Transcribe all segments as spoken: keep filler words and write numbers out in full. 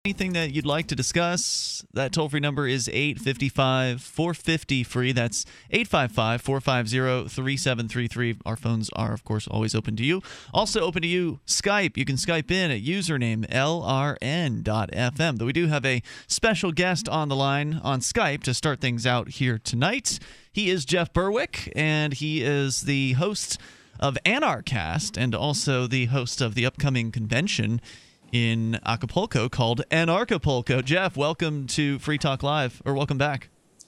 Anything that you'd like to discuss, that toll-free number is eight five five, four five zero, free. That's eight five five, four five zero, three seven three three. Our phones are, of course, always open to you. Also open to you, Skype. You can Skype in at username L R N dot F M. Though we do have a special guest on the line on Skype to start things out here tonight. He is Jeff Berwick, and he is the host of Anarchast and also the host of the upcoming convention in Acapulco called Anarchapulco. Jeff, welcome to Free Talk Live, or welcome back.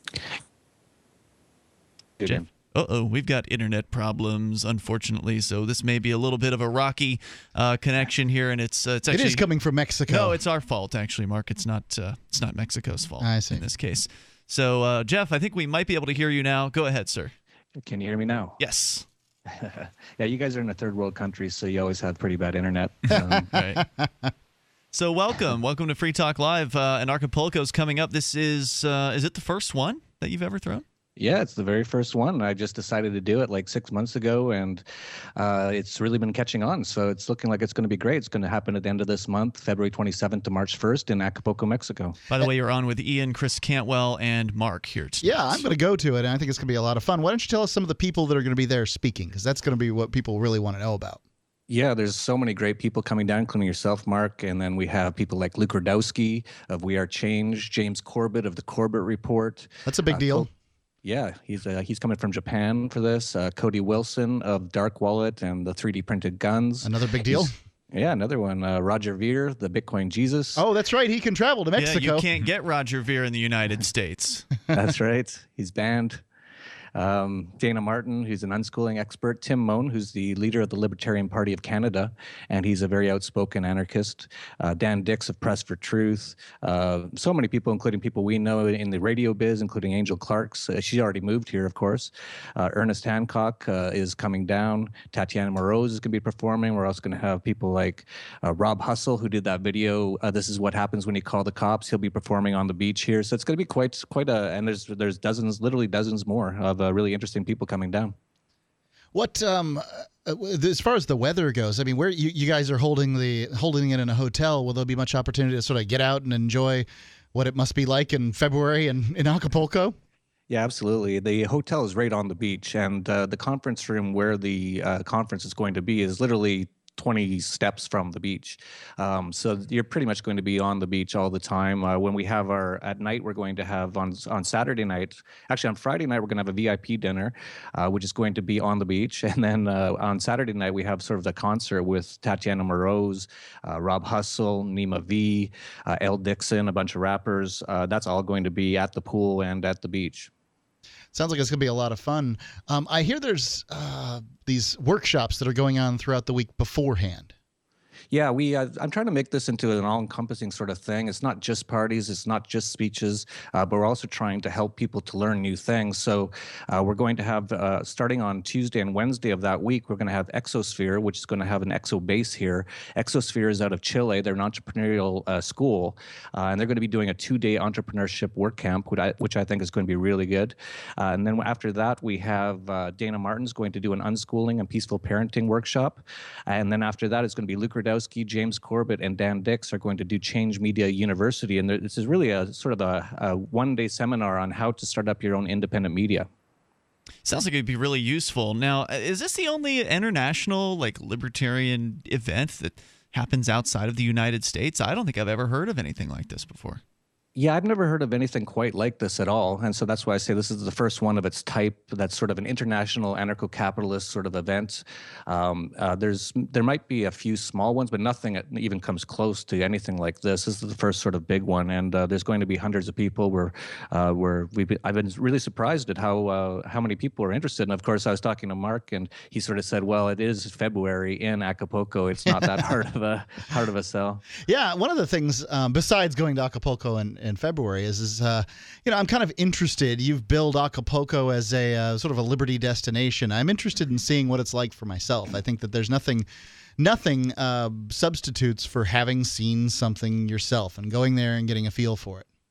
Good. Jeff, uh-oh, we've got internet problems, unfortunately, so this may be a little bit of a rocky uh, connection here, and it's uh, it's actually... It is coming from Mexico. No, it's our fault, actually, Mark. It's not uh, it's not Mexico's fault I see. in this case. So, uh, Jeff, I think we might be able to hear you now. Go ahead, sir. Can you hear me now? Yes. Yeah, you guys are in a third world country, so you always have pretty bad internet. Um, right. So welcome. Welcome to Free Talk Live. Uh, Anarchapulco's coming up. This is, uh, is it the first one that you've ever thrown? yeah, it's the very first one. I just decided to do it like six months ago, and uh, it's really been catching on. So it's looking like it's going to be great. It's going to happen at the end of this month, February twenty-seventh to March first in Acapulco, Mexico. By the way, you're on with Ian, Chris Cantwell, and Mark here tonight. Yeah, I'm going to go to it, and I think it's going to be a lot of fun. Why don't you tell us some of the people that are going to be there speaking, because that's going to be what people really want to know about. Yeah, there's so many great people coming down, including yourself, Mark. And then we have people like Luke Rudowski of We Are Change, James Corbett of the Corbett Report. That's a big uh, deal. Yeah, he's uh, he's coming from Japan for this. Uh, Cody Wilson of Dark Wallet and the three D printed guns. Another big deal. He's, yeah, another one. Uh, Roger Veer, the Bitcoin Jesus. Oh, that's right. He can travel to Mexico. Yeah, you can't get Roger Veer in the United States. That's right. He's banned. Um, Dana Martin, who's an unschooling expert. Tim Moan, who's the leader of the Libertarian Party of Canada, and he's a very outspoken anarchist. Uh, Dan Dix of Press for Truth. Uh, so many people, including people we know in the radio biz, including Angel Clarks. Uh, she already moved here, of course. Uh, Ernest Hancock uh, is coming down. Tatiana Moroz is going to be performing. We're also going to have people like uh, Rob Hustle, who did that video, uh, This Is What Happens When You Call the Cops. He'll be performing on the beach here. So it's going to be quite, quite a, and there's, there's dozens, literally dozens more of Uh, really interesting people coming down. What, um, uh, as far as the weather goes, I mean, where you, you guys are holding the holding it in a hotel, will there be much opportunity to sort of get out and enjoy what it must be like in February in, in Acapulco? Yeah, absolutely. The hotel is right on the beach, and uh, the conference room where the uh, conference is going to be is literally twenty steps from the beach. Um, so you're pretty much going to be on the beach all the time. Uh, when we have our, at night, we're going to have on on Saturday night, actually on Friday night, we're going to have a V I P dinner, uh, which is going to be on the beach. And then uh, on Saturday night, we have sort of the concert with Tatiana Moroz, uh, Rob Hustle, Nima V, uh, L Dixon, a bunch of rappers. Uh, that's all going to be at the pool and at the beach. Sounds like it's going to be a lot of fun. Um, I hear there's uh, these workshops that are going on throughout the week beforehand. Yeah, we. Uh, I'm trying to make this into an all-encompassing sort of thing. It's not just parties, it's not just speeches, uh, but we're also trying to help people to learn new things. So uh, we're going to have, uh, starting on Tuesday and Wednesday of that week, we're going to have Exosphere, which is going to have an Exo base here. Exosphere is out of Chile. They're an entrepreneurial uh, school, uh, and they're going to be doing a two-day entrepreneurship work camp, which I, which I think is going to be really good. Uh, and then after that, we have uh, Dana Martin's going to do an unschooling and peaceful parenting workshop. And then after that, it's going to be Luke Rudowski, James Corbett, and Dan Dix are going to do Change Media University. And this is really a sort of a, a one-day seminar on how to start up your own independent media. Sounds like it'd be really useful. Now, is this the only international, like, libertarian event that happens outside of the United States? I don't think I've ever heard of anything like this before. Yeah, I've never heard of anything quite like this at all. And so that's why I say this is the first one of its type that's sort of an international anarcho-capitalist sort of event. Um, uh, there's There might be a few small ones, but nothing even comes close to anything like this. This is the first sort of big one, and uh, there's going to be hundreds of people. We're, uh, we're, we've been, I've been really surprised at how uh, how many people are interested. And of course, I was talking to Mark, and he sort of said, well, it is February in Acapulco. It's not that hard of a hard of a sell. Yeah, one of the things, um, besides going to Acapulco and in February is, is uh, you know, I'm kind of interested. You've billed Acapulco as a uh, sort of a liberty destination. I'm interested in seeing what it's like for myself. I think that there's nothing, nothing uh, substitutes for having seen something yourself and going there and getting a feel for it.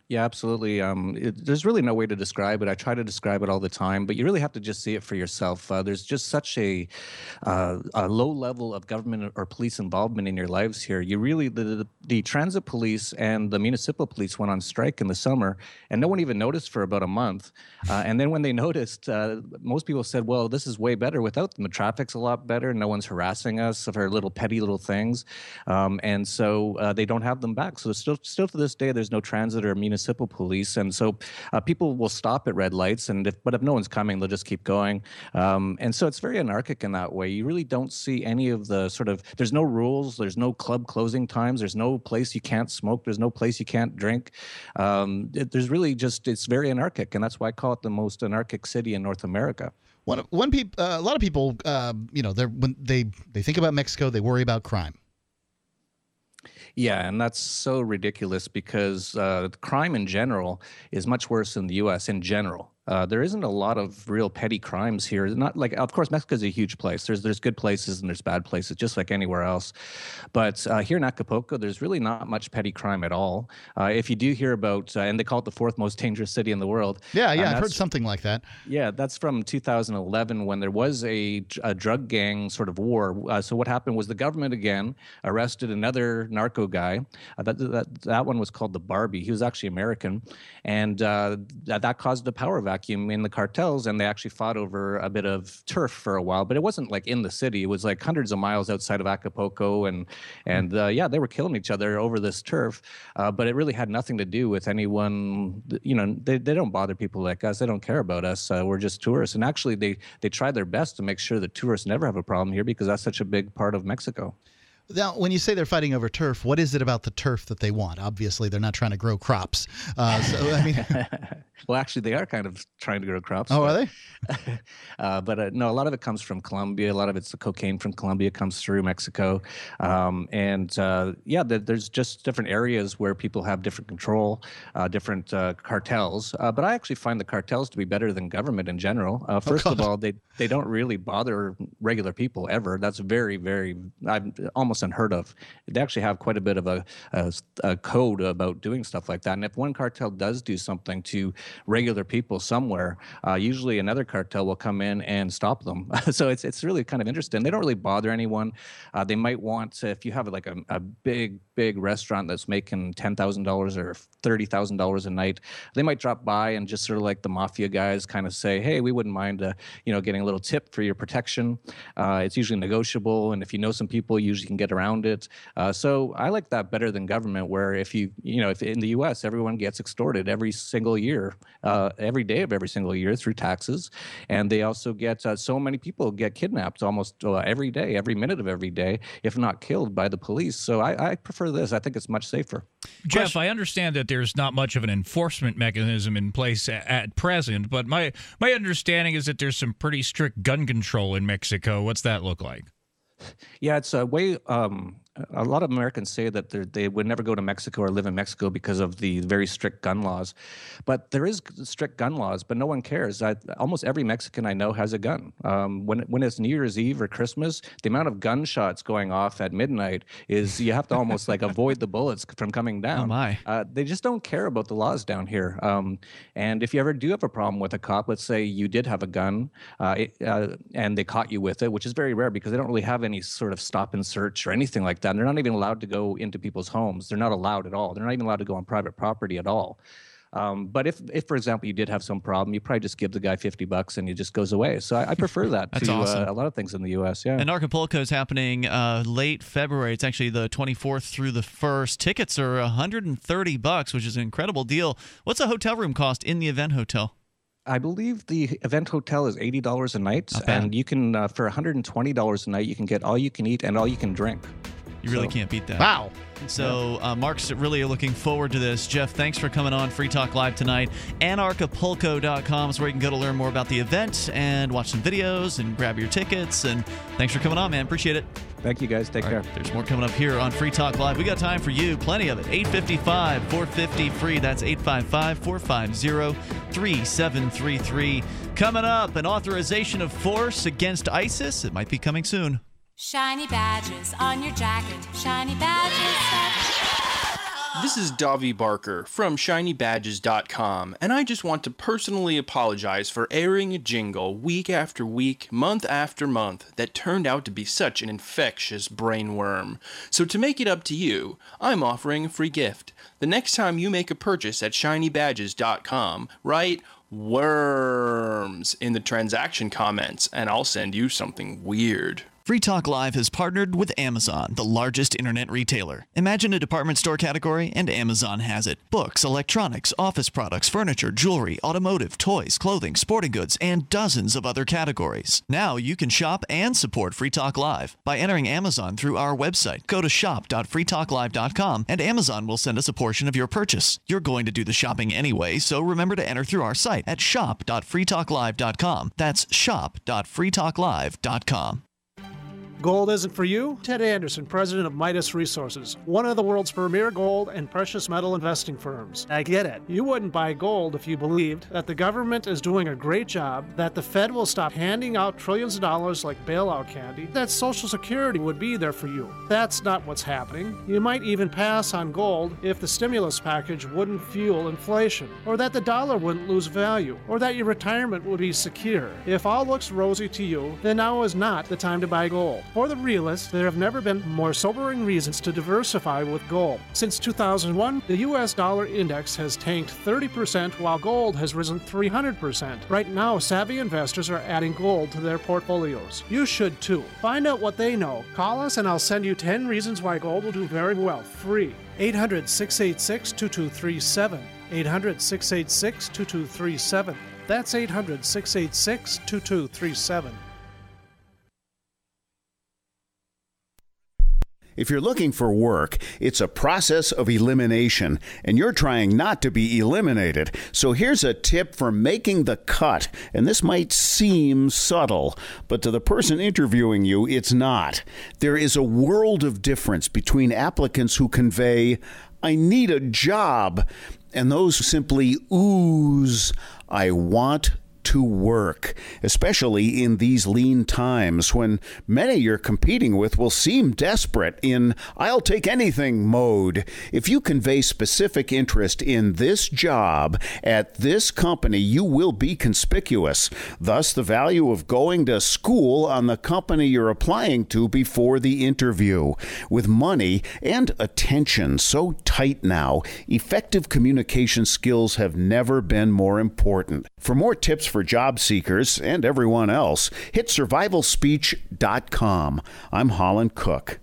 Yeah, absolutely. Um, it, there's really no way to describe it. I try to describe it all the time, but you really have to just see it for yourself. Uh, there's just such a, uh, a low level of government or police involvement in your lives here. You really, the, the, the transit police and the municipal police went on strike in the summer, and no one even noticed for about a month. Uh, and then when they noticed, uh, most people said, well, this is way better without them. The traffic's a lot better. No one's harassing us for little petty little things. Um, and so uh, they don't have them back. So still, still to this day, there's no transit or municipal municipal police, and so uh, people will stop at red lights, and if, but if no one's coming, they'll just keep going. Um, and so it's very anarchic in that way. You really don't see any of the sort of, there's no rules, there's no club closing times, there's no place you can't smoke, there's no place you can't drink. Um, it, there's really just, it's very anarchic, and that's why I call it the most anarchic city in North America. One, one peop, uh, a lot of people, uh, you know, they're, when they, they think about Mexico, they worry about crime. Yeah, and that's so ridiculous because uh, crime in general is much worse in the U S in general. Uh, there isn't a lot of real petty crimes here. Not like, of course, Mexico is a huge place. There's there's good places and there's bad places, just like anywhere else. But uh, here in Acapulco, there's really not much petty crime at all. Uh, if you do hear about, uh, and they call it the fourth most dangerous city in the world. Yeah, yeah, I've heard something like that. Yeah, that's from two thousand eleven when there was a, a drug gang sort of war. Uh, so what happened was the government again arrested another narco guy. Uh, that, that that one was called the Barbie. He was actually American, and uh, that, that caused a power vacuum in the cartels, and they actually fought over a bit of turf for a while, but it wasn't like in the city. It was like hundreds of miles outside of Acapulco, and and uh, yeah, they were killing each other over this turf, uh, but it really had nothing to do with anyone. You know, they, they don't bother people like us. They don't care about us. Uh, we're just tourists, and actually they they try their best to make sure that tourists never have a problem here because that's such a big part of Mexico. Now, when you say they're fighting over turf, what is it about the turf that they want? Obviously, they're not trying to grow crops. Uh, so, I mean, well, actually, they are kind of trying to grow crops. Oh, but, are they? uh, but uh, no, a lot of it comes from Colombia. A lot of it's the cocaine from Colombia comes through Mexico, um, and uh, yeah, the, there's just different areas where people have different control, uh, different uh, cartels. Uh, but I actually find the cartels to be better than government in general. Uh, first oh, of all, they they don't really bother regular people ever. That's very, very I've almost unheard of. They actually have quite a bit of a, a, a code about doing stuff like that. And if one cartel does do something to regular people somewhere, uh, usually another cartel will come in and stop them. So it's it's really kind of interesting. They don't really bother anyone. Uh, they might want, if you have like a, a big, big restaurant that's making ten thousand dollars or thirty thousand dollars a night, they might drop by and just sort of like the mafia guys kind of say, hey, we wouldn't mind uh, you know, getting a little tip for your protection. Uh, it's usually negotiable, and if you know some people, you usually can get around it. Uh, so I like that better than government, where if you, you know, if in the U S everyone gets extorted every single year, uh, every day of every single year through taxes, and they also get, uh, so many people get kidnapped almost uh, every day, every minute of every day, if not killed by the police. So I, I prefer this. I think it's much safer. Jeff, Question. I understand that there's not much of an enforcement mechanism in place at, at present, but my, my understanding is that there's some pretty strict gun control in Mexico. What's that look like? Yeah, it's a way. Um, a lot of Americans say that they would never go to Mexico or live in Mexico because of the very strict gun laws. But there is strict gun laws, but no one cares. I, almost every Mexican I know has a gun. Um, when when it's New Year's Eve or Christmas, the amount of gunshots going off at midnight is you have to almost like avoid the bullets from coming down. Oh my! Uh, they just don't care about the laws down here. Um, and if you ever do have a problem with a cop, let's say you did have a gun uh, it, uh, and they caught you with it, which is very rare because they don't really have any sort of stop and search or anything like that. And they're not even allowed to go into people's homes. They're not allowed at all. They're not even allowed to go on private property at all. Um, but if, if, for example, you did have some problem, you probably just give the guy fifty bucks and he just goes away. So I, I prefer that That's to awesome. uh, a lot of things in the U S. Yeah. And Anarchapulco is happening uh, late February. It's actually the twenty-fourth through the first. Tickets are one hundred thirty bucks, which is an incredible deal. What's a hotel room cost in the event hotel? I believe the event hotel is eighty dollars a night, and you can, uh, for one hundred twenty dollars a night, you can get all you can eat and all you can drink. You really So- can't beat that. Wow. So uh, Mark's really looking forward to this. Jeff, thanks for coming on Free Talk Live tonight. Anarchapulco dot com is where you can go to learn more about the event and watch some videos and grab your tickets. And thanks for coming on, man. Appreciate it. Thank you, guys. Take All care. right, there's more coming up here on Free Talk Live. We got time for you. Plenty of it. eight five five, four five zero, free. That's eight five five, four five zero, three seven three three. Coming up, an authorization of force against ISIS. It might be coming soon. Shiny badges on your jacket, shiny badges. This is Davi Barker from shiny badges dot com, and I just want to personally apologize for airing a jingle week after week, month after month, that turned out to be such an infectious brainworm. So to make it up to you, I'm offering a free gift. The next time you make a purchase at shiny badges dot com, write worms in the transaction comments, and I'll send you something weird. Free Talk Live has partnered with Amazon, the largest internet retailer. Imagine a department store category, and Amazon has it. Books, electronics, office products, furniture, jewelry, automotive, toys, clothing, sporting goods, and dozens of other categories. Now you can shop and support Free Talk Live by entering Amazon through our website. Go to shop dot free talk live dot com, and Amazon will send us a portion of your purchase. You're going to do the shopping anyway, so remember to enter through our site at shop dot free talk live dot com. That's shop dot free talk live dot com. Gold isn't for you? Ted Anderson, president of Midas Resources, one of the world's premier gold and precious metal investing firms. I get it. You wouldn't buy gold if you believed that the government is doing a great job, that the Fed will stop handing out trillions of dollars like bailout candy, that Social Security would be there for you. That's not what's happening. You might even pass on gold if the stimulus package wouldn't fuel inflation, or that the dollar wouldn't lose value, or that your retirement would be secure. If all looks rosy to you, then now is not the time to buy gold. For the realist, there have never been more sobering reasons to diversify with gold. Since two thousand one, the U S dollar index has tanked thirty percent while gold has risen three hundred percent. Right now, savvy investors are adding gold to their portfolios. You should too. Find out what they know. Call us and I'll send you ten reasons why gold will do very well, free. eight hundred, six eight six, two two three seven. eight hundred, six eight six, two two three seven. That's eight hundred, six eight six, two two three seven. If you're looking for work, it's a process of elimination, and you're trying not to be eliminated. So here's a tip for making the cut, and this might seem subtle, but to the person interviewing you, it's not. There is a world of difference between applicants who convey, "I need a job," and those who simply ooze, "I want to work," especially in these lean times when many you're competing with will seem desperate in "I'll take anything" mode. If you convey specific interest in this job at this company, you will be conspicuous. Thus, the value of going to school on the company you're applying to before the interview. With money and attention so tight now, effective communication skills have never been more important. For more tips for job seekers and everyone else, hit survival speech dot com. I'm Holland Cook.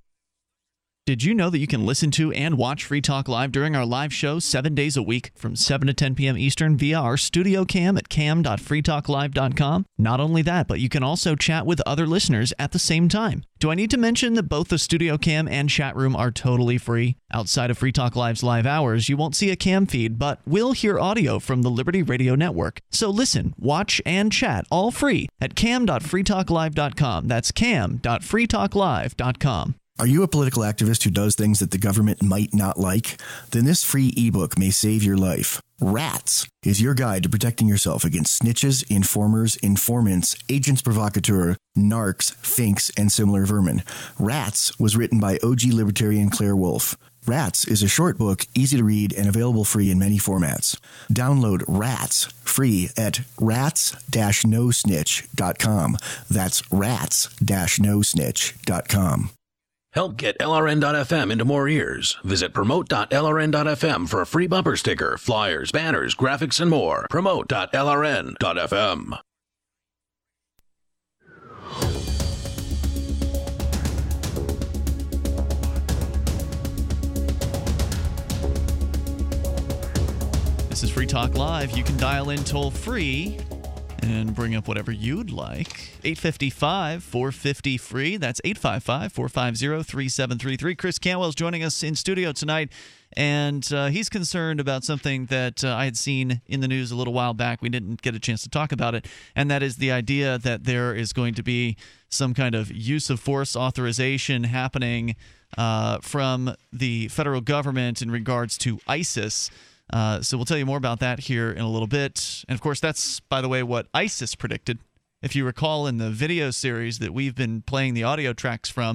Did you know that you can listen to and watch Free Talk Live during our live show seven days a week from seven to ten p.m. Eastern via our studio cam at cam dot free talk live dot com? Not only that, but you can also chat with other listeners at the same time. Do I need to mention that both the studio cam and chat room are totally free? Outside of Free Talk Live's live hours, you won't see a cam feed, but will hear audio from the Liberty Radio Network. So listen, watch, and chat all free at cam dot free talk live dot com. That's cam dot free talk live dot com. Are you a political activist who does things that the government might not like? Then this free ebook may save your life. Rats is your guide to protecting yourself against snitches, informers, informants, agents provocateur, narcs, finks, and similar vermin. Rats was written by O G libertarian Claire Wolfe. Rats is a short book, easy to read, and available free in many formats. Download Rats free at rats dash no snitch dot com. That's rats dash no snitch dot com. Help get L R N dot F M into more ears. Visit promote dot L R N dot F M for a free bumper sticker, flyers, banners, graphics, and more. promote dot L R N dot F M. This is Free Talk Live. You can dial in toll free and bring up whatever you'd like. eight five five, four five zero, free. That's eight five five, four five zero, three seven three three. Chris Cantwell is joining us in studio tonight, and uh, he's concerned about something that uh, I had seen in the news a little while back. We didn't get a chance to talk about it, and that is the idea that there is going to be some kind of use of force authorization happening uh, from the federal government in regards to ISIS. Uh, so we'll tell you more about that here in a little bit. And, of course, that's, by the way, what ISIS predicted. If you recall in the video series that we've been playing the audio tracks from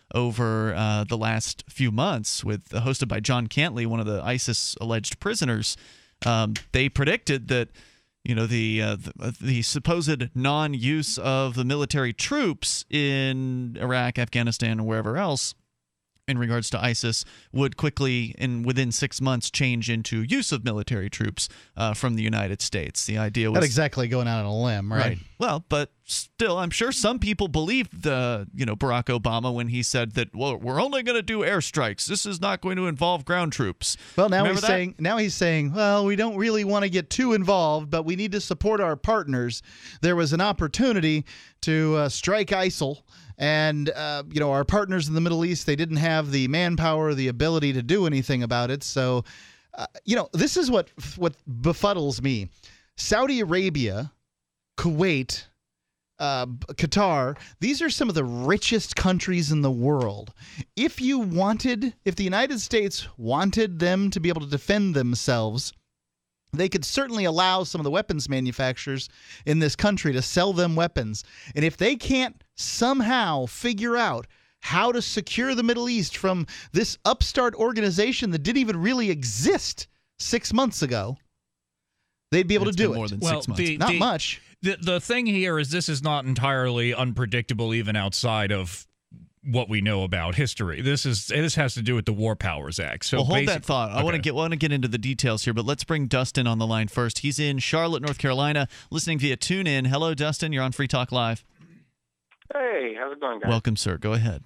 over uh, the last few months, with uh, hosted by John Cantwell, one of the ISIS alleged prisoners. Um, they predicted that, you know, the, uh, the the supposed non-use of the military troops in Iraq, Afghanistan, or wherever else in regards to ISIS would quickly, in within six months, change into use of military troops uh, from the United States. The idea was not exactly going out on a limb, right? right. Well, but still, I'm sure some people believed the you know Barack Obama when he said that, well, we're only going to do airstrikes. This is not going to involve ground troops. Well, now Remember he's that? saying now he's saying, well, we don't really want to get too involved, but we need to support our partners. There was an opportunity to uh, strike ISIL. And, uh, you know, our partners in the Middle East, they didn't have the manpower or the ability to do anything about it. So, uh, you know, this is what what befuddles me. Saudi Arabia, Kuwait, uh, Qatar, these are some of the richest countries in the world. If you wanted, if the United States wanted them to be able to defend themselves, they could certainly allow some of the weapons manufacturers in this country to sell them weapons. And if they can't somehow figure out how to secure the Middle East from this upstart organization that didn't even really exist six months ago, they'd be able It's to do been it. more than Well, six months. the- Not the- much. The the thing here is this is not entirely unpredictable, even outside of what we know about history. This is this has to do with the War Powers Act. So well, hold basic- that thought. I want to okay. get want to get into the details here, but let's bring Dustin on the line first. He's in Charlotte, North Carolina, listening via TuneIn. Hello, Dustin. You're on Free Talk Live. Hey, how's it going, guys? Welcome, sir. Go ahead.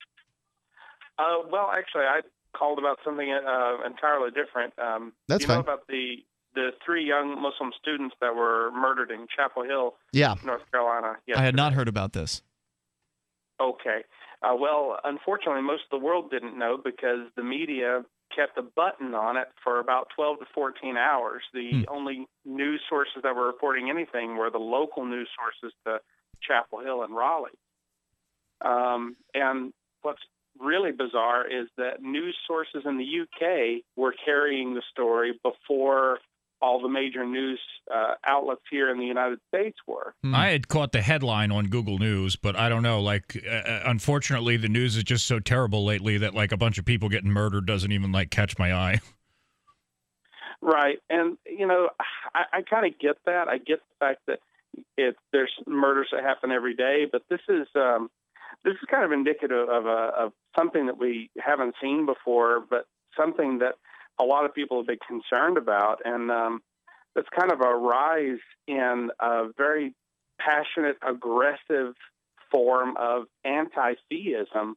Uh, well, actually, I called about something uh, entirely different. Um, That's you know fine. about the the three young Muslim students that were murdered in Chapel Hill, Yeah. North Carolina? I had not yesterday? heard about this. Okay. Uh, well, unfortunately, most of the world didn't know because the media kept a button on it for about twelve to fourteen hours. The Hmm. only news sources that were reporting anything were the local news sources to Chapel Hill and Raleigh. Um, and what's really bizarre is that news sources in the U K were carrying the story before all the major news uh, outlets here in the United States were. I had caught the headline on Google News, but I don't know. Like, uh, unfortunately, the news is just so terrible lately that like a bunch of people getting murdered doesn't even like catch my eye. Right. And, you know, I, I kind of get that. I get the fact that it, there's murders that happen every day, but this is um, this is kind of indicative of, a, of something that we haven't seen before, but something that a lot of people have been concerned about. And um, it's kind of a rise in a very passionate, aggressive form of anti-theism.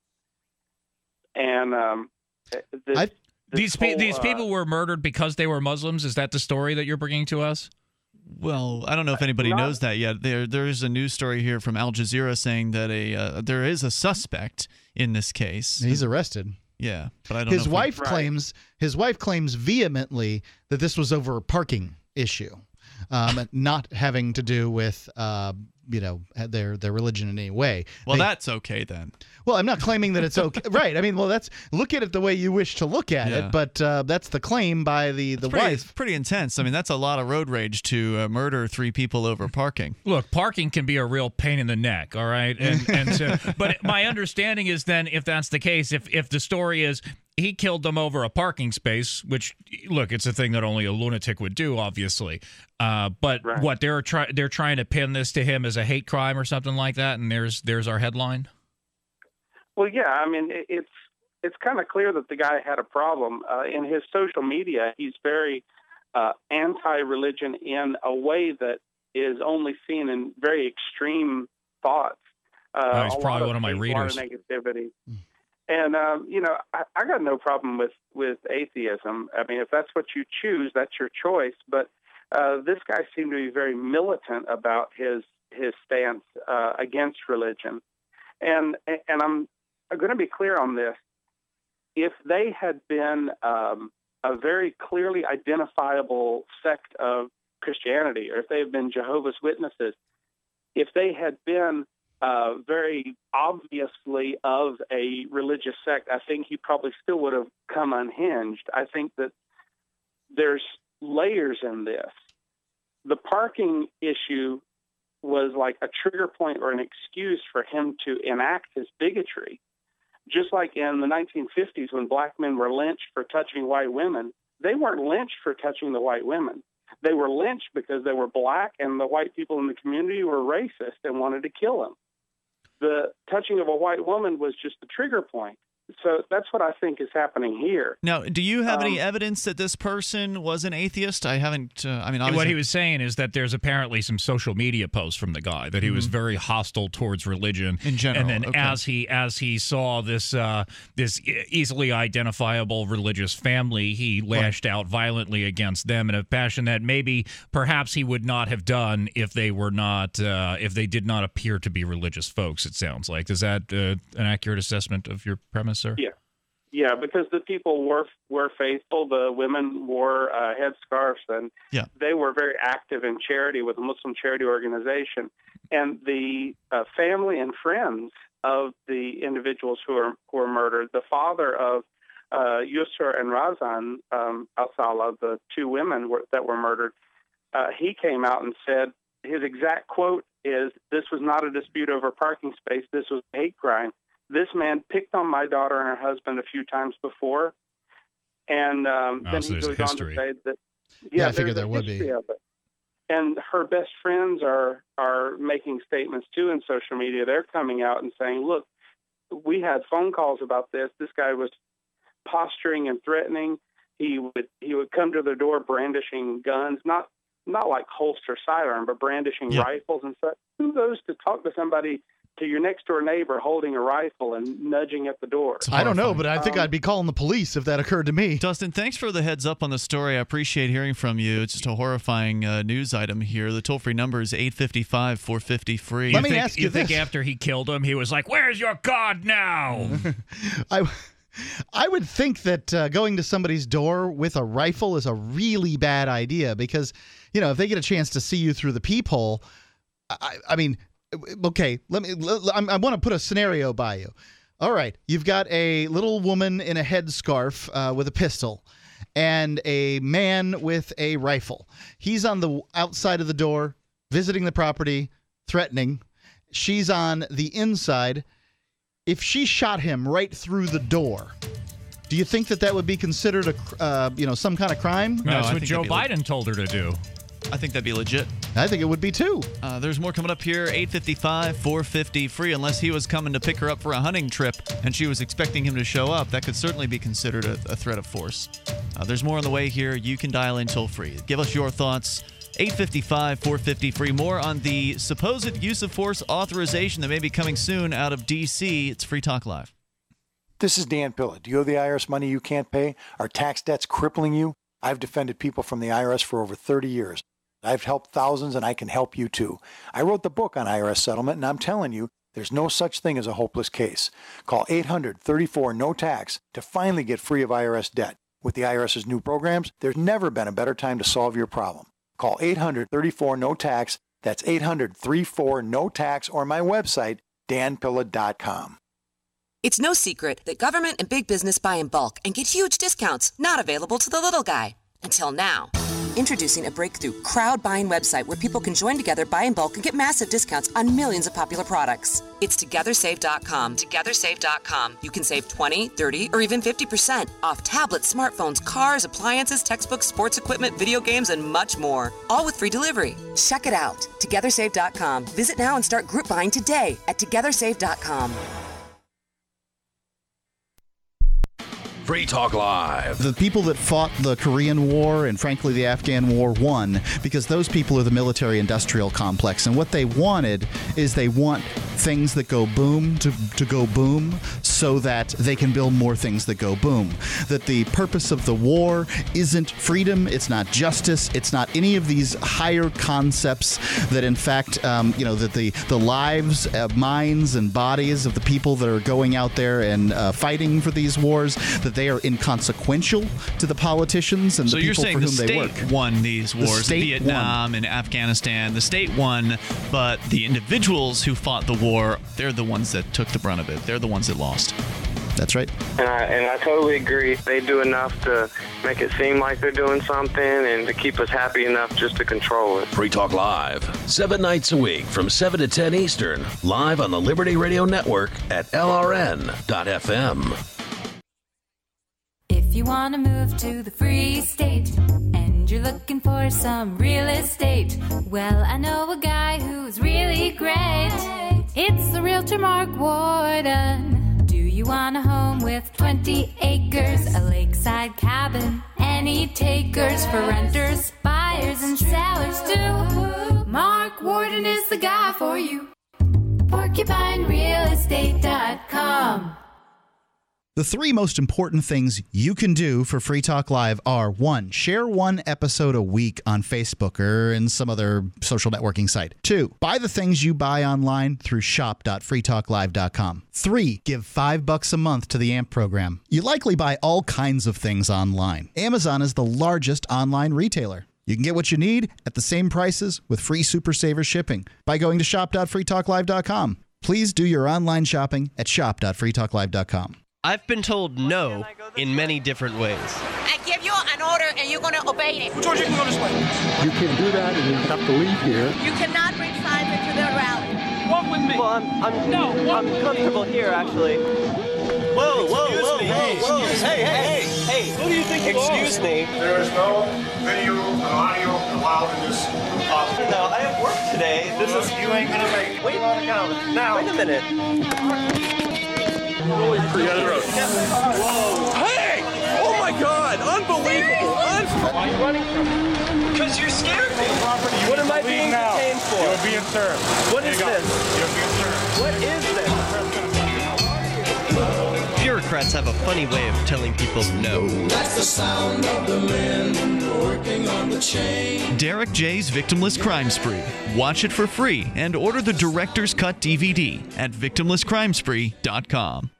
And um, this, I- this These pe- whole, these uh, people were murdered because they were Muslims. Is that the story that you're bringing to us? Well, I don't know if anybody Not- knows that yet. There, there is a news story here from Al Jazeera saying that a uh, there is a suspect in this case. He's arrested. Yeah, but I don't know. His if we- wife Right. claims his wife claims vehemently that this was over a parking issue, um, not having to do with uh, you know their their religion in any way. Well, They- that's okay then. well, I'm not claiming that it's okay. Right. I mean, well, that's look at it the way you wish to look at Yeah. it, but uh, that's the claim by the the It's pretty, wife. it's pretty intense. I mean, that's a lot of road rage to uh, murder three people over parking. Look, parking can be a real pain in the neck, all right? And and so, but my understanding is then if that's the case, if if the story is he killed them over a parking space, which look, it's a thing that only a lunatic would do, obviously. Uh, but Right. what they're trying they're trying to pin this to him as a hate crime or something like that, and there's there's our headline. Well, yeah, I mean, it, it's it's kind of clear that the guy had a problem. Uh, in his social media, he's very uh, anti-religion in a way that is only seen in very extreme thoughts. Uh, Oh, he's a probably lot one of my hate, readers. A lot of negativity. And, um, you know, I, I got no problem with, with atheism. I mean, if that's what you choose, that's your choice. But uh, this guy seemed to be very militant about his his stance uh, against religion. And and I'm going to be clear on this. If they had been um, a very clearly identifiable sect of Christianity, or if they had been Jehovah's Witnesses, if they had been uh, very obviously of a religious sect, I think he probably still would have come unhinged. I think that there's layers in this. The parking issue was like a trigger point or an excuse for him to enact his bigotry. Just like in the nineteen fifties when black men were lynched for touching white women, they weren't lynched for touching the white women. They were lynched because they were black and the white people in the community were racist and wanted to kill them. The touching of a white woman was just the trigger point. So that's what I think is happening here. Now, do you have um, any evidence that this person was an atheist? I haven't. Uh, I mean, what he was saying is that there's apparently some social media posts from the guy that he mm-hmm. was very hostile towards religion in general. And then okay. as he as he saw this uh, this easily identifiable religious family, he lashed right. out violently against them in a fashion that maybe perhaps he would not have done if they were not uh, if they did not appear to be religious folks. It sounds like. Is that uh, an accurate assessment of your premise? Sir? Yeah, yeah, because the people were were faithful. The women wore uh, headscarves, and yeah. they were very active in charity with a Muslim charity organization. And the uh, family and friends of the individuals who were who were murdered, the father of uh, Yusra and Razan um, Al-Sala, the two women were, that were murdered, uh, he came out and said his exact quote is, "This was not a dispute over parking space. This was a hate crime. This man picked on my daughter and her husband a few times before," and um, oh, then so he goes on to say that, yeah, yeah I figured there would be. Of it. And her best friends are are making statements too in social media. They're coming out and saying, "Look, we had phone calls about this. This guy was posturing and threatening. He would he would come to their door brandishing guns, not not like holster sidearm, but brandishing yeah. rifles and such. Who goes to talk to somebody?" to your next door neighbor holding a rifle and nudging at the door? I don't know, but I think um, I'd be calling the police if that occurred to me. Dustin, thanks for the heads up on the story. I appreciate hearing from you. It's just a horrifying uh, news item here. The toll-free number is eight five five, four five zero, free. Let you me think, ask you You this. think after he killed him, he was like, "Where's your God now?" I, I would think that uh, going to somebody's door with a rifle is a really bad idea because, you know, if they get a chance to see you through the peephole, I, I mean... Okay, let me. I want to put a scenario by you. All right, you've got a little woman in a headscarf uh, with a pistol, and a man with a rifle. He's on the outside of the door, visiting the property, threatening. She's on the inside. If she shot him right through the door, do you think that that would be considered a, uh, you know, some kind of crime? No, That's I what Joe Biden le- told her to do. I think that'd be legit. I think it would be too. Uh, there's more coming up here. eight five five, four five zero, free. Unless he was coming to pick her up for a hunting trip and she was expecting him to show up, that could certainly be considered a, a threat of force. Uh, there's more on the way here. You can dial in toll free. Give us your thoughts. eight five five, four five zero, free. More on the supposed use of force authorization that may be coming soon out of D C. It's Free Talk Live. This is Dan Pilla. Do you owe the I R S money you can't pay? Are tax debts crippling you? I've defended people from the I R S for over thirty years. I've helped thousands, and I can help you too. I wrote the book on I R S settlement, and I'm telling you, there's no such thing as a hopeless case. Call eight hundred, thirty-four, no tax to finally get free of I R S debt. With the IRS's new programs, there's never been a better time to solve your problem. Call eight hundred, thirty-four, no tax. That's eight hundred, thirty-four, no tax, or my website, dan pilla dot com. It's no secret that government and big business buy in bulk and get huge discounts not available to the little guy. Until now. Introducing a breakthrough crowd buying website where people can join together, buy in bulk, and get massive discounts on millions of popular products. It's together save dot com. together save dot com. You can save twenty, thirty, or even fifty percent off tablets, smartphones, cars, appliances, textbooks, sports equipment, video games, and much more. All with free delivery. Check it out. together save dot com. Visit now and start group buying today at together save dot com. Free Talk Live. The people that fought the Korean War and, frankly, the Afghan War won because those people are the military-industrial complex. And what they wanted is they want things that go boom to, to go boom so that they can build more things that go boom. That the purpose of the war isn't freedom, it's not justice, it's not any of these higher concepts that, in fact, um, you know, that the, the lives, uh, minds, and bodies of the people that are going out there and uh, fighting for these wars, that they are inconsequential to the politicians and so the people for whom the they work. So you're saying the state won these wars, the Vietnam won. and Afghanistan. The state won, but the individuals who fought the war, they're the ones that took the brunt of it. They're the ones that lost. That's right. And I, and I totally agree. They do enough to make it seem like they're doing something and to keep us happy enough just to control it. Free Talk Live, seven nights a week from seven to ten Eastern, live on the Liberty Radio Network at L R N dot F M. If you want to move to the free state and you're looking for some real estate, well, I know a guy who's really great. It's the realtor Mark Warden. Do you want a home with twenty acres, a lakeside cabin, any takers for renters, buyers, and sellers too? Mark Warden is the guy for you. porcupine real estate dot com. The three most important things you can do for Free Talk Live are, one, share one episode a week on Facebook or in some other social networking site. Two, buy the things you buy online through shop dot free talk live dot com. Three, give five bucks a month to the A M P program. You likely buy all kinds of things online. Amazon is the largest online retailer. You can get what you need at the same prices with free Super Saver shipping by going to shop dot free talk live dot com. Please do your online shopping at shop dot free talk live dot com. I've been told no in many different ways. I give you an order and you're going to obey it. George, you can go this way. You can't do that and you have to leave here. You cannot bring signs into the rally. Walk with me. Well, I'm, I'm, no, I'm comfortable here, actually. Whoa, whoa, whoa, hey, whoa, whoa. Hey, hey, hey, hey. Who do you think you are? Excuse me. There is no video and audio allowed in this office. No, I have work today. This is... You ain't going to make it. Wait, now. Wait a minute. Holy crap. Whoa. Hey! Oh my God! Unbelievable! Unbelievable! Why are you running from me? Because you scared me. What am I being now. detained for? You're being served. What is this? You're being served. What is this? Bureaucrats have a funny way of telling people no. That's the sound of the men working on the chain. Derek J's Victimless Crime Spree. Watch it for free and order the Director's Cut D V D at victimless crime spree dot com.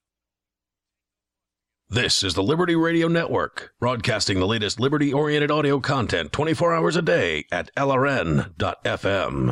This is the Liberty Radio Network, broadcasting the latest liberty-oriented audio content twenty-four hours a day at L R N dot F M.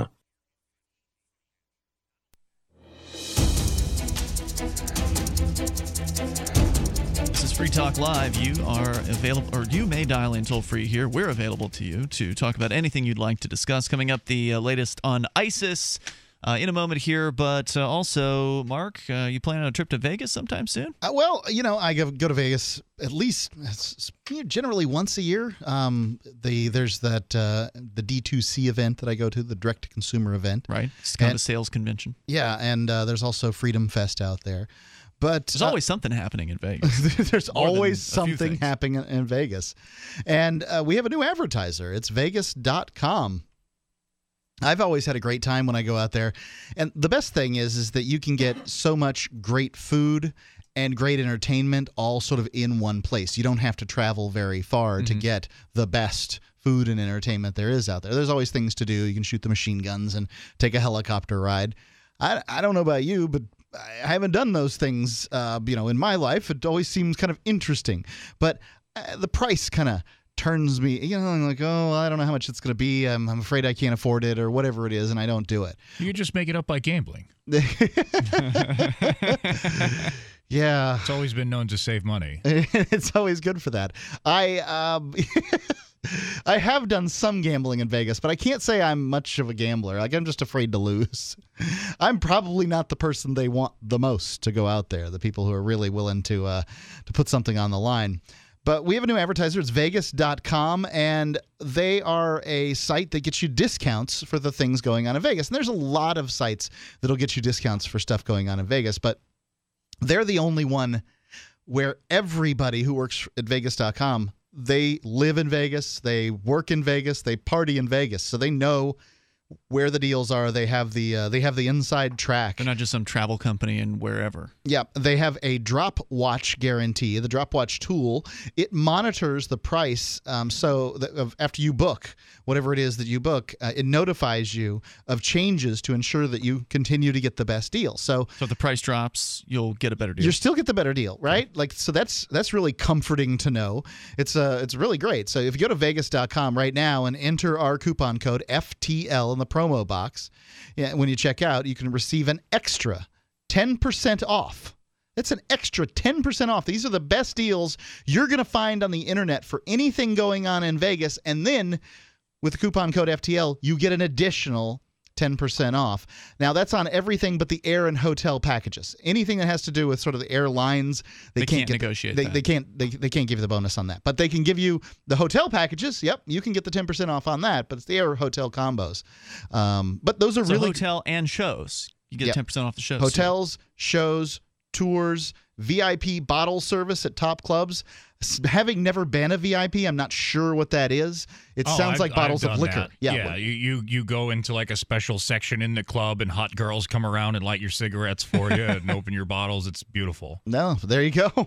This is Free Talk Live. You are available, or you may dial in toll free here. We're available to you to talk about anything you'd like to discuss. Coming up, the uh, latest on ISIS uh, in a moment here. But uh, also, Mark, uh, you planning on a trip to Vegas sometime soon? Uh, well, you know, I go, go to Vegas at least generally once a year. Um, the there's that uh, the D two C event that I go to, the direct to consumer event. Right, it's kind and, of a sales convention. Yeah, and uh, there's also Freedom Fest out there. But there's uh, always something happening in Vegas. There's More always something happening in, in Vegas. And uh, we have a new advertiser. It's vegas dot com. I've always had a great time when I go out there. And the best thing is, is that you can get so much great food and great entertainment all sort of in one place. You don't have to travel very far mm-hmm. to get the best food and entertainment there is out there. There's always things to do. You can shoot the machine guns and take a helicopter ride. I, I don't know about you, but I haven't done those things, uh, you know, in my life. It always seems kind of interesting, but uh, the price kind of turns me, you know, I'm like, oh, I don't know how much it's going to be. I'm, I'm afraid I can't afford it or whatever it is, and I don't do it. You just make it up by gambling. Yeah. It's always been known to save money. It's always good for that. I um, I have done some gambling in Vegas, but I can't say I'm much of a gambler. Like, I'm just afraid to lose. I'm probably not the person they want the most to go out there, the people who are really willing to uh, to put something on the line. But we have a new advertiser. It's vegas dot com, and they are a site that gets you discounts for the things going on in Vegas. And there's a lot of sites that'll get you discounts for stuff going on in Vegas, but they're the only one where everybody who works at vegas dot com, they live in Vegas, they work in Vegas, they party in Vegas, so they know where the deals are. They have the uh, they have the inside track. They're not just some travel company and wherever. Yeah, they have a drop watch guarantee. The drop watch tool, it monitors the price. Um, so that of, after you book whatever it is that you book, uh, it notifies you of changes to ensure that you continue to get the best deal. So, so if the price drops, you'll get a better deal. You still get the better deal, right? Like, so that's that's really comforting to know. It's uh it's really great. So if you go to vegas dot com right now and enter our coupon code F T L in the promo box, yeah, when you check out, you can receive an extra ten percent off. That's an extra ten percent off. These are the best deals you're going to find on the internet for anything going on in Vegas. And then with the coupon code F T L, you get an additional ten percent off. Now, that's on everything but the air and hotel packages. Anything that has to do with sort of the airlines, they, They can't, can't get negotiate The, they, that. they can't. They, they can't give you the bonus on that. But they can give you the hotel packages. Yep, you can get the ten percent off on that. But it's the air hotel combos. Um, but those are So really hotel and shows. You get Yep. ten percent off the shows. hotels, shows, tours, V I P bottle service at top clubs. S- Having never been a V I P, I'm not sure what that is. It Oh, sounds I've- like bottles I've of done liquor. that. Yeah, yeah. well, You, you you go into like a special section in the club, and hot girls come around and light your cigarettes for you and open your bottles. It's beautiful. No, there you go.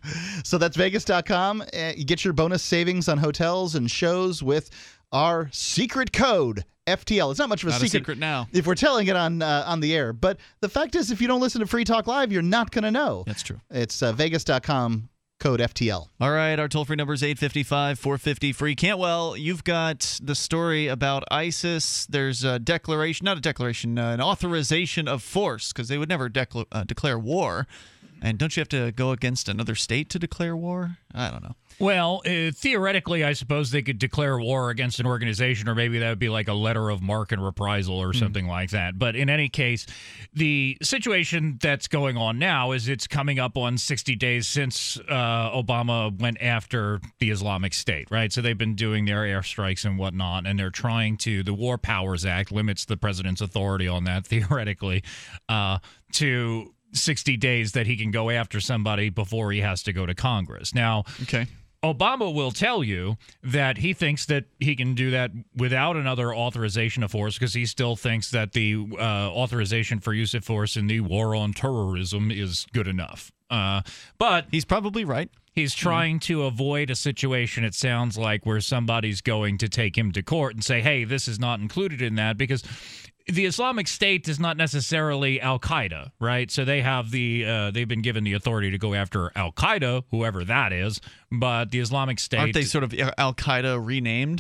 So that's Vegas dot com. Uh, you get your bonus savings on hotels and shows with our secret code, F T L. It's not much of a Not a secret, secret now. if we're telling it on uh, on the air. But the fact is, if you don't listen to Free Talk Live, you're not going to know. That's true. It's uh, Vegas dot com, code F T L. All right, our toll-free number is eight five five, four five zero, free. Cantwell, you've got the story about ISIS. There's a declaration, not a declaration, uh, an authorization of force, because they would never decla- uh, declare war. And don't you have to go against another state to declare war? I don't know. Well, uh, theoretically, I suppose they could declare war against an organization, or maybe that would be like a letter of marque and reprisal or something like that. But in any case, the situation that's going on now is it's coming up on sixty days since uh, Obama went after the Islamic State, right? So they've been doing their airstrikes and whatnot, and they're trying to, the War Powers Act limits the president's authority on that, theoretically, uh, to sixty days that he can go after somebody before he has to go to Congress. Now, okay. Obama will tell you that he thinks that he can do that without another authorization of force, because he still thinks that the uh, authorization for use of force in the war on terrorism is good enough. Uh, but he's probably right. He's trying to avoid a situation, it sounds like, where somebody's going to take him to court and say, hey, this is not included in that, because the Islamic State is not necessarily Al-Qaeda, right? So they have the uh, they've been given the authority to go after Al-Qaeda, whoever that is, but the Islamic State, Aren't they sort of Al-Qaeda renamed?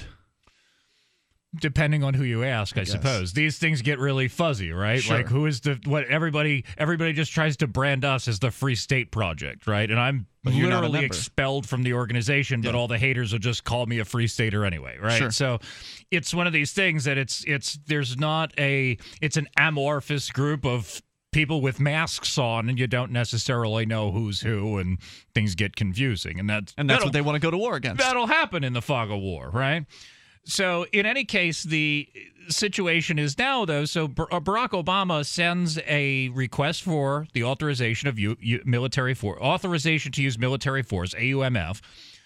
Depending on who you ask, I, I suppose. These things get really fuzzy, right? Sure. Like, who is the what? Everybody, everybody just tries to brand us as the Free State Project, right? And I'm But you're not a literally member. expelled from the organization, but Yeah. all the haters will just call me a Free Stater anyway, right? Sure. So, it's one of these things that it's it's there's not a it's an amorphous group of people with masks on, and you don't necessarily know who's who, and things get confusing, and that's And that's that'll- what they want to go to war against. That'll happen in the fog of war, right? So, in any case, the situation is now, though, so Bar- uh, Barack Obama sends a request for the authorization of U- U- military force, authorization to use military force, A U M F,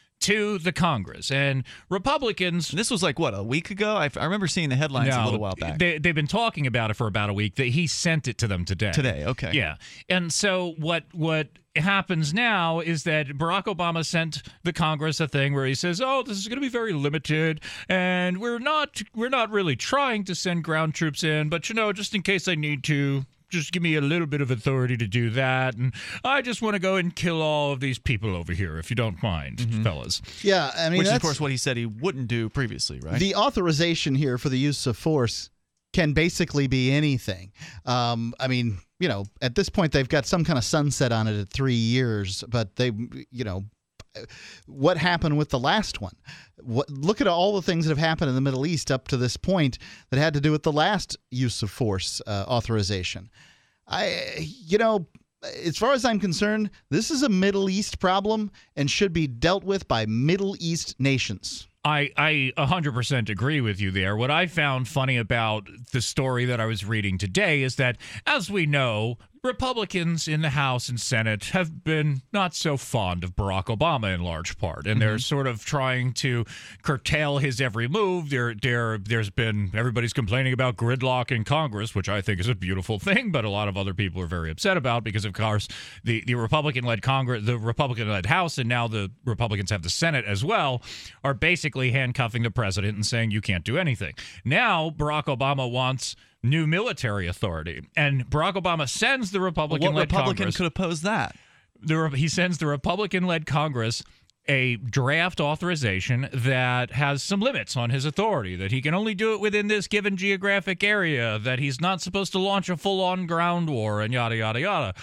to the Congress. And Republicans... This was like, what, a week ago? I, I remember seeing the headlines a No, little while back. They, they've been talking about it for about a week. That he sent it to them today. Today, okay. Yeah. And so what what happens now is that Barack Obama sent the Congress a thing where he says, "Oh, this is going to be very limited, and we're not we're not really trying to send ground troops in, but you know, just in case I need to, just give me a little bit of authority to do that, and I just want to go and kill all of these people over here, if you don't mind, fellas." Yeah, I mean, Which is, of that's- course, what he said he wouldn't do previously, right? The authorization here for the use of force can basically be anything. Um, I mean, you know, at this point, they've got some kind of sunset on it at three years, but they, you know, what happened with the last one? What, look at all the things that have happened in the Middle East up to this point that had to do with the last use of force uh, authorization. I, you know, as far as I'm concerned, this is a Middle East problem and should be dealt with by Middle East nations. I, I one hundred percent agree with you there. What I found funny about the story that I was reading today is that, as we know, Republicans in the House and Senate have been not so fond of Barack Obama in large part, and they're sort of trying to curtail his every move. There, there, there's been everybody's complaining about gridlock in Congress, which I think is a beautiful thing, but a lot of other people are very upset about because, of course, the, the Republican-led Congress, the Republican-led House, and now the Republicans have the Senate as well, are basically handcuffing the president and saying you can't do anything. Now, Barack Obama wants new military authority, and Barack Obama sends the Republican-led What Republican Congress. could oppose that? The, he sends the Republican-led Congress a draft authorization that has some limits on his authority, that he can only do it within this given geographic area, that he's not supposed to launch a full-on ground war, and yada, yada, yada.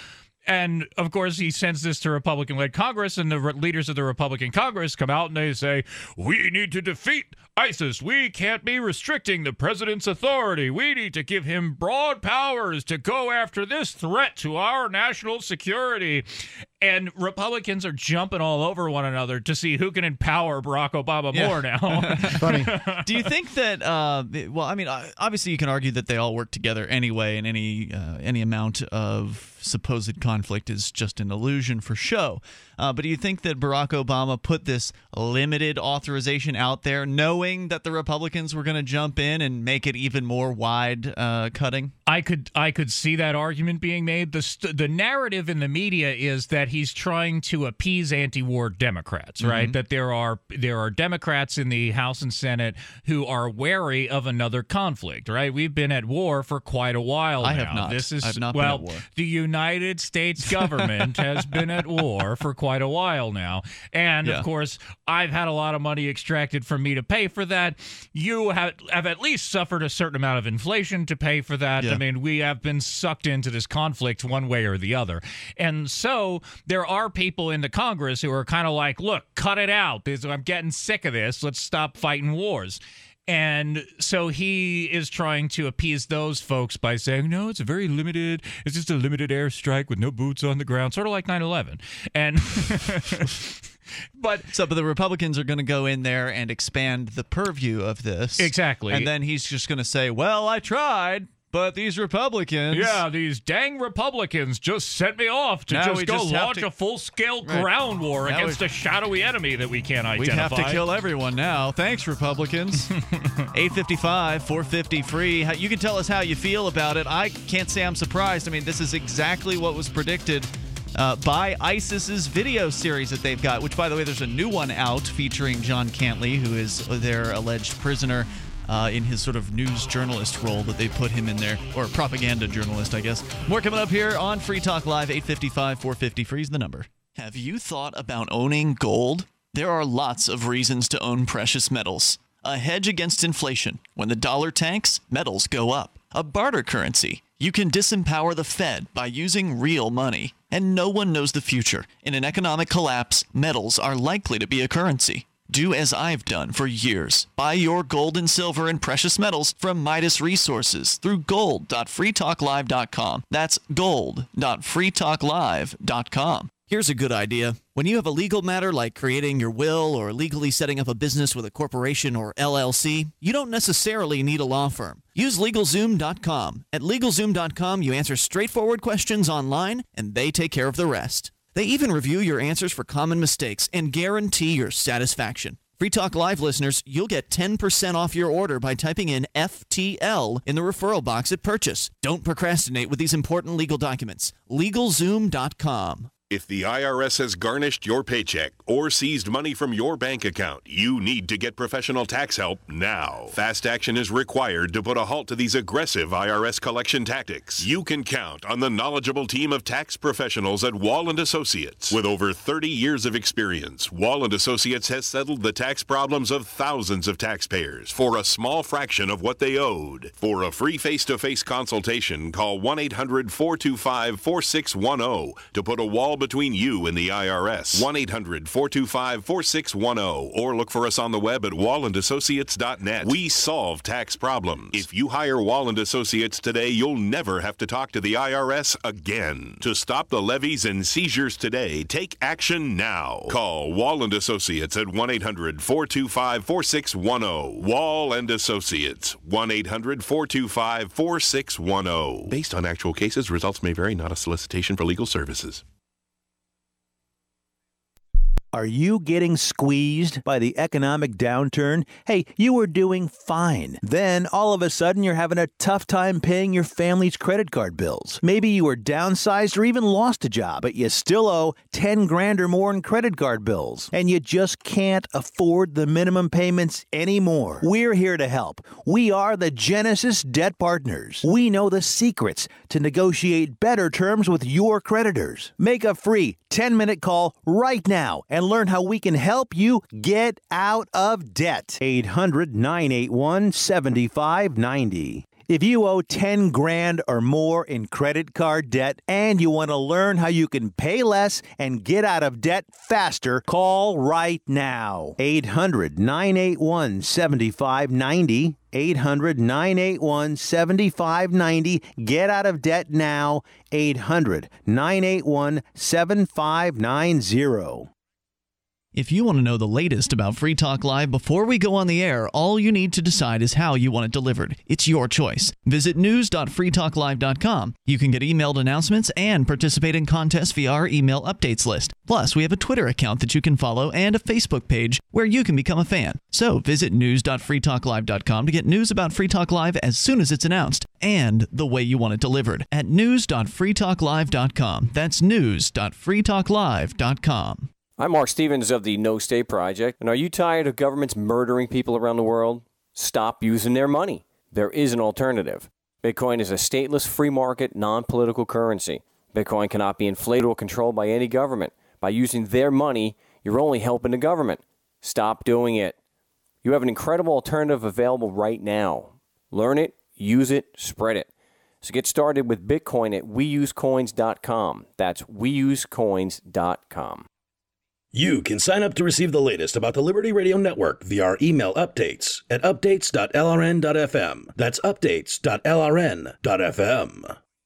And, of course, he sends this to Republican-led Congress, and the re- leaders of the Republican Congress come out and they say, we need to defeat ISIS. We can't be restricting the president's authority. We need to give him broad powers to go after this threat to our national security. And Republicans are jumping all over one another to see who can empower Barack Obama Yeah. more now. Funny. Do you think that? Uh, well, I mean, obviously, you can argue that they all work together anyway, and any uh, any amount of supposed conflict is just an illusion for show. Uh, but do you think that Barack Obama put this limited authorization out there, knowing that the Republicans were going to jump in and make it even more wide uh, cutting? I could I could see that argument being made. The st- the narrative in the media is that he's trying to appease anti-war Democrats, right? Mm-hmm. That there are there are Democrats in the House and Senate who are wary of another conflict, right? We've been at war for quite a while I now. have not. This is I've not well, been at war. the United States government has been at war for quite a while now. And Yeah. of course, I've had a lot of money extracted from me to pay for that. You have, have at least suffered a certain amount of inflation to pay for that. Yeah. I mean, we have been sucked into this conflict one way or the other. And so there are people in the Congress who are kind of like, look, cut it out. This- I'm getting sick of this. Let's stop fighting wars. And so he is trying to appease those folks by saying, no, it's a very limited, it's just a limited airstrike with no boots on the ground, sort of like nine eleven. And but So, but the Republicans are going to go in there and expand the purview of this. Exactly. And then he's just going to say, well, I tried, but these Republicans. yeah, these dang Republicans just sent me off to Now just we go just have launch to- a full-scale Right. ground war Now against we- a shadowy enemy that we can't We'd identify. have to kill everyone now. Thanks, Republicans. eight fifty-five, four fifty free. How- You can tell us how you feel about it. I can't say I'm surprised. I mean, this is exactly what was predicted uh, by ISIS's video series that they've got, which, by the way, there's a new one out featuring John Cantwell, who is their alleged prisoner uh, in his sort of news journalist role that they put him in there, or propaganda journalist, I guess. More coming up here on Free Talk Live. Eight fifty-five, four fifty free is the number. Have you thought about owning gold? There are lots of reasons to own precious metals. A hedge against inflation. When the dollar tanks, metals go up. A barter currency. You can disempower the Fed by using real money. And no one knows the future. In an economic collapse, metals are likely to be a currency. Do as I've done for years. Buy your gold and silver and precious metals from Midas Resources through gold dot free talk live dot com. That's gold dot free talk live dot com. Here's a good idea. When you have a legal matter like creating your will or legally setting up a business with a corporation or L L C, you don't necessarily need a law firm. Use LegalZoom dot com. At LegalZoom dot com, you answer straightforward questions online, and they take care of the rest. They even review your answers for common mistakes and guarantee your satisfaction. Free Talk Live listeners, you'll get ten percent off your order by typing in F T L in the referral box at purchase. Don't procrastinate with these important legal documents. LegalZoom dot com. If the I R S has garnished your paycheck or seized money from your bank account, you need to get professional tax help now. Fast action is required to put a halt to these aggressive I R S collection tactics. You can count on the knowledgeable team of tax professionals at Wall and Associates. With over thirty years of experience, Wall and Associates has settled the tax problems of thousands of taxpayers for a small fraction of what they owed. For a free face-to-face consultation, call one eight hundred, four two five, four six one zero to put a wall between you and the I R S. one eight hundred, four two five, four six one zero or look for us on the web at wall and associates dot net. We solve tax problems. If you hire Wall and Associates today, you'll never have to talk to the I R S again. To stop the levies and seizures today, take action now. Call Wall and Associates at one eight hundred, four two five, four six one zero. Wall and Associates, one eight hundred, four two five, four six one zero. Based on actual cases, results may vary, not a solicitation for legal services. Are you getting squeezed by the economic downturn? Hey, you were doing fine. Then, all of a sudden, you're having a tough time paying your family's credit card bills. Maybe you were downsized or even lost a job, but you still owe ten grand or more in credit card bills. And you just can't afford the minimum payments anymore. We're here to help. We are the Genesis Debt Partners. We know the secrets to negotiate better terms with your creditors. Make a free ten-minute call right now and learn how we can help you get out of debt. eight hundred, nine eight one, seven five nine zero. If you owe ten grand or more in credit card debt and you want to learn how you can pay less and get out of debt faster, call right now. eight hundred, nine eight one, seven five nine zero. eight hundred, nine eight one, seven five nine zero. Get out of debt now. eight hundred, nine eight one, seven five nine zero. If you want to know the latest about Free Talk Live before we go on the air, all you need to decide is how you want it delivered. It's your choice. Visit news dot free talk live dot com. You can get emailed announcements and participate in contests via our email updates list. Plus, we have a Twitter account that you can follow and a Facebook page where you can become a fan. So visit news dot free talk live dot com to get news about Free Talk Live as soon as it's announced and the way you want it delivered at news dot free talk live dot com. That's news dot free talk live dot com. I'm Mark Stevens of the No State Project, and are you tired of governments murdering people around the world? Stop using their money. There is an alternative. Bitcoin is a stateless, free market, non-political currency. Bitcoin cannot be inflated or controlled by any government. By using their money, you're only helping the government. Stop doing it. You have an incredible alternative available right now. Learn it, use it, spread it. So get started with Bitcoin at we use coins dot com. That's we use coins dot com. You can sign up to receive the latest about the Liberty Radio Network via our email updates at updates dot l r n dot f m. That's updates dot l r n dot f m.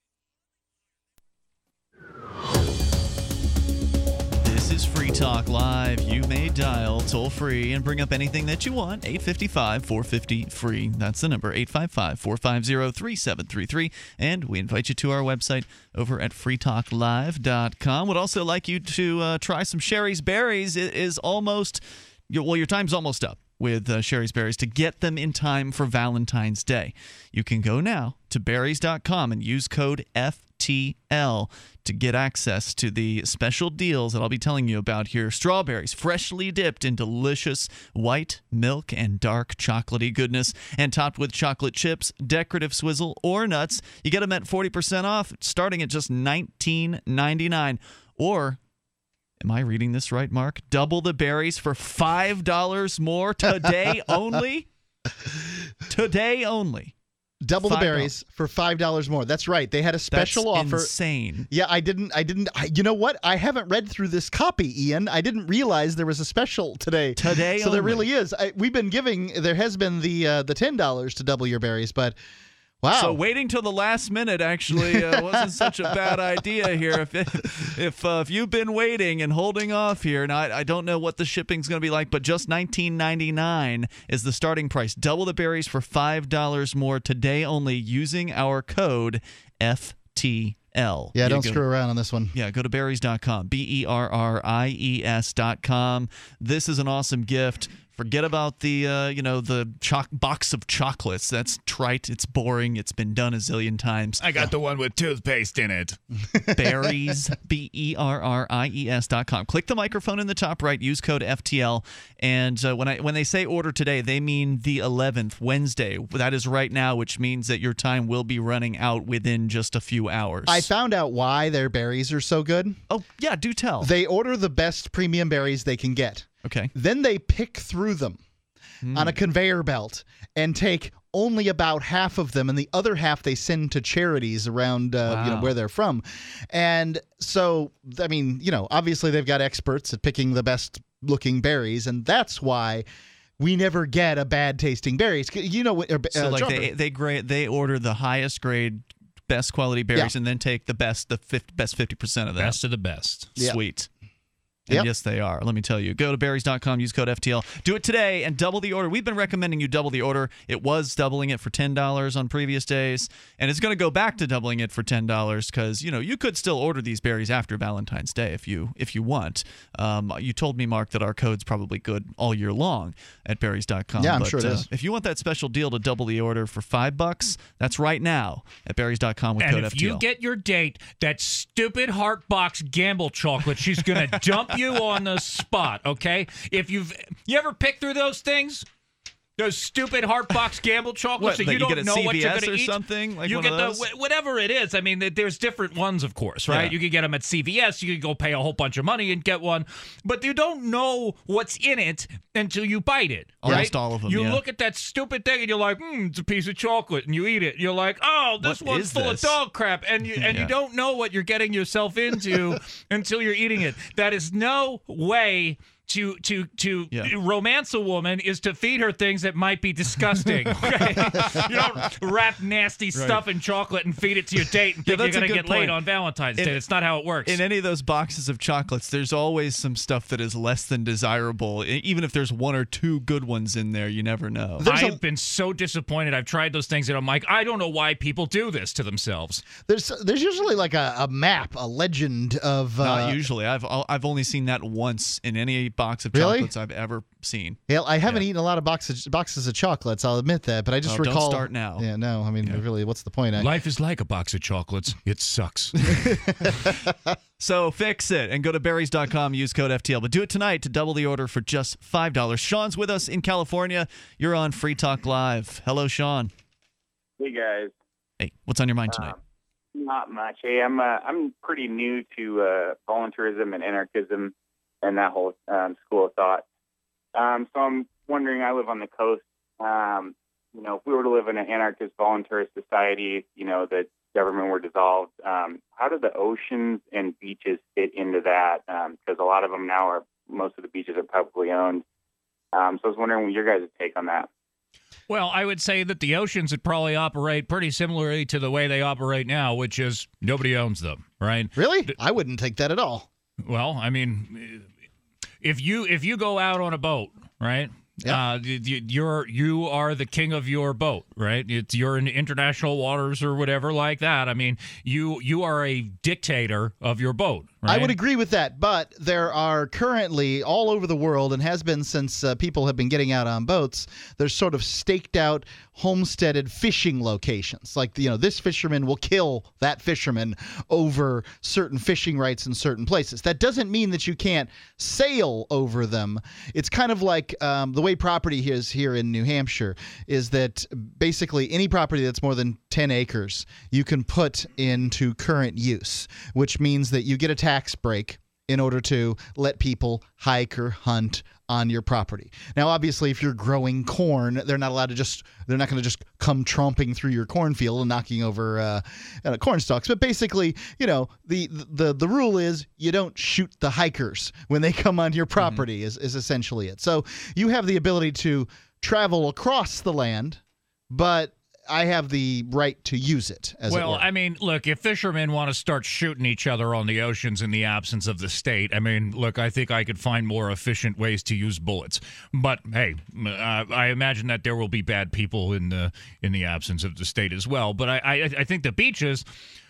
This is Free Talk Live. You may dial toll free and bring up anything that you want. eight five five, four five zero, free. That's the number, eight five five, four five zero, three seven three three. And we invite you to our website over at free talk live dot com. Would also like you to uh, try some Sherry's Berries. It is almost, well, your time's almost up with uh, Sherry's Berries to get them in time for Valentine's Day. You can go now to berries dot com and use code F T L to get access to the special deals that I'll be telling you about here. Strawberries, freshly dipped in delicious white milk and dark chocolatey goodness, and topped with chocolate chips, decorative swizzle, or nuts. You get them at forty percent off, starting at just nineteen ninety-nine. Or, am I reading this right, Mark? Double the berries for five dollars more today only? Today only. Double the berries for five dollars more. That's right. They had a special That's offer. Insane. Yeah, I didn't. I didn't. I, you know what? I haven't read through this copy, Ian. I didn't realize there was a special today. Today, so only. there really is. I, we've been giving. There has been the uh, the ten dollars to double your berries, but. Wow. So waiting till the last minute actually uh, wasn't such a bad idea here. If it, if uh, if you've been waiting and holding off here, now I, I don't know what the shipping's going to be like, but just nineteen ninety-nine is the starting price. Double the berries for five dollars more today only using our code F T L. Yeah, You don't go- screw around on this one. Yeah, go to berries dot com, B E R R I E S dot com. This is an awesome gift. Forget about the, uh, you know, the choc- box of chocolates. That's trite. It's boring. It's been done a zillion times. I got the one with toothpaste in it. Berries, B E R R I E S dot com. Click the microphone in the top right. Use code F T L. And uh, when I when they say order today, they mean the eleventh, Wednesday. That is right now, which means that your time will be running out within just a few hours. I found out why their berries are so good. Oh, yeah, do tell. They order the best premium berries they can get. Okay. Then they pick through them Hmm. on a conveyor belt and take only about half of them, and the other half they send to charities around uh, you know Wow. where they're from. And so, I mean, you know, obviously they've got experts at picking the best looking berries, and that's why we never get a bad tasting berries. You know, uh, So like strawberry. they they grade they order the highest grade, best quality berries, Yeah. and then take the best the fifty, best fifty percent of that. Best of the best. Yeah. Sweet. And Yep. yes, they are. Let me tell you. Go to berries dot com, use code F T L. Do it today and double the order. We've been recommending you double the order. It was doubling it for ten dollars on previous days, and it's going to go back to doubling it for ten dollars because, you know, you could still order these berries after Valentine's Day if you if you want. Um, you told me, Mark, that our code's probably good all year long at berries dot com. Yeah, I'm but, sure it uh, is. If you want that special deal to double the order for five bucks, that's right now at berries dot com with And code if F T L. you get your date that stupid Heartbox Gamble chocolate, she's going to dump you on the spot, okay? If you've you ever picked through those things? those stupid Heartbox Gamble chocolates What, that you like you don't get a know what you're C V S going to or eat. something? Like you one get of the those? wh- whatever it is. I mean, there's different ones, of course, right? Yeah. You could get them at C V S. You could go pay a whole bunch of money and get one, but you don't know what's in it until you bite it. Almost right? all of them, You yeah. look at that stupid thing and you're like, hmm, it's a piece of chocolate, and you eat it. You're like, oh, this What one's is full this? of dog crap, and you and Yeah. you don't know what you're getting yourself into until you're eating it. That is no way to to to Yeah. romance a woman is to feed her things that might be disgusting. Okay? You don't wrap nasty stuff in chocolate and feed it to your date and Yeah, think you're that's a going to good get laid point. on Valentine's In- Day. That's not how it works. In any of those boxes of chocolates, there's always some stuff that is less than desirable. E- Even if there's one or two good ones in there, you never know. There's I've a- been so disappointed. I've tried those things and I'm like, I don't know why people do this to themselves. There's there's usually like a, a map, a legend of. Uh, Not usually. I've I've only seen that once in any box of Really? chocolates I've ever seen. Hell, I haven't eaten a lot of boxes boxes of chocolates. I'll admit that, but I just Oh, don't recall. start now. Yeah, no. I mean, really, what's the point? I, Life is like a box of chocolates. It sucks. So fix it and go to berries dot com, use code F T L. But do it tonight to double the order for just five dollars. Sean's with us in California. You're on Free Talk Live. Hello, Sean. Hey guys, Hey, what's on your mind tonight? um, not much. Hey, I'm uh, I'm pretty new to uh, voluntarism and anarchism and that whole um, school of thought. Um, so I'm wondering. I live on the coast. Um, you know, if we were to live in an anarchist voluntarist society, you know, the government were dissolved. Um, how do the oceans and beaches fit into that? Because a lot of them now are. Most of the beaches are publicly owned. Um, so I was wondering what your guys' take on that. Well, I would say that the oceans would probably operate pretty similarly to the way they operate now, which is nobody owns them, right? really? I wouldn't take that at all. Well, I mean, if you if you go out on a boat, right? Yeah. Uh, you, you're you are the king of your boat, right? It's you're in international waters or whatever like that. I mean, you you are a dictator of your boat. Right? I would agree with that, but there are currently all over the world, and has been since uh, people have been getting out on boats, there's sort of staked out, homesteaded fishing locations. Like, you know, this fisherman will kill that fisherman over certain fishing rights in certain places. That doesn't mean that you can't sail over them. It's kind of like um, the way property is here in New Hampshire is that basically any property that's more than ten acres, you can put into current use, which means that you get a tax break in order to let people hike or hunt on your property. Now, obviously, if you're growing corn, they're not allowed to just, they're not going to just come tromping through your cornfield and knocking over uh, uh, corn stalks. But basically, you know, the, the, the rule is you don't shoot the hikers when they come on your property mm-hmm. is, is essentially it. So you have the ability to travel across the land, but I have the right to use it, as well, it were. I mean, look, if fishermen want to start shooting each other on the oceans in the absence of the state, I mean, look, I think I could find more efficient ways to use bullets. But hey, uh, I imagine that there will be bad people in the in the absence of the state as well. But I, I, I think the beaches.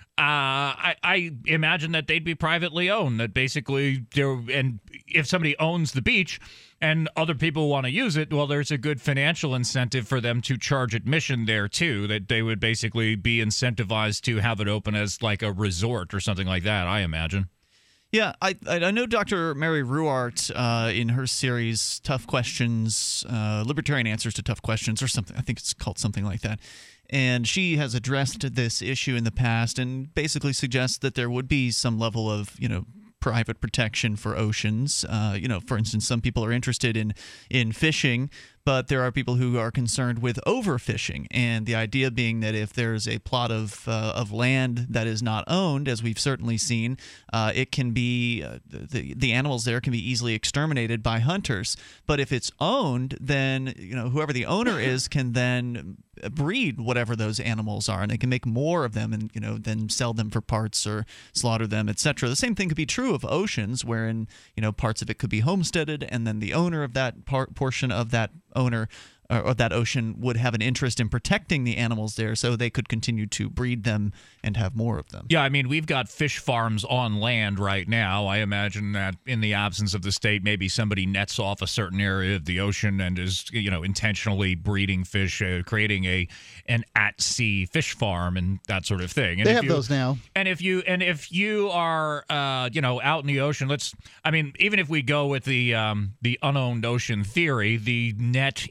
Uh, I, I imagine that they'd be privately owned. That basically, there and if somebody owns the beach and other people want to use it, well, there's a good financial incentive for them to charge admission there too. That they would basically be incentivized to have it open as like a resort or something like that. I imagine. Yeah, I I know Doctor Mary Ruart uh, in her series Tough Questions, uh, Libertarian Answers to Tough Questions or something. I think it's called something like that. And she has addressed this issue in the past and basically suggests that there would be some level of, you know, private protection for oceans. Uh, you know, for instance, some people are interested in in fishing, but there are people who are concerned with overfishing. And the idea being that if there's a plot of uh, of land that is not owned, as we've certainly seen, uh, it can be uh, the the animals there can be easily exterminated by hunters. But if it's owned, then you know whoever the owner is can then breed whatever those animals are, and they can make more of them, and you know then sell them for parts or slaughter them, et cetera. The same thing could be true of oceans, wherein you know parts of it could be homesteaded, and then the owner of that part portion of that owner or that ocean would have an interest in protecting the animals there so they could continue to breed them and have more of them. Yeah, I mean, we've got fish farms on land right now. I imagine that in the absence of the state, maybe somebody nets off a certain area of the ocean and is, you know, intentionally breeding fish, uh, creating a an at-sea fish farm and that sort of thing. And they if have you, those now. And if you and if you are, uh, you know, out in the ocean, let's, I mean, even if we go with the um, the unowned ocean theory, the net in that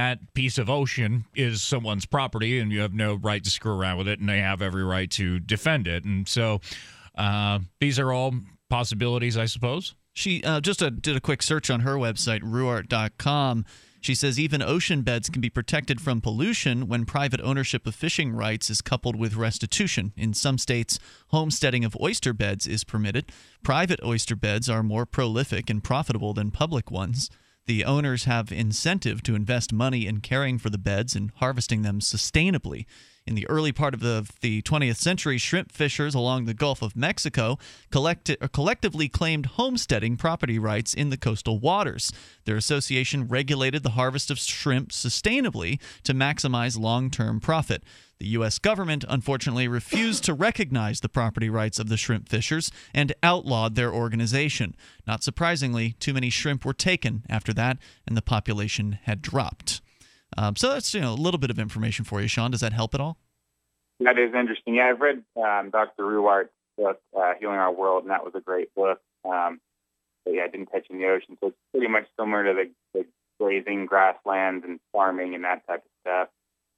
that piece of ocean is someone's property and you have no right to screw around with it, and they have every right to defend it. And so uh, these are all possibilities, I suppose. She uh, just a, did a quick search on her website, ruart dot com. She says even ocean beds can be protected from pollution when private ownership of fishing rights is coupled with restitution. In some states, homesteading of oyster beds is permitted. Private oyster beds are more prolific and profitable than public ones. The owners have incentive to invest money in caring for the beds and harvesting them sustainably. In the early part of the, the twentieth century, shrimp fishers along the Gulf of Mexico collect, collectively claimed homesteading property rights in the coastal waters. Their association regulated the harvest of shrimp sustainably to maximize long-term profit. The U S government, unfortunately, refused to recognize the property rights of the shrimp fishers and outlawed their organization. Not surprisingly, too many shrimp were taken after that, and the population had dropped. Um, so that's, you know, a little bit of information for you, Sean. Does that help at all? That is interesting. Yeah, I've read um, Doctor Ruwart's book, uh, Healing Our World, and that was a great book. Um, but yeah, I didn't touch in the ocean, so it's pretty much similar to the, the grazing grasslands and farming and that type of stuff.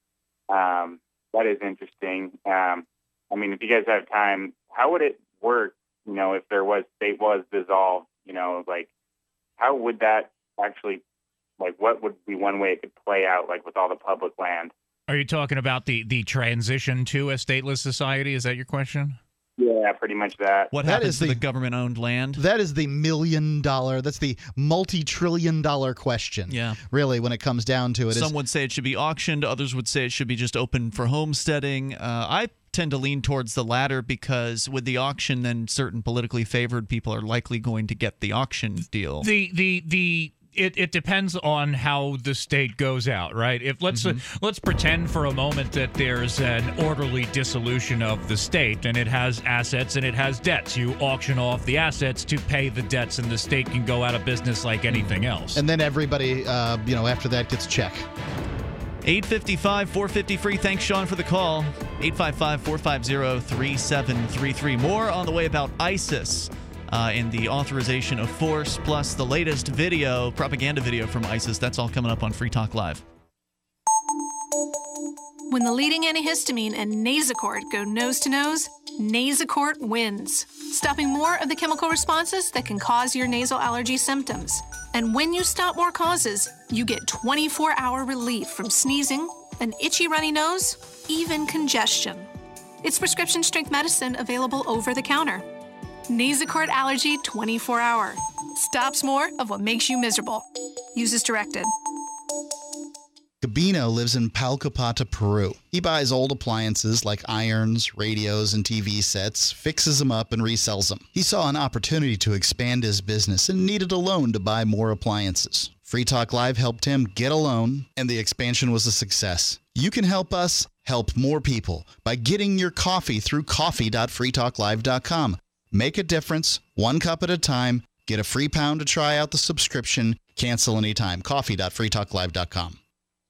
Um, that is interesting. Um, I mean, if you guys have time, how would it work, you know, if there was, state was dissolved, you know, like, how would that actually, like, what would be one way it could play out, like, with all the public land? Are you talking about the, the transition to a stateless society? Is that your question? Yeah, pretty much that. What That happens is to the- the government-owned land? That is the million dollar, that's the multi-trillion dollar question. Yeah. Really, when it comes down to it. Some is, would say it should be auctioned. Others would say it should be just open for homesteading. Uh, I tend to lean towards the latter because with the auction, then certain politically favored people are likely going to get the auction deal. The the the it, it depends on how the state goes out, right? If let's uh, let's pretend for a moment that there's an orderly dissolution of the state and it has assets and it has debts. You auction off the assets to pay the debts, and the state can go out of business like anything else. and then everybody, uh, you know, after that gets a check. eight five five, four five zero, free. Thanks, Sean, for the call. eight five five, four five zero, three seven three three. More on the way about ISIS uh, and the authorization of force, plus the latest video, propaganda video from ISIS. That's all coming up on Free Talk Live. When the leading antihistamine and Nasacort go nose to nose, Nasacort wins, stopping more of the chemical responses that can cause your nasal allergy symptoms. And when you stop more causes, you get twenty-four hour relief from sneezing, an itchy runny nose, even congestion. It's prescription strength medicine available over the counter. Nasacort Allergy twenty-four hour. Stops more of what makes you miserable. Use as directed. Gabino lives in Palcopata, Peru. He buys old appliances like irons, radios, and T V sets, fixes them up, and resells them. He saw an opportunity to expand his business and needed a loan to buy more appliances. Free Talk Live helped him get a loan, and the expansion was a success. You can help us help more people by getting your coffee through coffee dot free talk live dot com. Make a difference, one cup at a time. Get a free pound to try out the subscription. Cancel anytime. coffee dot free talk live dot com.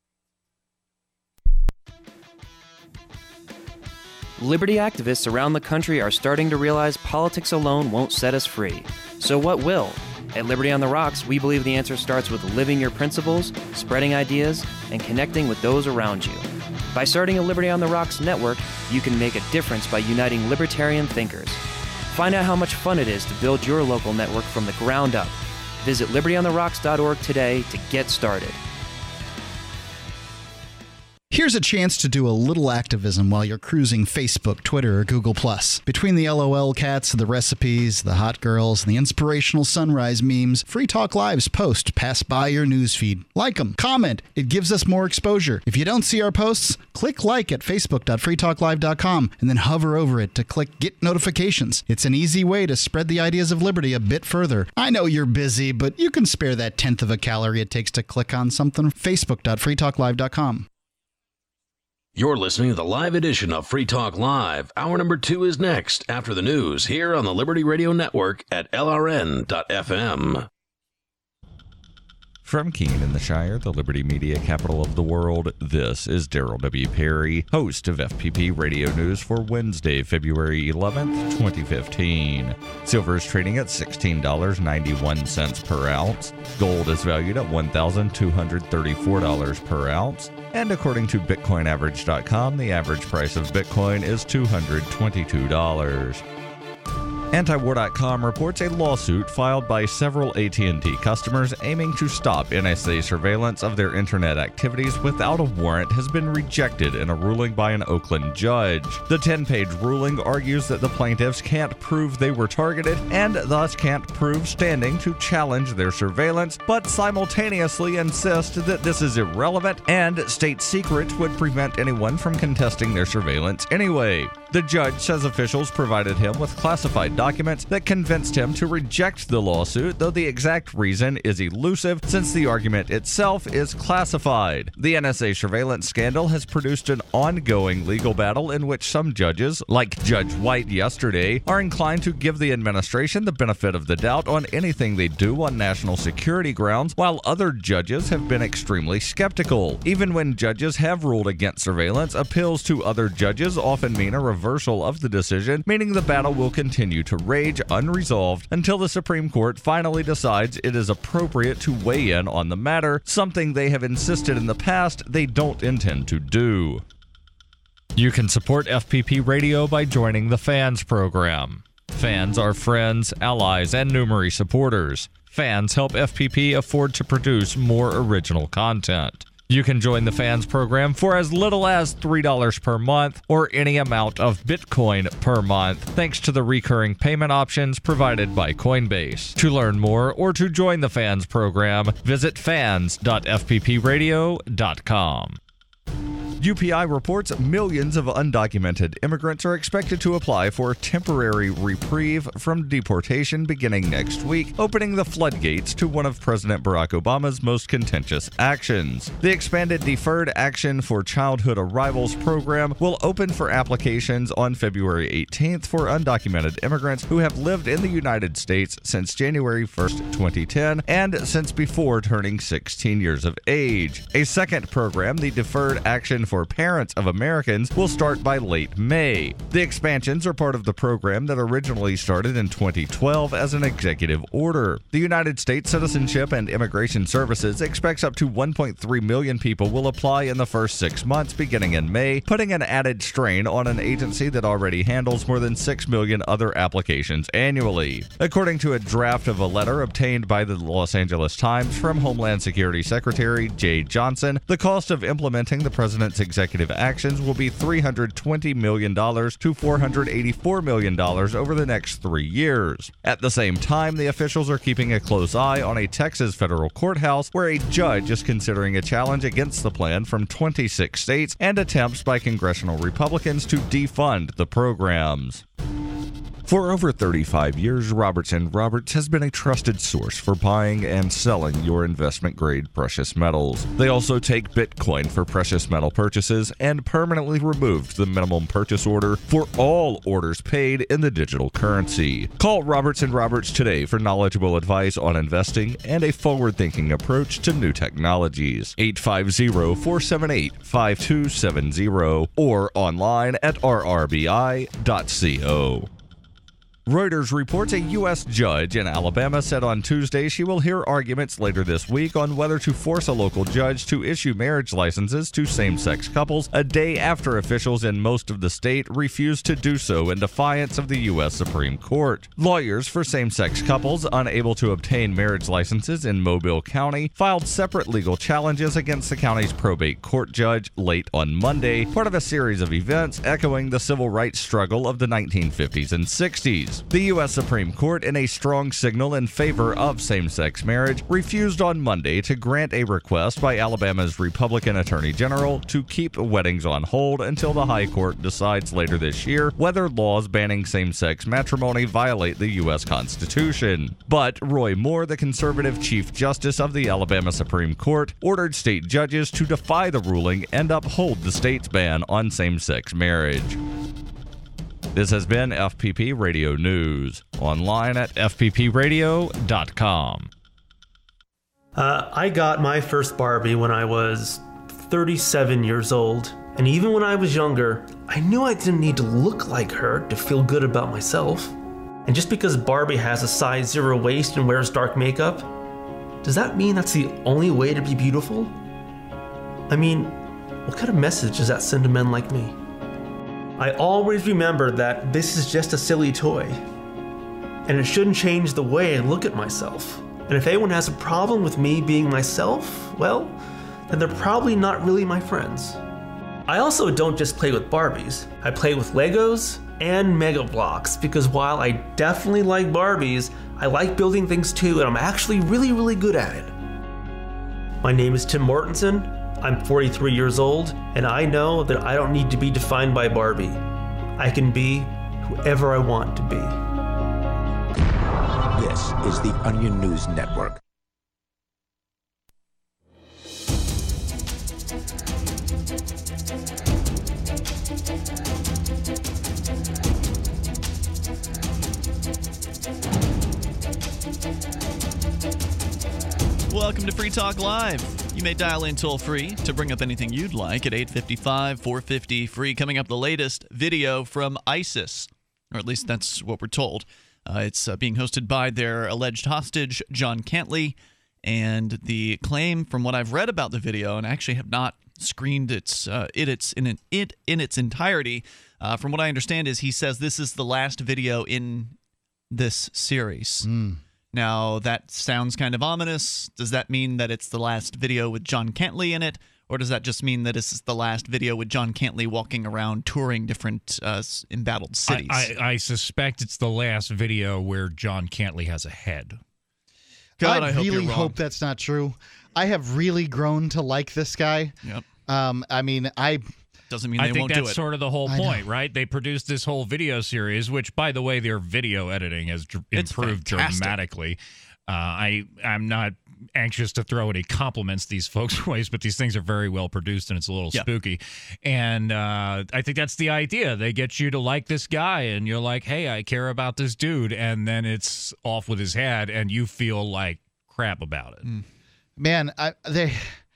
Liberty activists around the country are starting to realize politics alone won't set us free. So what will? At Liberty on the Rocks, we believe the answer starts with living your principles, spreading ideas, and connecting with those around you. By starting a Liberty on the Rocks network, you can make a difference by uniting libertarian thinkers. Find out how much fun it is to build your local network from the ground up. Visit liberty on the rocks dot org today to get started. Here's a chance to do a little activism while you're cruising Facebook, Twitter, or Google+. Between the LOL cats, the recipes, the hot girls, and the inspirational sunrise memes, Free Talk Live's posts pass by your newsfeed. Like them, comment. It gives us more exposure. If you don't see our posts, click like at facebook dot free talk live dot com and then hover over it to click Get Notifications. It's an easy way to spread the ideas of liberty a bit further. I know you're busy, but you can spare that tenth of a calorie it takes to click on something. facebook dot free talk live dot com. You're listening to the live edition of Free Talk Live. Hour number two is next after the news here on the Liberty Radio Network at L R N dot F M. From Keene in the Shire, the Liberty Media capital of the world, this is Daryl W. Perry, host of F P P Radio News for Wednesday, February eleventh, twenty fifteen. Silver is trading at sixteen dollars and ninety-one cents per ounce. Gold is valued at one thousand two hundred thirty-four dollars per ounce. And according to Bitcoin Average dot com, the average price of Bitcoin is two hundred twenty-two dollars. Antiwar dot com reports a lawsuit filed by several A T and T customers aiming to stop N S A surveillance of their internet activities without a warrant has been rejected in a ruling by an Oakland judge. The ten-page ruling argues that the plaintiffs can't prove they were targeted and thus can't prove standing to challenge their surveillance, but simultaneously insist that this is irrelevant and state secrets would prevent anyone from contesting their surveillance anyway. The judge says officials provided him with classified documents that convinced him to reject the lawsuit, though the exact reason is elusive since the argument itself is classified. The N S A surveillance scandal has produced an ongoing legal battle in which some judges, like Judge White yesterday, are inclined to give the administration the benefit of the doubt on anything they do on national security grounds, while other judges have been extremely skeptical. Even when judges have ruled against surveillance, appeals to other judges often mean a reversal of the decision, meaning the battle will continue to rage unresolved until the Supreme Court finally decides it is appropriate to weigh in on the matter, something they have insisted in the past they don't intend to do. You can support F P P Radio by joining the Fans program. Fans are friends, allies, and numerous supporters. Fans help F P P afford to produce more original content. You can join the Fans program for as little as three dollars per month or any amount of Bitcoin per month, thanks to the recurring payment options provided by Coinbase. To learn more or to join the Fans program, visit fans dot f p p radio dot com. U P I reports millions of undocumented immigrants are expected to apply for a temporary reprieve from deportation beginning next week, opening the floodgates to one of President Barack Obama's most contentious actions. The expanded Deferred Action for Childhood Arrivals program will open for applications on February eighteenth for undocumented immigrants who have lived in the United States since January first, twenty ten, and since before turning sixteen years of age. A second program, the Deferred Action for Parents of Americans, will start by late May. The expansions are part of the program that originally started in twenty twelve as an executive order. The United States Citizenship and Immigration Services expects up to one point three million people will apply in the first six months beginning in May, putting an added strain on an agency that already handles more than six million other applications annually. According to a draft of a letter obtained by the Los Angeles Times from Homeland Security Secretary Jay Johnson, the cost of implementing the president's executive actions will be three hundred twenty million dollars to four hundred eighty-four million dollars over the next three years. At the same time, the officials are keeping a close eye on a Texas federal courthouse where a judge is considering a challenge against the plan from twenty-six states and attempts by congressional Republicans to defund the programs. For over thirty-five years, Roberts and Roberts has been a trusted source for buying and selling your investment-grade precious metals. They also take Bitcoin for precious metal purchases and permanently removed the minimum purchase order for all orders paid in the digital currency. Call Roberts and Roberts today for knowledgeable advice on investing and a forward-thinking approach to new technologies. eight five zero, four seven eight, five two seven zero or online at r r b i dot co. Reuters reports a U S judge in Alabama said on Tuesday she will hear arguments later this week on whether to force a local judge to issue marriage licenses to same-sex couples a day after officials in most of the state refused to do so in defiance of the U S Supreme Court. Lawyers for same-sex couples unable to obtain marriage licenses in Mobile County filed separate legal challenges against the county's probate court judge late on Monday, part of a series of events echoing the civil rights struggle of the nineteen fifties and sixties. The U S Supreme Court, in a strong signal in favor of same-sex marriage, refused on Monday to grant a request by Alabama's Republican Attorney General to keep weddings on hold until the High Court decides later this year whether laws banning same-sex matrimony violate the U S Constitution. But Roy Moore, the conservative Chief Justice of the Alabama Supreme Court, ordered state judges to defy the ruling and uphold the state's ban on same-sex marriage. This has been F P P Radio News, online at f p p radio dot com. Uh, I got my first Barbie when I was thirty-seven years old, and even when I was younger, I knew I didn't need to look like her to feel good about myself. And just because Barbie has a size zero waist and wears dark makeup, does that mean that's the only way to be beautiful? I mean, what kind of message does that send to men like me? I always remember that this is just a silly toy, and it shouldn't change the way I look at myself. And if anyone has a problem with me being myself, well, then they're probably not really my friends. I also don't just play with Barbies. I play with Legos and Mega Blocks, because while I definitely like Barbies, I like building things too, and I'm actually really, really good at it. My name is Tim Mortensen. I'm forty-three years old, and I know that I don't need to be defined by Barbie. I can be whoever I want to be. This is the Onion News Network. Welcome to Free Talk Live. You may dial in toll-free to bring up anything you'd like at eight five five, four five zero, free. Coming up, the latest video from ISIS, or at least that's what we're told. Uh, it's uh, being hosted by their alleged hostage, John Cantwell, and the claim from what I've read about the video, and I actually have not screened its, uh, it, it's in an, it in its entirety, uh, from what I understand is he says this is the last video in this series. Mm. Now, that sounds kind of ominous. Does that mean that it's the last video with John Cantwell in it? Or does that just mean that this is the last video with John Cantwell walking around touring different uh, embattled cities? I, I, I suspect it's the last video where John Cantwell has a head. God, I, I hope really you're wrong. hope that's not true. I have really grown to like this guy. Yep. Um, I mean, I... Doesn't mean I they think won't that's do it. sort of the whole I point, know. right? They produced this whole video series, which, by the way, their video editing has dr- It's improved fantastic. dramatically. Uh, I I'm not anxious to throw any compliments these folks' ways, but these things are very well produced and it's a little Yeah. spooky. And uh, I think that's the idea. They get you to like this guy, and you're like, hey, I care about this dude, and then it's off with his head, and you feel like crap about it. Mm. Man, I, they...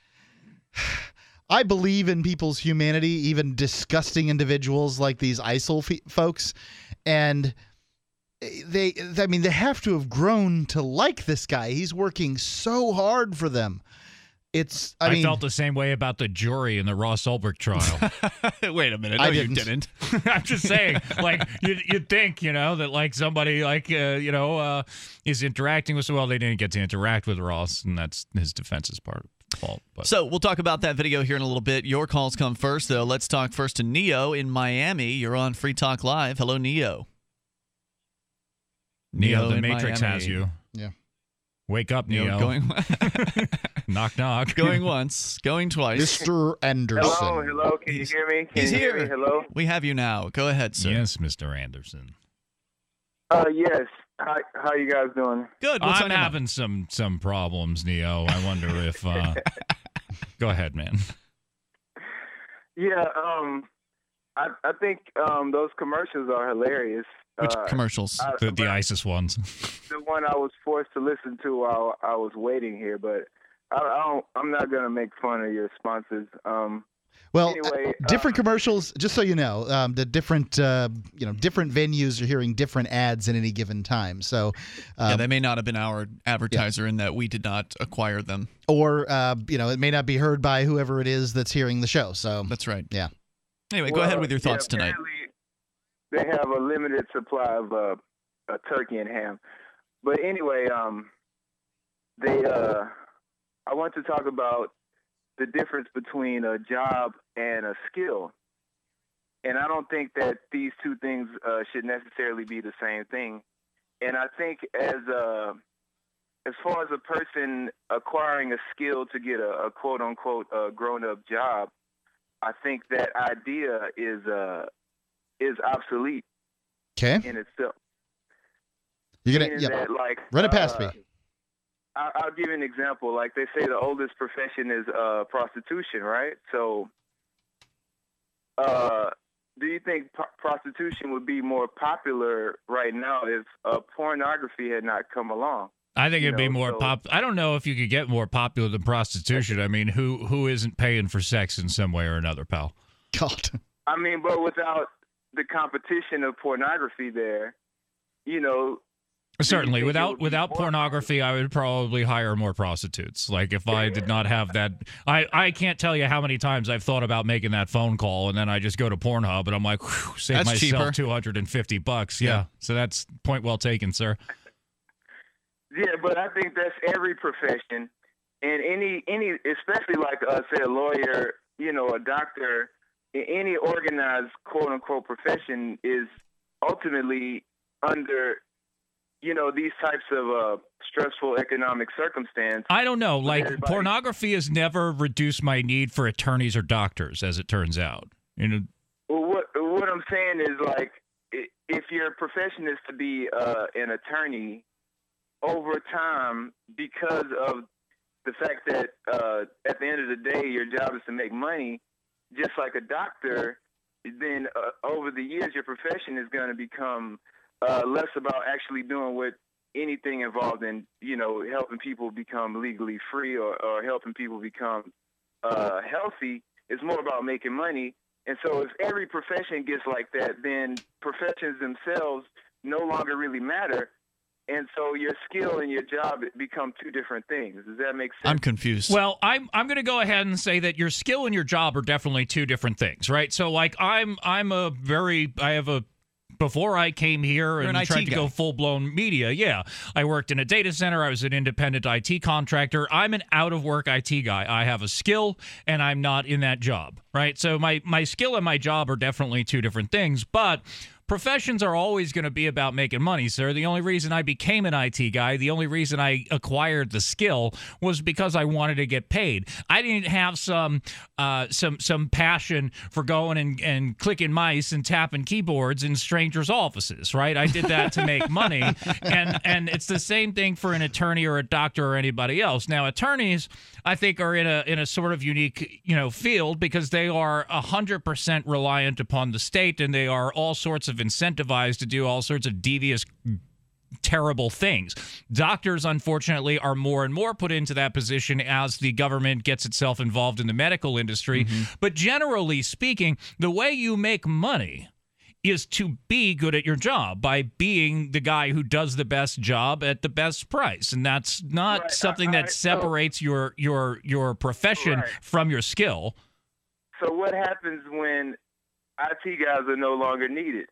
I believe in people's humanity, even disgusting individuals like these I S I L f- folks, and they, I mean, they have to have grown to like this guy. He's working so hard for them. It's, I, I, mean, felt the same way about the jury in the Ross Ulbricht trial. Wait a minute. No, I you didn't. didn't. I'm just saying, like, you'd, you'd think, you know, that, like, somebody, like, uh, you know, uh, is interacting with, well, they didn't get to interact with Ross, and that's his defense's part of the fault. But. So we'll talk about that video here in a little bit. Your calls come first, though. Let's talk first to Neo in Miami. You're on Free Talk Live. Hello, Neo. Neo, the in Matrix Miami. has you. Yeah. Wake up, Neo Neo. going knock, knock. going once, going twice. Mister Anderson. Hello, hello. Can you hear me? Can He's you hear here. me? Hello. We have you now. Go ahead, sir. Yes, Mister Anderson. Uh, yes. How how you guys doing? Good. What's I'm on your mind? having some some problems, Neo. I wonder if. Uh... Go ahead, man. Yeah. Um, I I think um those commercials are hilarious. Which uh, commercials? I, The, the ISIS ones. the one I was forced to listen to while I was waiting here, but I, I don't. I'm not gonna make fun of your sponsors. Um. Well, Anyway, uh, different uh, commercials. Just so you know, um, the different, uh, you know, different venues are hearing different ads at any given time. So, um, yeah, they may not have been our advertiser in that we did not acquire them. or uh, you know, it may not be heard by whoever it is that's hearing the show. So That's right. yeah. Anyway, go Well, ahead with your thoughts yeah, tonight. apparently They have a limited supply of uh, uh, turkey and ham, but anyway, um, they. Uh, I want to talk about the difference between a job and a skill, and I don't think that these two things uh, should necessarily be the same thing. And I think as uh, as far as a person acquiring a skill to get a, a quote unquote uh, grown up job, I think that idea is uh, is obsolete. Okay. In itself. You're gonna Meaning yeah. that, like, Run it past uh, me. I, I'll give you an example. Like they say, the oldest profession is uh, prostitution, right? So, uh, do you think p- prostitution would be more popular right now if uh, pornography had not come along? I think it'd know, be more so, pop. I don't know if you could get more popular than prostitution. I mean, who who isn't paying for sex in some way or another, pal? God. I mean, but without the competition of pornography there, you know. Certainly, you without without pornography, I would probably hire more prostitutes. Like if I did not have that, I, I can't tell you how many times I've thought about making that phone call, and then I just go to Pornhub, and I'm like, whew, save That's myself cheaper. two hundred and fifty bucks. Yeah. Yeah. So that's point well taken, sir. Yeah, but I think that's every profession, and any any especially like uh, say a lawyer, you know, a doctor, any organized quote unquote profession is ultimately under, you know, these types of uh, stressful economic circumstance. I don't know. Like everybody- pornography has never reduced my need for attorneys or doctors, as it turns out. You know. Well, what what I'm saying is like i- if your profession is to be uh, an attorney, over time, because of the fact that uh, at the end of the day your job is to make money, just like a doctor, then uh, over the years your profession is going to become uh, less about actually doing what anything involved in, you know, helping people become legally free or, or helping people become uh, healthy. It's more about making money. And so if every profession gets like that, then professions themselves no longer really matter. And so your skill and your job become two different things. Does that make sense? I'm confused. Well, I'm I'm going to go ahead and say that your skill and your job are definitely two different things, right? So, like, I'm I'm a very I have a before I came here You're and an tried I T to go guy. full blown media. Yeah, I worked in a data center. I was an independent I T contractor. I'm an out of work I T guy. I have a skill, and I'm not in that job, right? So my my skill and my job are definitely two different things, but professions are always going to be about making money, sir. The only reason I became an I T guy, the only reason I acquired the skill was because I wanted to get paid. I didn't have some uh, some some passion for going and, and clicking mice and tapping keyboards in strangers' offices, right? I did that to make money, and and it's the same thing for an attorney or a doctor or anybody else. Now, attorneys, I think, are in a in a sort of unique, you know, field because they are one hundred percent reliant upon the state, and they are all sorts of incentivized to do all sorts of devious, terrible things. Doctors, unfortunately, are more and more put into that position as the government gets itself involved in the medical industry. Mm-hmm. But generally speaking, the way you make money is to be good at your job by being the guy who does the best job at the best price, and that's not Right. something I- I- that separates your your your profession Right. from your skill. So what happens when I T guys are no longer needed?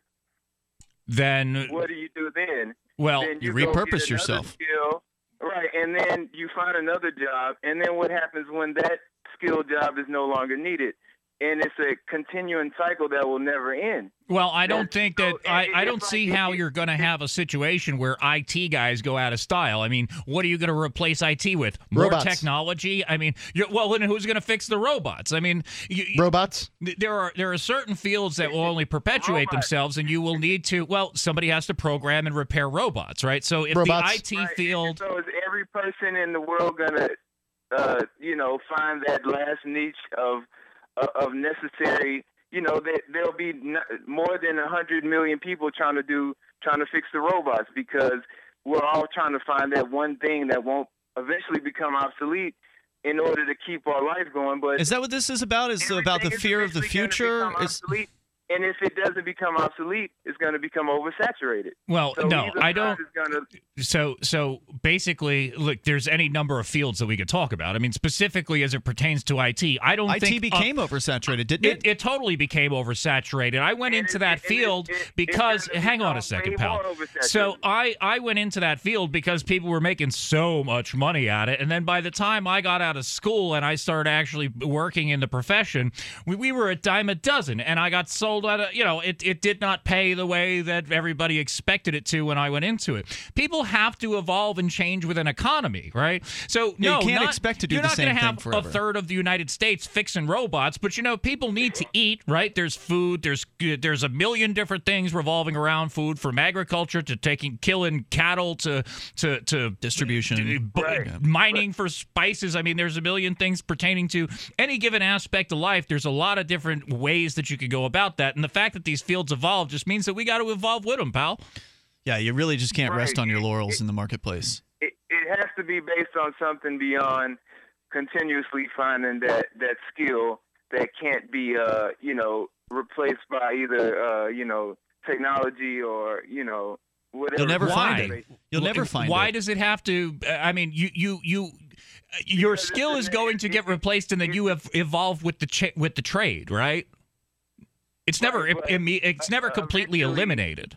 Then What do you do then? Well, then you go get repurpose another yourself. Skill, right, and then you find another job, and then what happens when that skill job is no longer needed? And it's a continuing cycle that will never end. Well, I don't That's- think that so, I, and I if don't I see get how you- you're going to have a situation where I T guys go out of style. I mean, what are you going to replace I T with? More Robots. technology? I mean, you're, well, then who's going to fix the robots? I mean, you, you- Robots? there are there are certain fields that will only perpetuate Robots. themselves, and you will need to. Well, somebody has to program and repair robots, right? So if Robots. the I T Right. field, So is every person in the world gonna, uh, you know, find that last niche of of necessary? You know, there, there'll be n- more than a hundred million people trying to do trying to fix the robots because we're all trying to find that one thing that won't eventually become obsolete in order to keep our life going. But Is that what this is about? Is it about the everything is fear of the eventually gonna future? become Is obsolete. And if it doesn't become obsolete, it's going to become oversaturated. well, So no, either I side don't. is gonna, So, so basically, look, there's any number of fields that we could talk about. I mean, specifically as it pertains to I T, I don't I T think became uh, oversaturated, didn't it, it? it totally became oversaturated. I went And into it- that and it- field it- it's because gonna hang on become a second, way pal. more oversaturated. So I I went into that field because people were making so much money at it, and then by the time I got out of school and I started actually working in the profession, we, we were a dime a dozen, and I got sold out of, you know, it it did not pay the way that everybody expected it to when I went into it. People have to evolve and change with an economy, right? So Yeah, no, you can't not- expect to do you're the not same gonna thing have forever. a third of the United States fixing robots, but you know, people need to eat, right? There's food, there's there's a million different things revolving around food, from agriculture to taking killing cattle to to to Distribution. to, bu- Right. mining for spices. I mean, there's a million things pertaining to any given aspect of life. There's a lot of different ways that you could go about that, and the fact that these fields evolve just means that we got to evolve with them, pal. Yeah, you really just can't rest Right. on your laurels in the marketplace. it, it has to be based on something beyond continuously finding that, that skill that can't be, uh, you know, replaced by either, uh, you know, technology or, you know, whatever. You'll never Why? find it. You'll never find Why it. Why does it have to? I mean, you, you, you, your skill is going to get replaced, and then you have evolved with the cha- with the trade, right? It's never, Right, it, but, it, it's never uh, completely eventually- eliminated.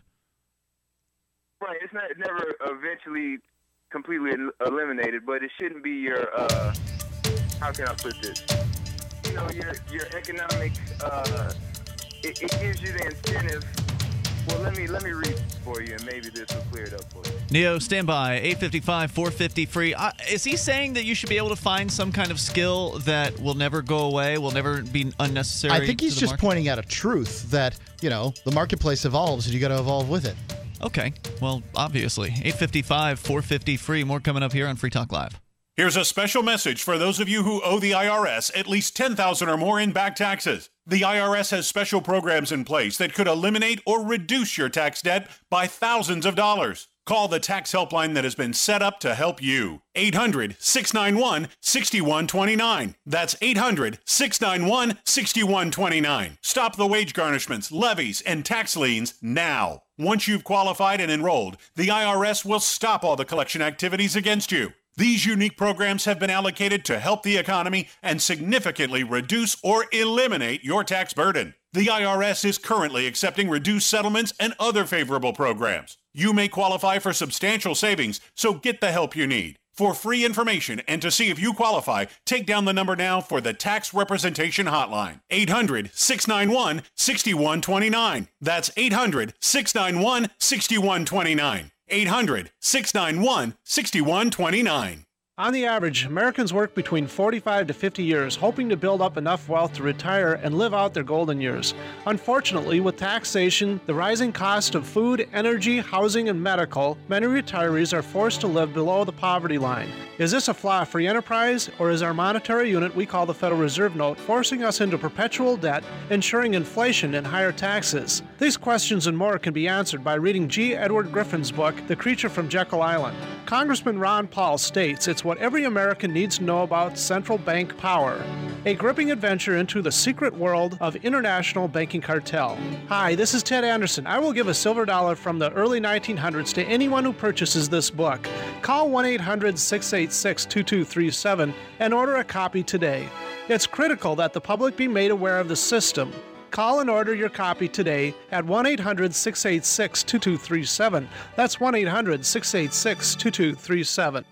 Right, it's not never eventually completely el- eliminated, but it shouldn't be your, uh, how can I put this? You know, your your economic, uh, it, it gives you the incentive. Well, let me let me read this for you, and maybe this will clear it up for you. Neo, stand by. eight fifty-five, four fifty free. Uh, is he saying that you should be able to find some kind of skill that will never go away, will never be unnecessary? I think he's to the just market? pointing out a truth that, you know, the marketplace evolves and you got to evolve with it. Okay. Well, obviously. eight fifty-five, four fifty free. More coming up here on Free Talk Live. Here's a special message for those of you who owe the I R S at least ten thousand dollars or more in back taxes. The I R S has special programs in place that could eliminate or reduce your tax debt by thousands of dollars. Call the tax helpline that has been set up to help you. eight hundred, six nine one, six one two nine. That's eight hundred, six nine one, six one two nine. Stop the wage garnishments, levies, and tax liens now. Once you've qualified and enrolled, the I R S will stop all the collection activities against you. These unique programs have been allocated to help the economy and significantly reduce or eliminate your tax burden. The I R S is currently accepting reduced settlements and other favorable programs. You may qualify for substantial savings, so get the help you need. For free information and to see if you qualify, take down the number now for the Tax Representation Hotline. eight hundred, six nine one, six one two nine. That's eight hundred, six nine one, six one two nine. eight hundred, six nine one, six one two nine. On the average, Americans work between forty-five to fifty years, hoping to build up enough wealth to retire and live out their golden years. Unfortunately, with taxation, the rising cost of food, energy, housing, and medical, many retirees are forced to live below the poverty line. Is this a flaw of free enterprise, or is our monetary unit we call the Federal Reserve Note forcing us into perpetual debt, ensuring inflation and higher taxes? These questions and more can be answered by reading G. Edward Griffin's book, The Creature from Jekyll Island. Congressman Ron Paul states it's what every American needs to know about central bank power. A gripping adventure into the secret world of international banking cartel. Hi, this is Ted Anderson. I will give a silver dollar from the early nineteen hundreds to anyone who purchases this book. Call one eight hundred, six eight six, two two three seven and order a copy today. It's critical that the public be made aware of the system. Call and order your copy today at one eight hundred, six eight six, two two three seven. That's one eight hundred, six eight six, two two three seven.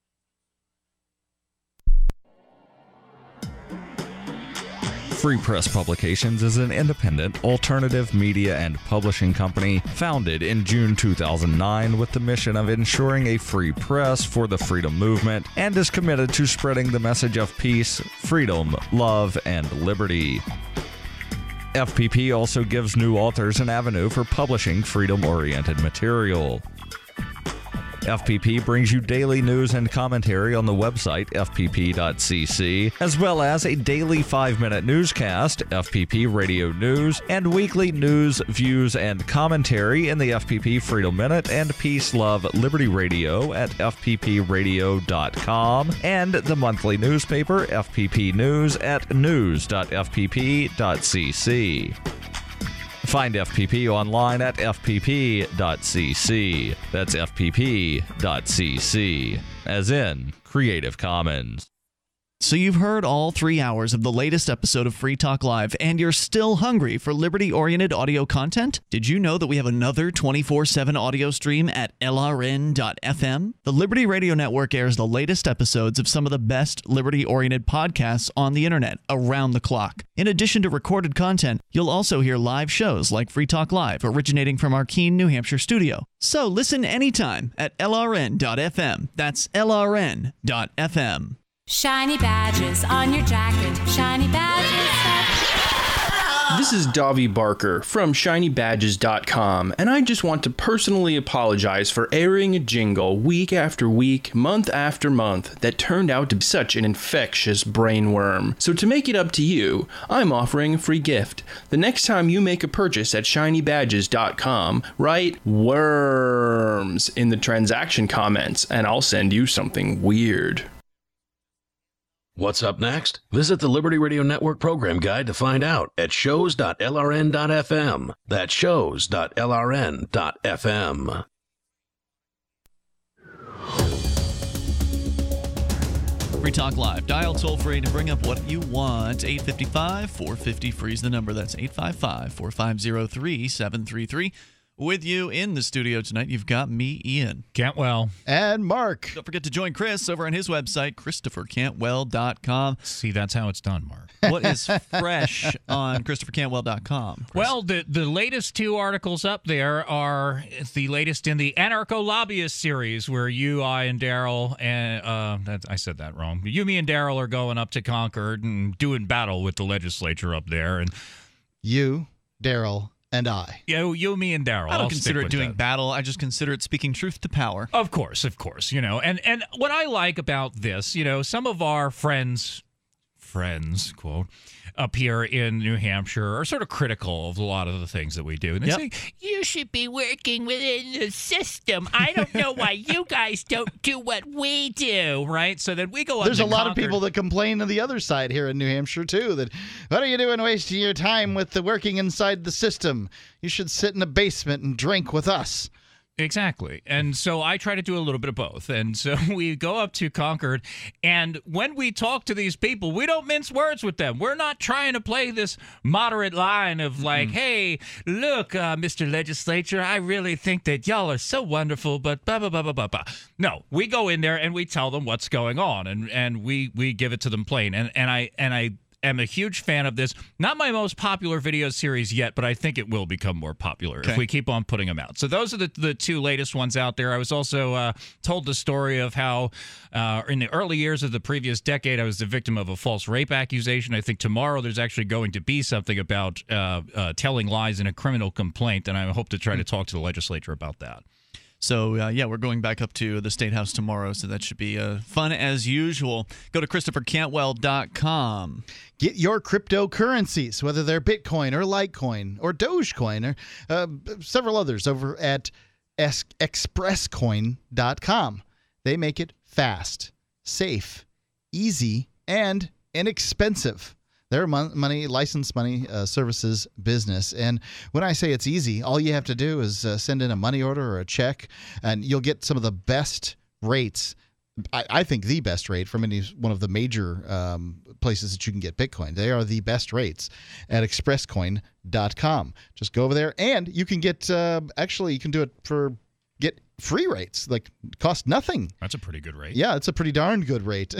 Free Press Publications is an independent, alternative media and publishing company founded in June two thousand nine with the mission of ensuring a free press for the freedom movement and is committed to spreading the message of peace, freedom, love, and liberty. F P P also gives new authors an avenue for publishing freedom-oriented material. F P P brings you daily news and commentary on the website f p p dot c c, as well as a daily five-minute newscast, F P P Radio News, and weekly news, views, and commentary in the F P P Freedom Minute and Peace, Love, Liberty Radio at f p p radio dot com, and the monthly newspaper, F P P News, at news dot f p p dot c c. Find F P P online at f p p dot c c. That's f p p dot c c, as in Creative Commons. So you've heard all three hours of the latest episode of Free Talk Live, and you're still hungry for liberty-oriented audio content? Did you know that we have another twenty-four seven audio stream at L R N dot F M? The Liberty Radio Network airs the latest episodes of some of the best liberty-oriented podcasts on the internet around the clock. In addition to recorded content, you'll also hear live shows like Free Talk Live, originating from our Keene, New Hampshire studio. So listen anytime at L R N dot F M. That's L R N dot F M. Shiny badges on your jacket, shiny badges. This is Davi Barker from shiny badges dot com, and I just want to personally apologize for airing a jingle week after week, month after month, that turned out to be such an infectious brainworm. So to make it up to you, I'm offering a free gift. The next time you make a purchase at shiny badges dot com, write worms in the transaction comments, and I'll send you something weird. What's up next? Visit the Liberty Radio Network program guide to find out at shows dot L R N dot F M. That's shows dot L R N dot F M. Free Talk Live. Dial toll free to bring up what you want. eight five five, four five zero, free is the number. That's eight five five, four five zero, three seven three three. With you in the studio tonight, you've got me, Ian. Cantwell. And Mark. Don't forget to join Chris over on his website, Christopher Cantwell dot com. See, that's how it's done, Mark. What is fresh on Christopher Cantwell dot com? Well, the, the latest two articles up there are the latest in the Anarcho-Lobbyist series, where you, I, and Daryl, and uh, that, I said that wrong. You, me, and Daryl are going up to Concord and doing battle with the legislature up there. And you, Daryl, and I. Yeah, you, me, and Daryl. I don't I'll consider stick it with doing that. battle. I just consider it speaking truth to power. Of course, of course. You know, and, and what I like about this, you know, some of our friends, friends, quote, up here in New Hampshire are sort of critical of a lot of the things that we do. And they Yep. say, you should be working within the system. I don't know why you guys don't do what we do, right? So that we go up There's to a lot Concord. of people that complain on the other side here in New Hampshire, too, that, what are you doing wasting your time with the working inside the system? You should sit in a basement and drink with us. Exactly. And so I try to do a little bit of both. And so we go up to Concord, and when we talk to these people, we don't mince words with them. We're not trying to play this moderate line of like, mm-hmm. hey, look, uh, Mister Legislature, I really think that y'all are so wonderful, but blah, blah, blah, blah, blah, blah. No, we go in there and we tell them what's going on, and, and we, we give it to them plain. And, and I and I am a huge fan of this. Not my most popular video series yet, but I think it will become more popular okay. if we keep on putting them out. So those are the, the two latest ones out there. I was also uh, told the story of how uh, in the early years of the previous decade, I was the victim of a false rape accusation. I think tomorrow there's actually going to be something about uh, uh, telling lies in a criminal complaint, and I hope to try to talk to the legislature about that. So, uh, yeah, we're going back up to the State House tomorrow, so that should be uh, fun as usual. Go to Christopher Cantwell dot com. Get your cryptocurrencies, whether they're Bitcoin or Litecoin or Dogecoin or uh, several others, over at express coin dot com. They make it fast, safe, easy, and inexpensive. They're a mon- money, licensed money uh, services business. And when I say it's easy, all you have to do is uh, send in a money order or a check, and you'll get some of the best rates. I, I think the best rate from any one of the major um, places that you can get Bitcoin. They are the best rates at express coin dot com. Just go over there, and you can get uh, actually you can do it for get free rates, like cost nothing. That's a pretty good rate. Yeah, it's a pretty darn good rate.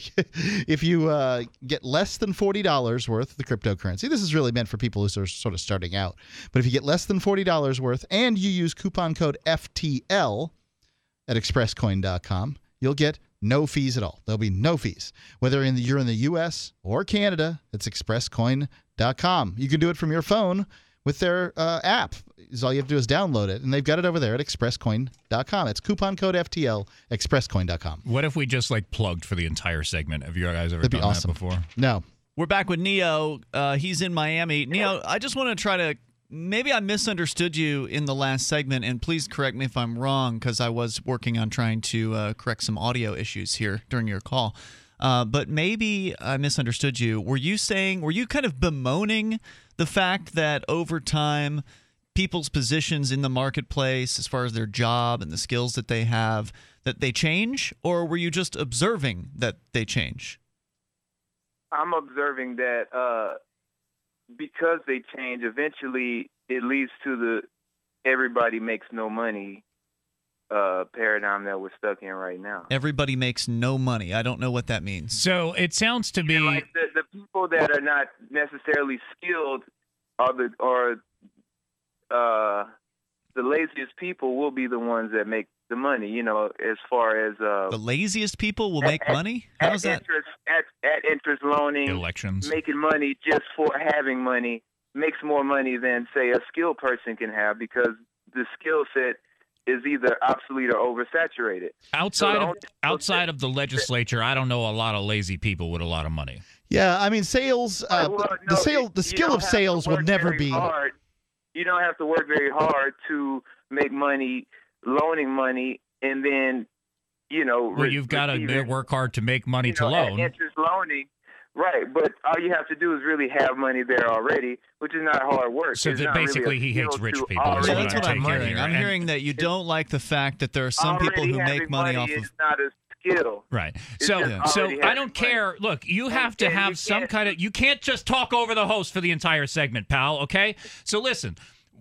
If you uh, get less than forty dollars worth of the cryptocurrency, this is really meant for people who are sort of starting out. But if you get less than forty dollars worth and you use coupon code F T L at express coin dot com, you'll get no fees at all. There'll be no fees. Whether in the, you're in the U S or Canada, it's express coin dot com. You can do it from your phone with their uh, app. Is all you have to do is download it, and they've got it over there at express coin dot com. It's coupon code F T L, express coin dot com. What if we just like plugged for the entire segment? Have you guys ever That'd be done awesome. that before? No. We're back with Neo. Uh, he's in Miami. Neo, I just want to try to maybe I misunderstood you in the last segment, and please correct me if I'm wrong, because I was working on trying to uh, correct some audio issues here during your call. Uh, but maybe I misunderstood you. Were you saying, were you kind of bemoaning the fact that over time people's positions in the marketplace, as far as their job and the skills that they have, that they change? Or were you just observing that they change? I'm observing that uh, because they change, eventually it leads to the everybody makes no money uh, paradigm that we're stuck in right now. Everybody makes no money. I don't know what that means. So it sounds to me And like the, the people that are not necessarily skilled are the are uh, the laziest people will be the ones that make the money. You know, as far as uh, the laziest people will at, make money. At, How's at that? interest, at, at interest loaning, elections, making money just for having money. makes more money than, say, a skilled person can have because the skill set is either obsolete or oversaturated. Outside So the of outside of the legislature, I don't know a lot of lazy people with a lot of money. Yeah, I mean, sales. Uh, Well, the no, sale, you- the you skill don't of have to sales will work never very be. hard. You don't have to work very hard to make money, loaning money, and then, you know, Well, you've got to work hard to make money to loan. interest loaning. Right, but all you have to do is really have money there already, which is not hard work. So It's that not really basically a he skill hates rich to people. Is already Yeah, what that's I'm what I'm taking hearing. here. I'm And- hearing that you don't like the fact that there are some people already who make having money off is of. not a skill. Right. It's So, just so already I having don't care. Look, you have to and you have some can't- kind of. You can't just talk over the host for the entire segment, pal. Okay. So listen.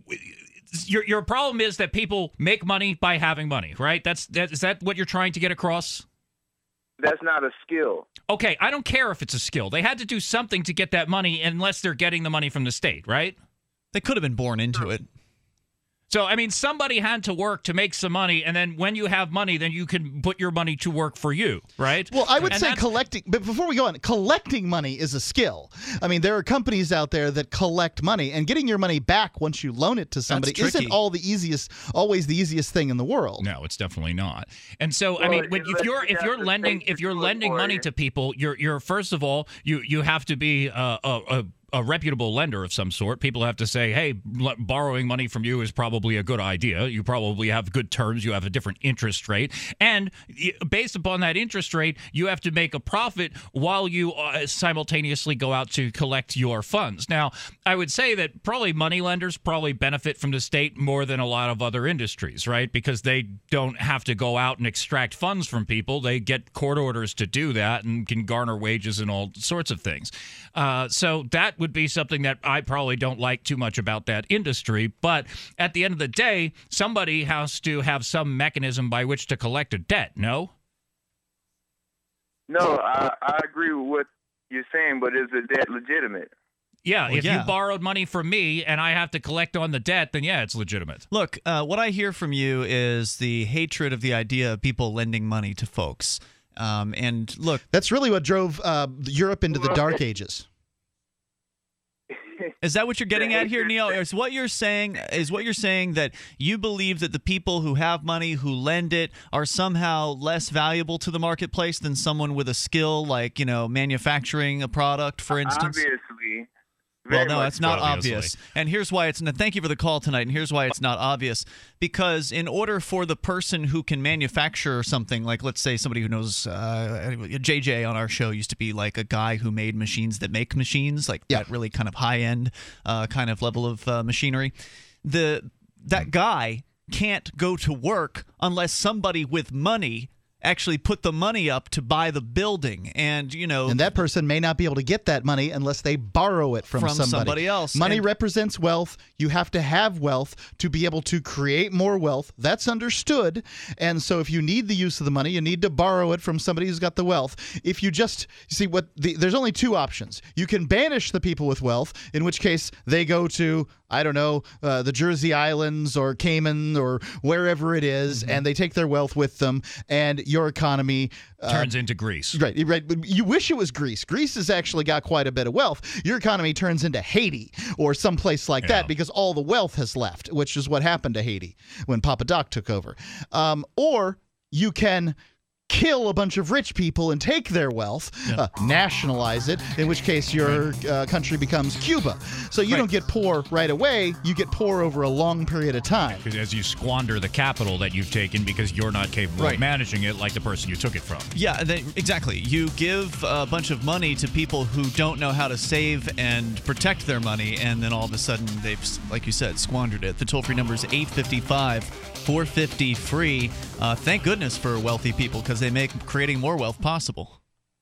Your your problem is that people make money by having money, right? That's that. Is that what you're trying to get across? That's not a skill. Okay, I don't care if it's a skill. They had to do something to get that money, unless they're getting the money from the state, right? They could have been born into it. So, I mean, somebody had to work to make some money, and then when you have money, then you can put your money to work for you, right? Well, I would And say that's- collecting, but before we go on, collecting money is a skill. I mean, there are companies out there that collect money, and getting your money back once you loan it to somebody isn't tricky. all the easiest, always the easiest thing in the world. No, it's definitely not. And so, I Well, mean, when, if unless you're you if have you're the lending state if you're to do it lending for money you. to people, you're you're first of all you you have to be a a, a a reputable lender of some sort. People have to say, hey, l- borrowing money from you is probably a good idea. You probably have good terms. You have a different interest rate. And y- based upon that interest rate, you have to make a profit while you uh, simultaneously go out to collect your funds. Now, I would say that probably money lenders probably benefit from the state more than a lot of other industries, right? Because they don't have to go out and extract funds from people. They get court orders to do that and can garner wages and all sorts of things. Uh, so that would be something that I probably don't like too much about that industry. But at the end of the day, somebody has to have some mechanism by which to collect a debt, no? No, I, I agree with what you're saying, but is the debt legitimate? Yeah, Well, if yeah. you borrowed money from me and I have to collect on the debt, then yeah, it's legitimate. Look, uh, what I hear from you is the hatred of the idea of people lending money to folks. Um, and look, That's really what drove uh, Europe into the Dark Ages. is that what you're getting at here, Neil? Is what you're saying is what you're saying that you believe that the people who have money, who lend it, are somehow less valuable to the marketplace than someone with a skill like, you know, manufacturing a product, for instance? Obviously. Well, Very no, much it's not so. obvious. And here's why it's not. Thank you for the call tonight. And here's why it's not obvious. Because in order for the person who can manufacture something, like let's say somebody who knows, uh, J J on our show used to be like a guy who made machines that make machines, like that really kind of high end uh, kind of level of uh, machinery. The that guy can't go to work unless somebody with money actually put the money up to buy the building, and you know, And that person may not be able to get that money unless they borrow it from, From somebody. somebody else. Money And- represents wealth. You have to have wealth to be able to create more wealth. That's understood. And so if you need the use of the money, you need to borrow it from somebody who's got the wealth. If you just you see what the, there's only two options. You can banish the people with wealth, in which case they go to, I don't know, uh, the Jersey Islands or Cayman or wherever it is, Mm-hmm. and they take their wealth with them, and your economy uh, Turns into Greece. Right, right. But you wish it was Greece. Greece has actually got quite a bit of wealth. Your economy turns into Haiti or someplace like that because all the wealth has left, which is what happened to Haiti when Papa Doc took over. Um, or you can kill a bunch of rich people and take their wealth, uh, nationalize it, in which case your uh, country becomes Cuba. So you don't get poor right away. You get poor over a long period of time. As you squander the capital that you've taken because you're not capable Right. of managing it like the person you took it from. Yeah, they, exactly. You give a bunch of money to people who don't know how to save and protect their money, and then all of a sudden they've, like you said, squandered it. The toll-free number is eight five five, four five zero, free. Uh, thank goodness for wealthy people because they make creating more wealth possible.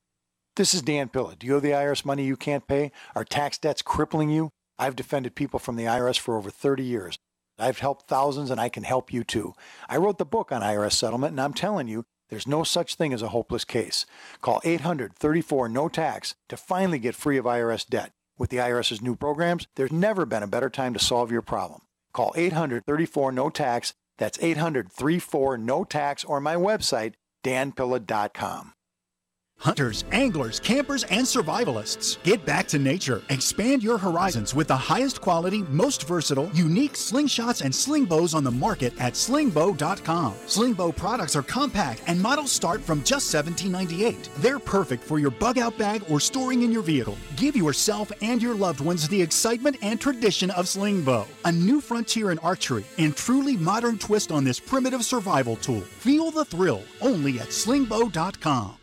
This is Dan Pilla. Do you owe the I R S money you can't pay? Are tax debts crippling you? I've defended people from the I R S for over thirty years. I've helped thousands, and I can help you too. I wrote the book on I R S settlement, and I'm telling you, there's no such thing as a hopeless case. Call eight hundred, thirty-four, no tax to finally get free of I R S debt. With the IRS's new programs, there's never been a better time to solve your problem. Call eight hundred, thirty-four, no tax. That's eight hundred, thirty-four, no tax, or my website, dan pilla dot com. Hunters, anglers, campers, and survivalists. Get back to nature. Expand your horizons with the highest quality, most versatile, unique slingshots and sling bows on the market at sling bow dot com. Sling bow products are compact and models start from just seventeen ninety-eight. They're perfect for your bug out bag or storing in your vehicle. Give yourself and your loved ones the excitement and tradition of sling bow. A new frontier in archery and truly modern twist on this primitive survival tool. Feel the thrill only at sling bow dot com.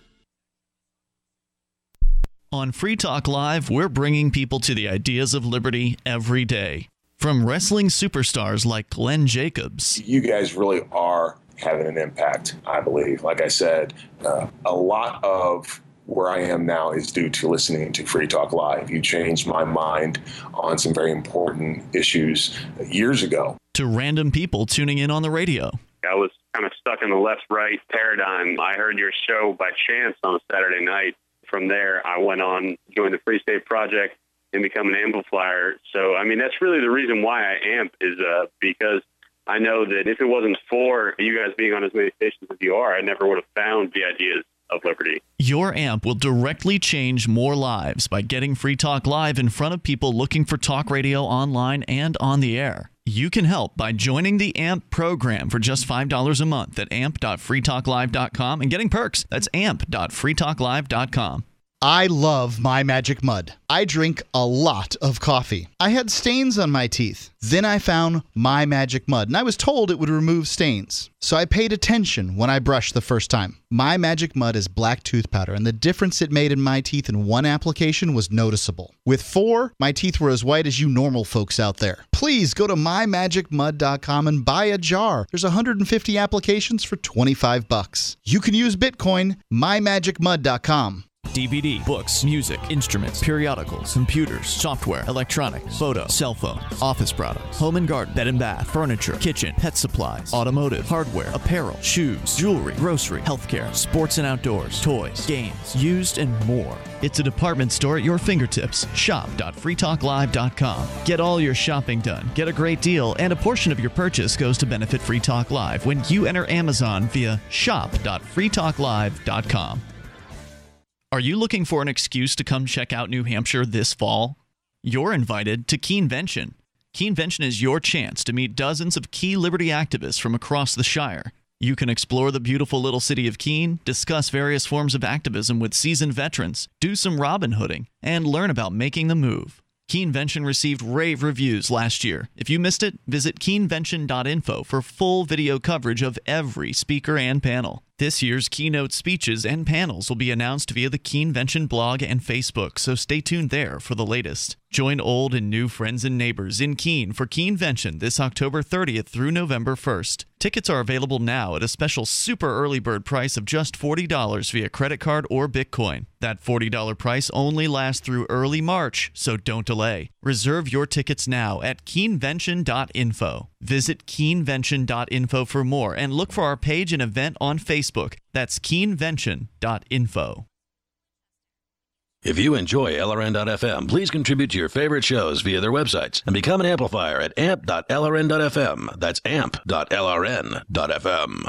On Free Talk Live, we're bringing people to the ideas of liberty every day. From wrestling superstars like Glenn Jacobs. You guys really are having an impact, I believe. Like I said, uh, a lot of where I am now is due to listening to Free Talk Live. You changed my mind on some very important issues years ago. To random people tuning in on the radio. I was kind of stuck in the left-right paradigm. I heard your show by chance on a Saturday night. From there, I went on, joined the Free State Project, and become an amplifier. So, I mean, that's really the reason why I amp is uh, because I know that if it wasn't for you guys being on as many stations as you are, I never would have found the ideas of liberty. Your amp will directly change more lives by getting Free Talk Live in front of people looking for talk radio online and on the air. You can help by joining the A M P program for just five dollars a month at amp dot free talk live dot com and getting perks. That's amp dot free talk live dot com. I love My Magic Mud. I drink a lot of coffee. I had stains on my teeth. Then I found My Magic Mud, and I was told it would remove stains. So I paid attention when I brushed the first time. My Magic Mud is black tooth powder, and the difference it made in my teeth in one application was noticeable. With four, my teeth were as white as you normal folks out there. Please go to my magic mud dot com and buy a jar. There's one hundred fifty applications for twenty-five bucks. You can use Bitcoin, my magic mud dot com. D V D, books, music, instruments, periodicals, computers, software, electronics, photo, cell phones, office products, home and garden, bed and bath, furniture, kitchen, pet supplies, automotive, hardware, apparel, shoes, jewelry, grocery, healthcare, sports and outdoors, toys, games, used, and more. It's a department store at your fingertips. shop dot free talk live dot com. Get all your shopping done, get a great deal, and a portion of your purchase goes to benefit Free Talk Live when you enter Amazon via shop dot free talk live dot com. Are you looking for an excuse to come check out New Hampshire this fall? You're invited to Keenvention. Keenvention is your chance to meet dozens of key liberty activists from across the Shire. You can explore the beautiful little city of Keene, discuss various forms of activism with seasoned veterans, do some Robin Hooding, and learn about making the move. Keenvention received rave reviews last year. If you missed it, visit keenvention dot info for full video coverage of every speaker and panel. This year's keynote speeches and panels will be announced via the Keenvention blog and Facebook, so stay tuned there for the latest. Join old and new friends and neighbors in Keene for Keenvention this October thirtieth through November first. Tickets are available now at a special super early bird price of just forty dollars via credit card or Bitcoin. That forty dollars price only lasts through early March, so don't delay. Reserve your tickets now at keenvention dot info. Visit keenvention dot info for more and look for our page and event on Facebook. That's keenvention dot info. If you enjoy L R N dot F M, please contribute to your favorite shows via their websites and become an amplifier at amp dot L R N dot F M. That's amp dot L R N dot F M.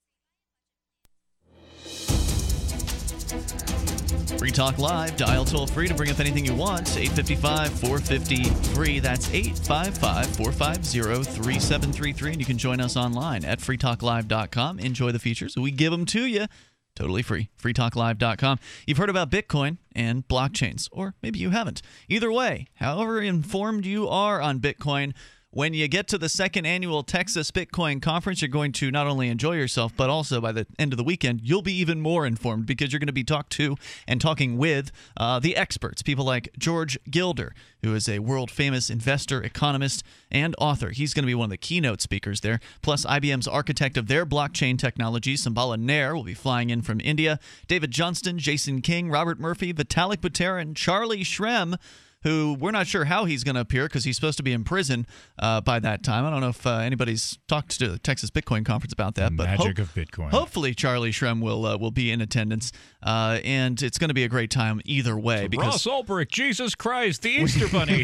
Free Talk Live, dial toll free to bring up anything you want. eight five five, four five zero, free. That's eight five five, four five zero, three seven three three. And you can join us online at free talk live dot com. Enjoy the features. We give them to you. Totally free. free talk live dot com. You've heard about Bitcoin and blockchains, or maybe you haven't. Either way, however informed you are on Bitcoin, when you get to the second annual Texas Bitcoin Conference, you're going to not only enjoy yourself, but also by the end of the weekend, you'll be even more informed because you're going to be talked to and talking with uh, the experts, people like George Gilder, who is a world-famous investor, economist, and author. He's going to be one of the keynote speakers there. Plus, I B M's architect of their blockchain technology, Sambala Nair, will be flying in from India. David Johnston, Jason King, Robert Murphy, Vitalik Buterin, and Charlie Shrem, who we're not sure how he's going to appear because he's supposed to be in prison uh, by that time. I don't know if uh, anybody's talked to the Texas Bitcoin Conference about that. But Magic ho- of Bitcoin. Hopefully Charlie Shrem will uh, will be in attendance, uh, and it's going to be a great time either way. Because Ross Ulbricht, Jesus Christ, the Easter Bunny.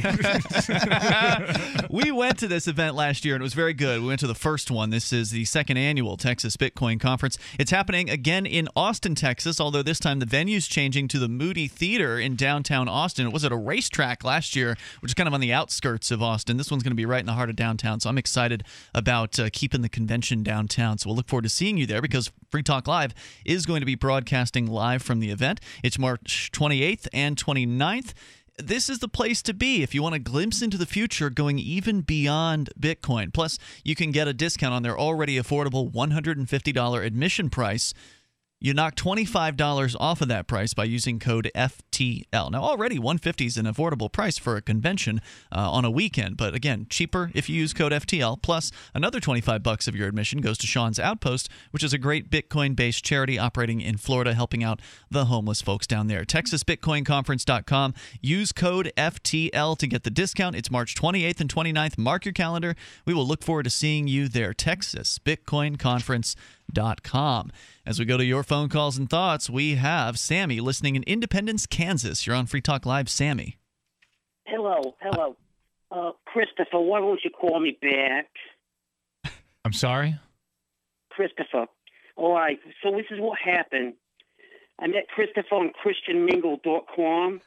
We went to this event last year, and it was very good. We went to the first one. This is the second annual Texas Bitcoin Conference. It's happening again in Austin, Texas, although this time the venue's changing to the Moody Theater in downtown Austin. It was at a racetrack last year, which is kind of on the outskirts of Austin. This one's going to be right in the heart of downtown, so I'm excited about uh, keeping the convention downtown. So we'll look forward to seeing you there because Free Talk Live is going to be broadcasting live from the event. It's March twenty-eighth and twenty-ninth. This is the place to be if you want a glimpse into the future going even beyond Bitcoin. Plus, you can get a discount on their already affordable one hundred fifty dollars admission price. You knock twenty-five dollars off of that price by using code F T L. Now, already one hundred fifty dollars is an affordable price for a convention uh, on a weekend, but again, cheaper if you use code F T L. Plus, another twenty-five bucks of your admission goes to Sean's Outpost, which is a great Bitcoin-based charity operating in Florida, helping out the homeless folks down there. Texas Bitcoin Conference dot com. Use code F T L to get the discount. It's March twenty-eighth and twenty-ninth. Mark your calendar. We will look forward to seeing you there. Texas Bitcoin Conference dot com. As we go to your phone calls and thoughts, we have Sammy listening in Independence, Kansas. You're on Free Talk Live, Sammy. Hello, hello. Uh, Christopher, why won't you call me back? I'm sorry? Christopher. All right, so this is what happened. I met Christopher on Christian Mingle dot com.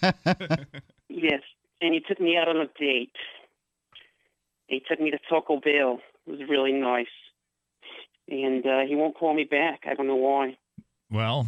Yes, and he took me out on a date. He took me to Taco Bell. It was really nice. And uh, he won't call me back. I don't know why. Well,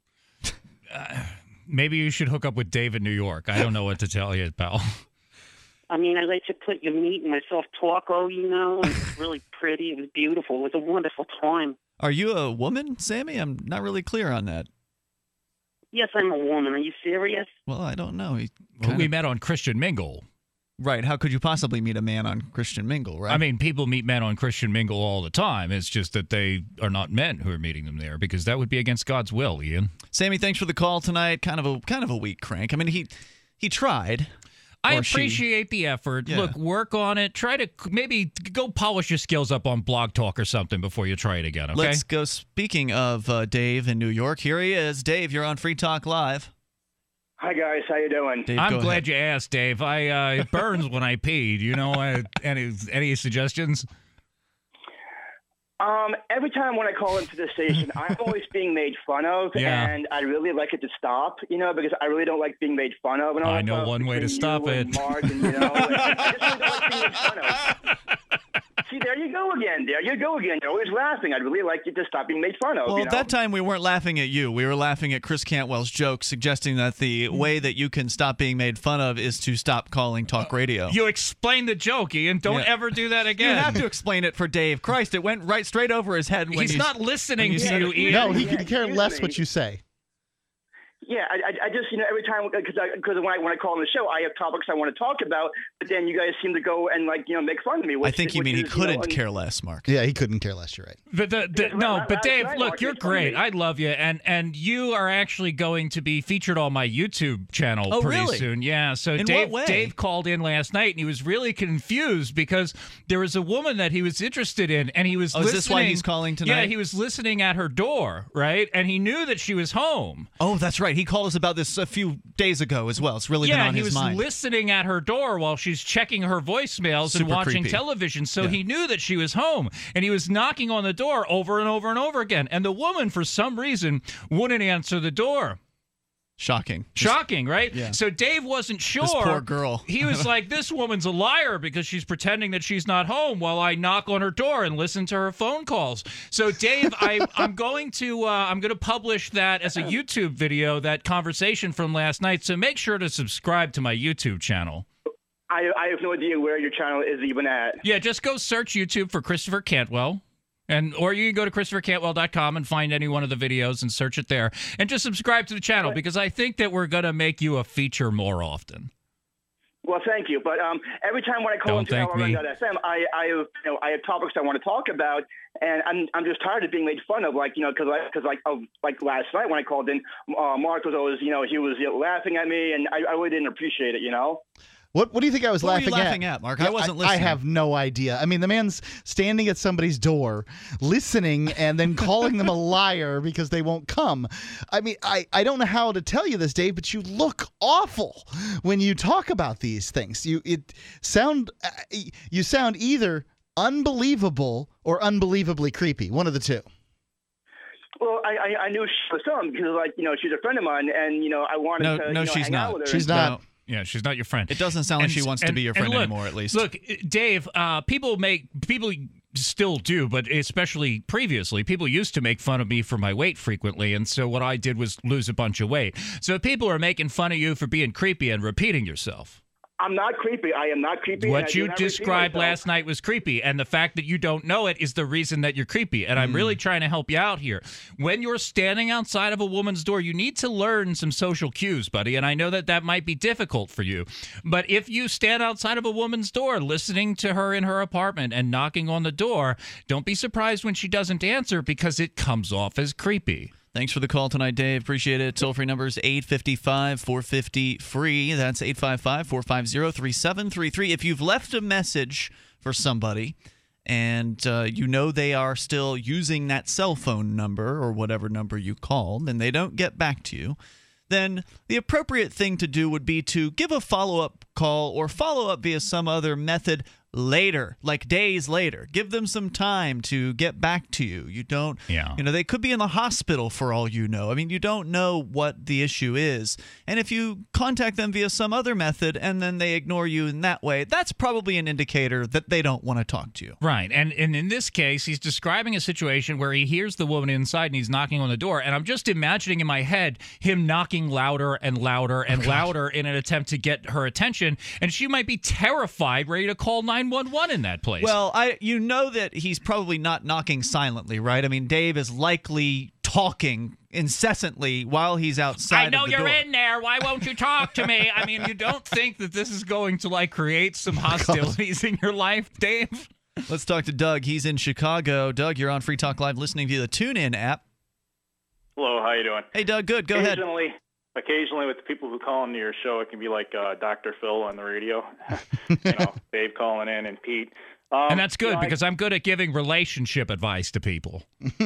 uh, maybe you should hook up with Dave in New York. I don't know what to tell you, pal. I mean, I let you put your meat in my soft taco, you know. It was really pretty. It was beautiful. It was a wonderful time. Are you a woman, Sammy? I'm not really clear on that. Yes, I'm a woman. Are you serious? Well, I don't know. He well, we met on Christian Mingle. Right. How could you possibly meet a man on Christian Mingle, right? I mean, people meet men on Christian Mingle all the time. It's just that they are not men who are meeting them there because that would be against God's will, Ian. Sammy, thanks for the call tonight. Kind of a kind of a weak crank. I mean, he he tried. I appreciate she. the effort. Yeah. Look, work on it. Try to maybe go polish your skills up on Blog Talk or something before you try it again, okay? Let's go. Speaking of uh, Dave in New York, here he is. Dave, you're on Free Talk Live. Hi, guys. How you doing? Dave, I'm glad ahead. you asked, Dave. I uh, it burns when I peed. You know, uh, any any suggestions? Um, every time when I call into the station, I'm always being made fun of, Yeah. and I really like it to stop, you know, because I really don't like being made fun of. And all I that know stuff one way to between stop you it. and Mark and, you know, and I just really don't like being made fun of. See, there you go again. There you go again. You're always laughing. I'd really like you to stop being made fun of. Well, you at know? that time, we weren't laughing at you. We were laughing at Chris Cantwell's joke, suggesting that the way that you can stop being made fun of is to stop calling talk radio. You explain the joke, Ian. Don't Yeah. ever do that again. You have to explain it for Dave. Christ, it went right straight over his head. When He's you, not listening you to said you, it. Ian. No, he Yeah, could care excuse less me. what you say. Yeah, I, I, I just, you know, every time, because because when I, when I call on the show, I have topics I want to talk about, but then you guys seem to go and, like, you know, make fun of me. Which, I think you which mean he is, couldn't you know, care less, Mark. Yeah, he couldn't care less. You're right. But the, the, Because no, last but Dave, night, look, Mark, you're you told great. me- I love you, and and you are actually going to be featured on my YouTube channel Oh, pretty really? soon. Yeah. So In Dave, what way? Dave called in last night, and he was really confused because there was a woman that he was interested in, and he was Oh, is listening. this why he's calling tonight? Yeah, he was listening at her door, right, and he knew that she was home. Oh, that's right. He called us about this a few days ago as well. It's really yeah, been on he his was mind. listening at her door while she's checking her voicemails Super and watching creepy. television. So Yeah. he knew that she was home, and he was knocking on the door over and over and over again. And the woman, for some reason, wouldn't answer the door. Shocking. Shocking, right? Yeah. So Dave wasn't sure. This poor girl. He was like, this woman's a liar because she's pretending that she's not home while I knock on her door and listen to her phone calls. So Dave, I, I'm going to uh, I'm going to publish that as a YouTube video, that conversation from last night. So make sure to subscribe to my YouTube channel. I, I have no idea where your channel is even at. Yeah, just go search YouTube for Christopher Cantwell. And or you can go to Christopher Cantwell dot com and find any one of the videos and search it there. And just subscribe to the channel because I think that we're going to make you a feature more often. Well, thank you. But um, every time when I call Don't into thank L R N me. dot F M, I, I, have, you know, I have topics I want to talk about, and I'm, I'm just tired of being made fun of. Like, you know, because because like, oh, like last night when I called in, uh, Mark was always, you know, he was you know, laughing at me, and I, I really didn't appreciate it. You know. What What do you think I was What were laughing, you laughing at, Mark? I wasn't listening. I have no idea. I mean, the man's standing at somebody's door, listening, and then calling them a liar because they won't come. I mean, I, I don't know how to tell you this, Dave, but you look awful when you talk about these things. You it sound you sound either unbelievable or unbelievably creepy. One of the two. Well, I, I, I knew she was someone because, like, you know, she's a friend of mine, and you know, I wanted No, to. no, you know, she's hang not. Out with her. She's not. No. Yeah, she's not your friend. It doesn't sound like And- she wants to and- be your and friend look, anymore, at least. Look, Dave, uh, people make people still do, but especially previously, people used to make fun of me for my weight frequently, and so what I did was lose a bunch of weight. So people are making fun of you for being creepy and repeating yourself. I'm not creepy. I am not creepy. and I What do you not repeat described myself. last night was creepy, and the fact that you don't know it is the reason that you're creepy. And I'm Hmm. really trying to help you out here. When you're standing outside of a woman's door, you need to learn some social cues, buddy. And I know that that might be difficult for you. But if you stand outside of a woman's door, listening to her in her apartment and knocking on the door, don't be surprised when she doesn't answer because it comes off as creepy. Thanks for the call tonight, Dave. Appreciate it. Toll-free number is eight five five, four five zero, free. That's eight five five, four five zero, three seven three three. If you've left a message for somebody and uh, you know they are still using that cell phone number or whatever number you called and they don't get back to you, then the appropriate thing to do would be to give a follow-up call or follow up via some other method later, like days later. Give them some time to get back to you. You don't, Yeah. you know, they could be in the hospital for all you know. I mean, you don't know what the issue is. And if you contact them via some other method and then they ignore you in that way, that's probably an indicator that they don't want to talk to you. Right. And, and in this case, he's describing a situation where he hears the woman inside and he's knocking on the door. And I'm just imagining in my head him knocking louder and louder and Oh, louder in an attempt to get her attention. And she might be terrified, ready to call nine one one in that place. Well, I you know that he's probably not knocking silently, right? I mean, Dave is likely talking incessantly while he's outside I know of the you're door. in there. Why won't you talk to me? I mean, you don't think that this is going to, like, create some hostilities in your life, Dave? Let's talk to Doug. He's in Chicago. Doug, you're on Free Talk Live listening via the TuneIn app. Hello, how you doing? Hey, Doug, good. Go ahead. Occasionally, occasionally with the people who call into your show, it can be like uh, Doctor Phil on the radio. you know, Dave calling in and Pete. Um, And that's good you know, because I'm good at giving relationship advice to people.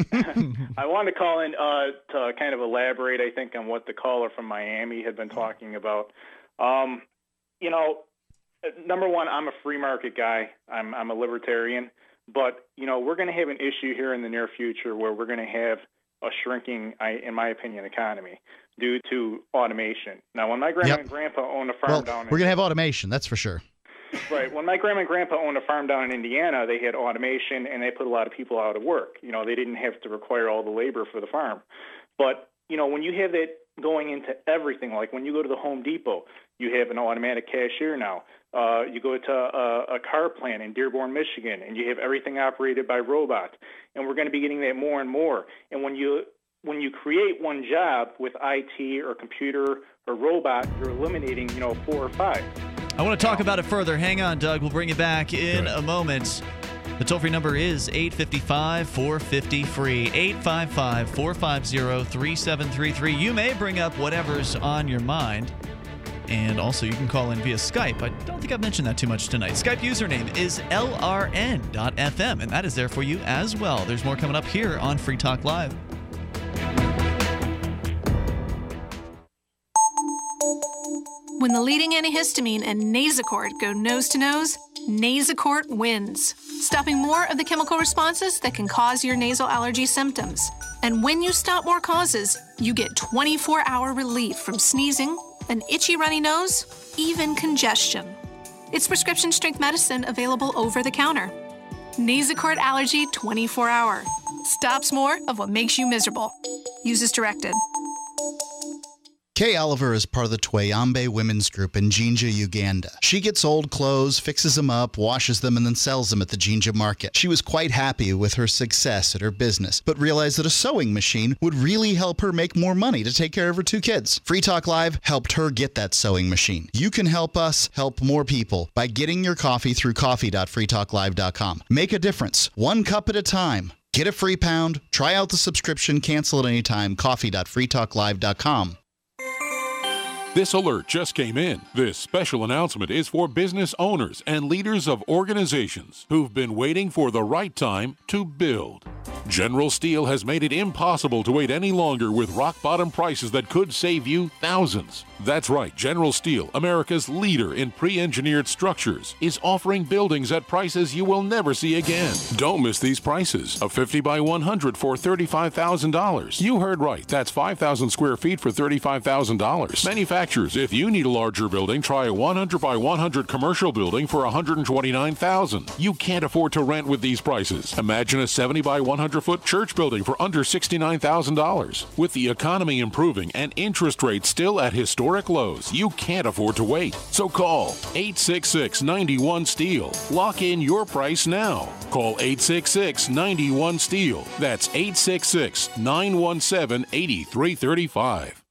I, I wanted to call in uh, to kind of elaborate, I think, on what the caller from Miami had been talking about. Um, you know, number one, I'm a free market guy. I'm, I'm a libertarian. But, you know, we're going to have an issue here in the near future where we're going to have a shrinking, I, in my opinion, economy due to automation. Now, when my grandma Yep. and grandpa owned a farm Well, down in we're going to have automation, that's for sure. Right. When my grandma and grandpa owned a farm down in Indiana, they had automation and they put a lot of people out of work. You know, they didn't have to require all the labor for the farm. But, you know, when you have that going into everything, like when you go to the Home Depot, you have an automatic cashier now. Uh, you go to a, a car plant in Dearborn, Michigan, and you have everything operated by robots. And we're going to be getting that more and more. And when you when you create one job with I T or computer or robot, you're eliminating, you know, four or five. I want to talk about it further. Hang on, Doug. We'll bring you back in a moment. The toll-free number is eight five five, four five zero, free. eight five five, four five zero, three seven three three. You may bring up whatever's on your mind. And also, you can call in via Skype. I don't think I've mentioned that too much tonight. Skype username is L R N dot F M, and that is there for you as well. There's more coming up here on Free Talk Live. When the leading antihistamine and Nasacort go nose to nose, Nasacort wins, stopping more of the chemical responses that can cause your nasal allergy symptoms. And when you stop more causes, you get twenty-four hour relief from sneezing, an itchy runny nose, even congestion. It's prescription strength medicine available over the counter. Nasacort Allergy twenty-four hour. Stops more of what makes you miserable. Use as directed. Kay Oliver is part of the Twayambe Women's Group in Jinja, Uganda. She gets old clothes, fixes them up, washes them, and then sells them at the Jinja market. She was quite happy with her success at her business, but realized that a sewing machine would really help her make more money to take care of her two kids. Free Talk Live helped her get that sewing machine. You can help us help more people by getting your coffee through coffee dot free talk live dot com. Make a difference, one cup at a time. Get a free pound, try out the subscription, cancel at any time, coffee dot free talk live dot com. This alert just came in. This special announcement is for business owners and leaders of organizations who've been waiting for the right time to build. General Steel has made it impossible to wait any longer with rock-bottom prices that could save you thousands. That's right, General Steel, America's leader in pre-engineered structures, is offering buildings at prices you will never see again. Don't miss these prices. A fifty by one hundred for thirty-five thousand dollars. You heard right. That's five thousand square feet for thirty-five thousand dollars. Manufacturers, if you need a larger building, try a one hundred by one hundred commercial building for one hundred twenty-nine thousand dollars. You can't afford to rent with these prices. Imagine a seventy by one hundred foot church building for under sixty-nine thousand dollars. With the economy improving and interest rates still at historic lows, you can't afford to wait. So call eight six six, nine one, STEEL. Lock in your price now. Call eight six six, nine one, STEEL. That's eight six six, nine one seven, eight three three five.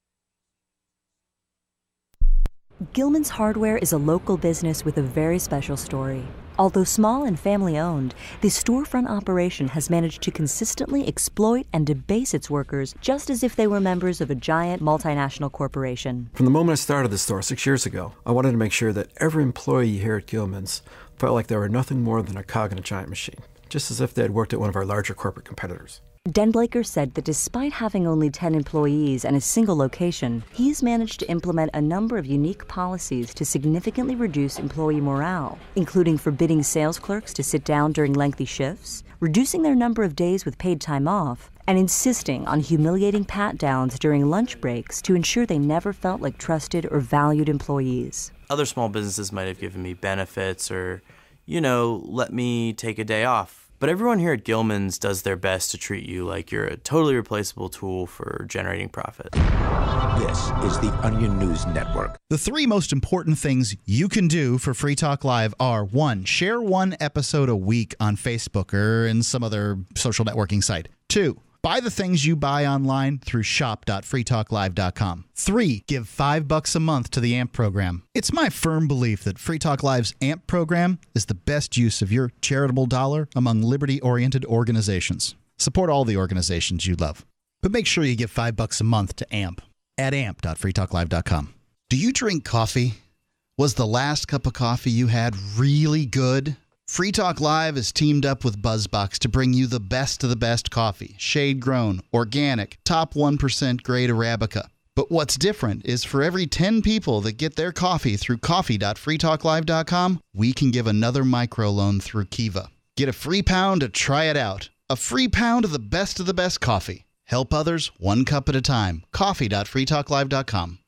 Gilman's Hardware is a local business with a very special story. Although small and family-owned, the storefront operation has managed to consistently exploit and debase its workers just as if they were members of a giant multinational corporation. From the moment I started the store six years ago, I wanted to make sure that every employee here at Gilman's felt like they were nothing more than a cog in a giant machine, just as if they had worked at one of our larger corporate competitors. Den Blaker said that despite having only ten employees and a single location, he's managed to implement a number of unique policies to significantly reduce employee morale, including forbidding sales clerks to sit down during lengthy shifts, reducing their number of days with paid time off, and insisting on humiliating pat-downs during lunch breaks to ensure they never felt like trusted or valued employees. Other small businesses might have given me benefits or, you know, let me take a day off. But everyone here at Gilman's does their best to treat you like you're a totally replaceable tool for generating profit. This is the Onion News Network. The three most important things you can do for Free Talk Live are, one, share one episode a week on Facebook or in some other social networking site. Two, buy the things you buy online through shop dot free talk live dot com. Three, give five bucks a month to the A M P program. It's my firm belief that Free Talk Live's A M P program is the best use of your charitable dollar among liberty-oriented organizations. Support all the organizations you love, but make sure you give five bucks a month to A M P at amp dot free talk live dot com. Do you drink coffee? Was the last cup of coffee you had really good? Free Talk Live is teamed up with BuzzBox to bring you the best of the best coffee, shade-grown, organic, top one percent grade Arabica. But what's different is for every ten people that get their coffee through coffee dot free talk live dot com, we can give another microloan through Kiva. Get a free pound to try it out. A free pound of the best of the best coffee. Help others one cup at a time. coffee dot free talk live dot com.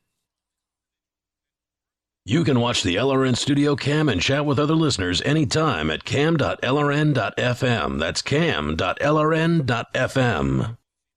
You can watch the L R N Studio Cam and chat with other listeners anytime at cam dot L R N dot F M. That's cam dot L R N dot F M.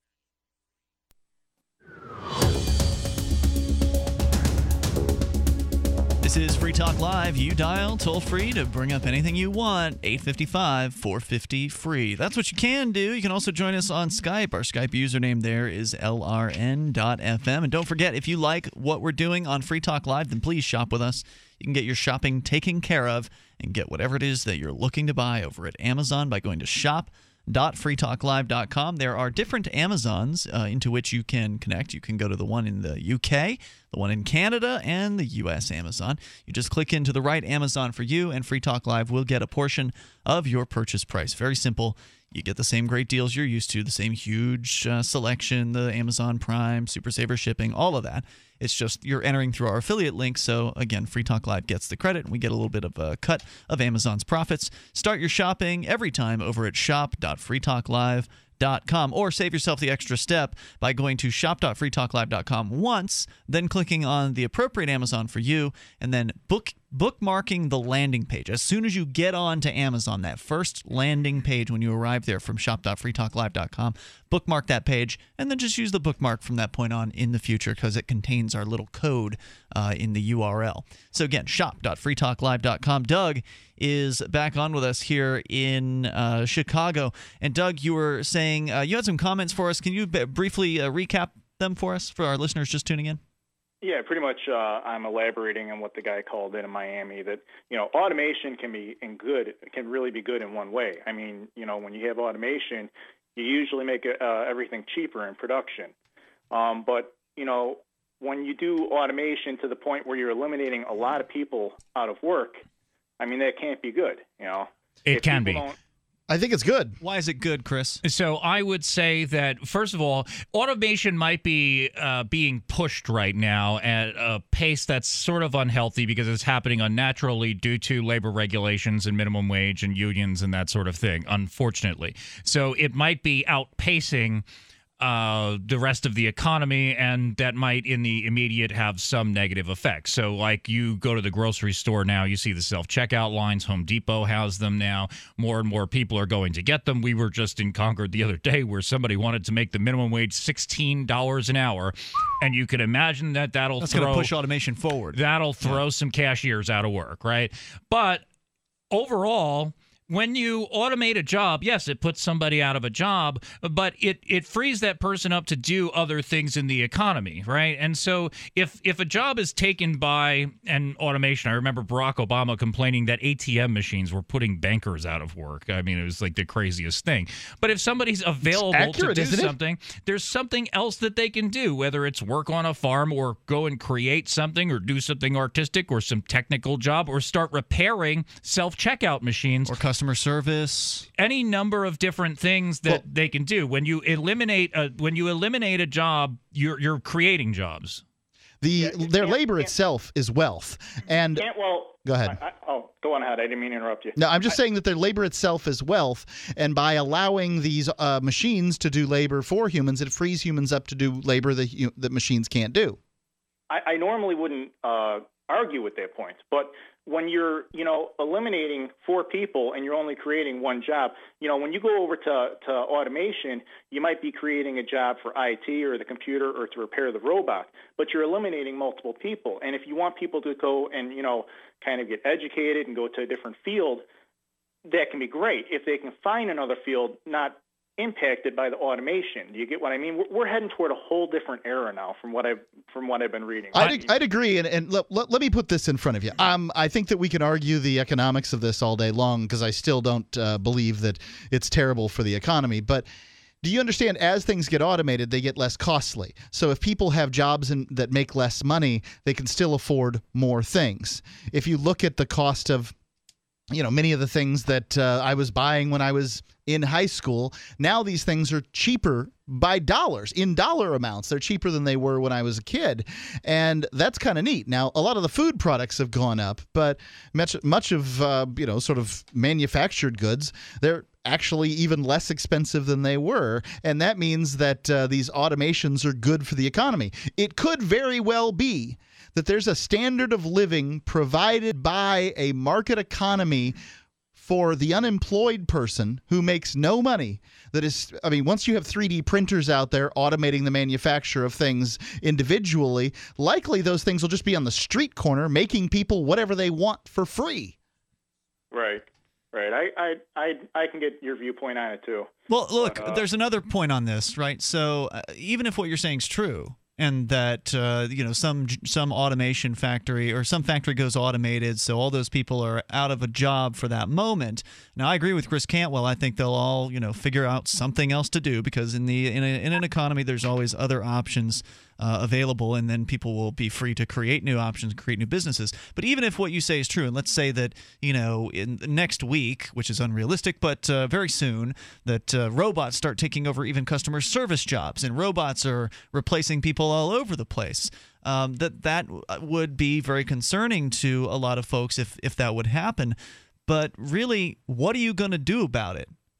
This is Free Talk Live. You dial toll free to bring up anything you want. eight five five, four five zero, free. That's what you can do. You can also join us on Skype. Our Skype username there is L R N dot F M. And don't forget, if you like what we're doing on Free Talk Live, then please shop with us. You can get your shopping taken care of and get whatever it is that you're looking to buy over at Amazon by going to shop dot free talk live dot com. There are different Amazons uh, into which you can connect. You can go to the one in the U K, the one in Canada, and the U S Amazon. You just click into the right Amazon for you, and Free Talk Live will get a portion of your purchase price. Very simple. You get the same great deals you're used to, the same huge uh, selection, the Amazon Prime, Super Saver shipping, all of that. It's just you're entering through our affiliate link. So, again, Free Talk Live gets the credit, and we get a little bit of a cut of Amazon's profits. Start your shopping every time over at shop dot free talk live dot com, or save yourself the extra step by going to shop dot free talk live dot com once, then clicking on the appropriate Amazon for you, and then book bookmarking the landing page. As soon as you get on to Amazon, that first landing page when you arrive there from shop dot free talk live dot com, bookmark that page, and then just use the bookmark from that point on in the future because it contains our little code uh, in the U R L. So again, shop dot free talk live dot com. Doug is back on with us here in uh, Chicago. And Doug, you were saying uh, you had some comments for us. Can you b- briefly uh, recap them for us, for our listeners just tuning in? Yeah, pretty much. Uh, I'm elaborating on what the guy called in in Miami. That you know, automation can be in good, can really be good in one way. I mean, you know, when you have automation, you usually make uh, everything cheaper in production. Um, but you know, when you do automation to the point where you're eliminating a lot of people out of work, I mean, that can't be good. You know, it if can be. don't, I think it's good. Why is it good, Chris? So I would say that, first of all, automation might be uh, being pushed right now at a pace that's sort of unhealthy because it's happening unnaturally due to labor regulations and minimum wage and unions and that sort of thing, unfortunately. So it might be outpacing uh, the rest of the economy, and that might in the immediate have some negative effects. So like you go to the grocery store now, you see the self-checkout lines. Home Depot has them now. More and more people are going to get them. We were just in Concord the other day where somebody wanted to make the minimum wage sixteen dollars an hour, and you can imagine that that'll That's throw, going to push automation forward. That'll throw yeah. some cashiers out of work, right? But overall, when you automate a job, yes, it puts somebody out of a job, but it, it frees that person up to do other things in the economy, right? And so if if a job is taken by an automation, I remember Barack Obama complaining that A T M machines were putting bankers out of work. I mean, it was like the craziest thing. But if somebody's available accurate, to do isn't it? something, there's something else that they can do, whether it's work on a farm or go and create something or do something artistic or some technical job or start repairing self-checkout machines. Or customer service, any number of different things that well, they can do. When you eliminate a when you eliminate a job, you're you're creating jobs. The yeah, their labor itself is wealth, and Cantwell. Go ahead. I, I, oh, go on ahead. I didn't mean to interrupt you. No, I'm just I, saying that their labor itself is wealth, and by allowing these uh, machines to do labor for humans, it frees humans up to do labor that you, that machines can't do. I, I normally wouldn't uh, argue with that point, but when you're, you know, eliminating four people and you're only creating one job, you know, when you go over to, to automation, you might be creating a job for I T or the computer or to repair the robot, but you're eliminating multiple people. And if you want people to go and, you know, kind of get educated and go to a different field, that can be great if they can find another field not impacted by the automation. Do you get what I mean? We're, we're heading toward a whole different era now from what I've from what I've been reading. I'd, I'd agree, and, and let, let, let me put this in front of you. Um, I think that we can argue the economics of this all day long because I still don't uh, believe that it's terrible for the economy, but do you understand, as things get automated, they get less costly. So if people have jobs in, that make less money, they can still afford more things. If you look at the cost of, you know, many of the things that uh, I was buying when I was in high school, now these things are cheaper by dollars, in dollar amounts. They're cheaper than they were when I was a kid, and that's kind of neat. Now, a lot of the food products have gone up, but much, much of, uh, you know, sort of manufactured goods, they're actually even less expensive than they were, and that means that uh, these automations are good for the economy. It could very well be that there's a standard of living provided by a market economy for the unemployed person who makes no money. That is, I mean, once you have three D printers out there automating the manufacture of things individually, likely those things will just be on the street corner making people whatever they want for free. Right. Right. I, I, I, I can get your viewpoint on it, too. Well, look, but, uh, there's another point on this, right? So uh, even if what you're saying is true, and that uh, you know some some automation factory or some factory goes automated, so all those people are out of a job for that moment. Now, I agree with Chris Cantwell. I think they'll all you know figure out something else to do because in the in, a, in an economy, there's always other options uh, available, and then people will be free to create new options, create new businesses. But even if what you say is true, and let's say that you know in next week, which is unrealistic, but uh, very soon, that uh, robots start taking over even customer service jobs, and robots are replacing people all over the place. Um, that that would be very concerning to a lot of folks if if that would happen. But really, what are you going to do about it?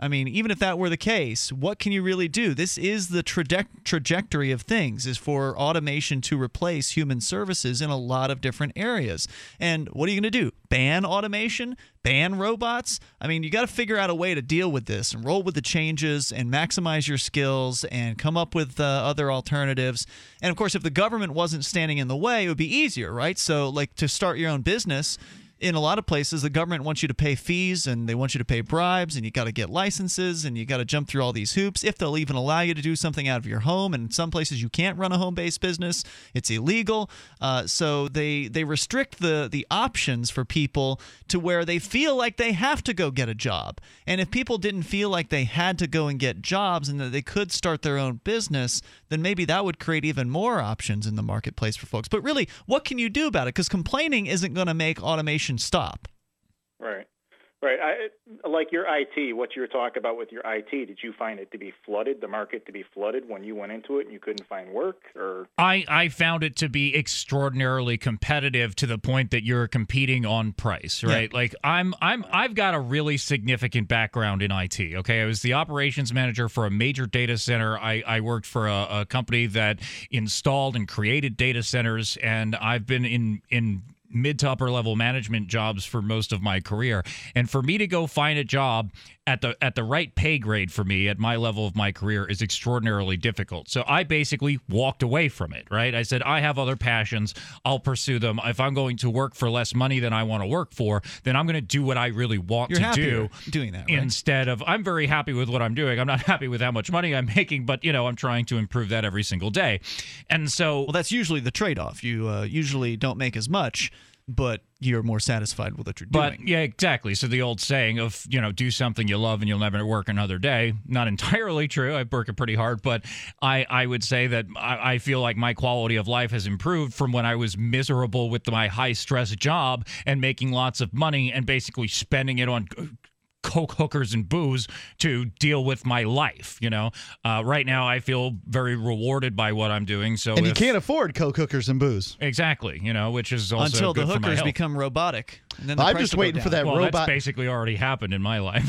I mean, even if that were the case, what can you really do? This is the traje- trajectory of things, is for automation to replace human services in a lot of different areas. And what are you going to do? Ban automation? Ban robots? I mean, you got to figure out a way to deal with this and roll with the changes and maximize your skills and come up with uh, other alternatives. And of course, if the government wasn't standing in the way, it would be easier, right? So, like, to start your own business, in a lot of places, the government wants you to pay fees and they want you to pay bribes, and you got to get licenses and you got to jump through all these hoops. If they'll even allow you to do something out of your home, and in some places you can't run a home-based business, it's illegal. Uh, so they they restrict the the options for people to where they feel like they have to go get a job. And if people didn't feel like they had to go and get jobs and that they could start their own business, then maybe that would create even more options in the marketplace for folks. But really, what can you do about it? Because complaining isn't going to make automation stop. Right. Right. I, like your I T, what you were talking about with your I T, did you find it to be flooded, the market to be flooded when you went into it and you couldn't find work? Or I, I found it to be extraordinarily competitive to the point that you're competing on price, right? Yeah. Like I'm I'm I've got a really significant background in I T. Okay. I was the operations manager for a major data center. I, I worked for a, a company that installed and created data centers, and I've been in in mid to upper level management jobs for most of my career. And for me to go find a job at the at the right pay grade for me at my level of my career is extraordinarily difficult. So I basically walked away from it, right? I said, I have other passions. I'll pursue them. If I'm going to work for less money than I want to work for, then I'm going to do what I really want You're to happier do. doing that, right? Instead of, I'm very happy with what I'm doing. I'm not happy with how much money I'm making, but, you know, I'm trying to improve that every single day. And so... Well, that's usually the trade-off. You uh, usually don't make as much, but you're more satisfied with what you're but, doing. Yeah, exactly. So the old saying of, you know, do something you love and you'll never work another day, not entirely true. I work it pretty hard, but I, I would say that I, I feel like my quality of life has improved from when I was miserable with my high-stress job and making lots of money and basically spending it on coke hookers and booze to deal with my life. You know, uh, right now I feel very rewarded by what I'm doing. So and if, you can't afford coke hookers and booze. Exactly. You know, which is also until good the for my hookers health. become robotic. And then the I'm price just will go waiting for down. that well, robot. That's basically already happened in my life.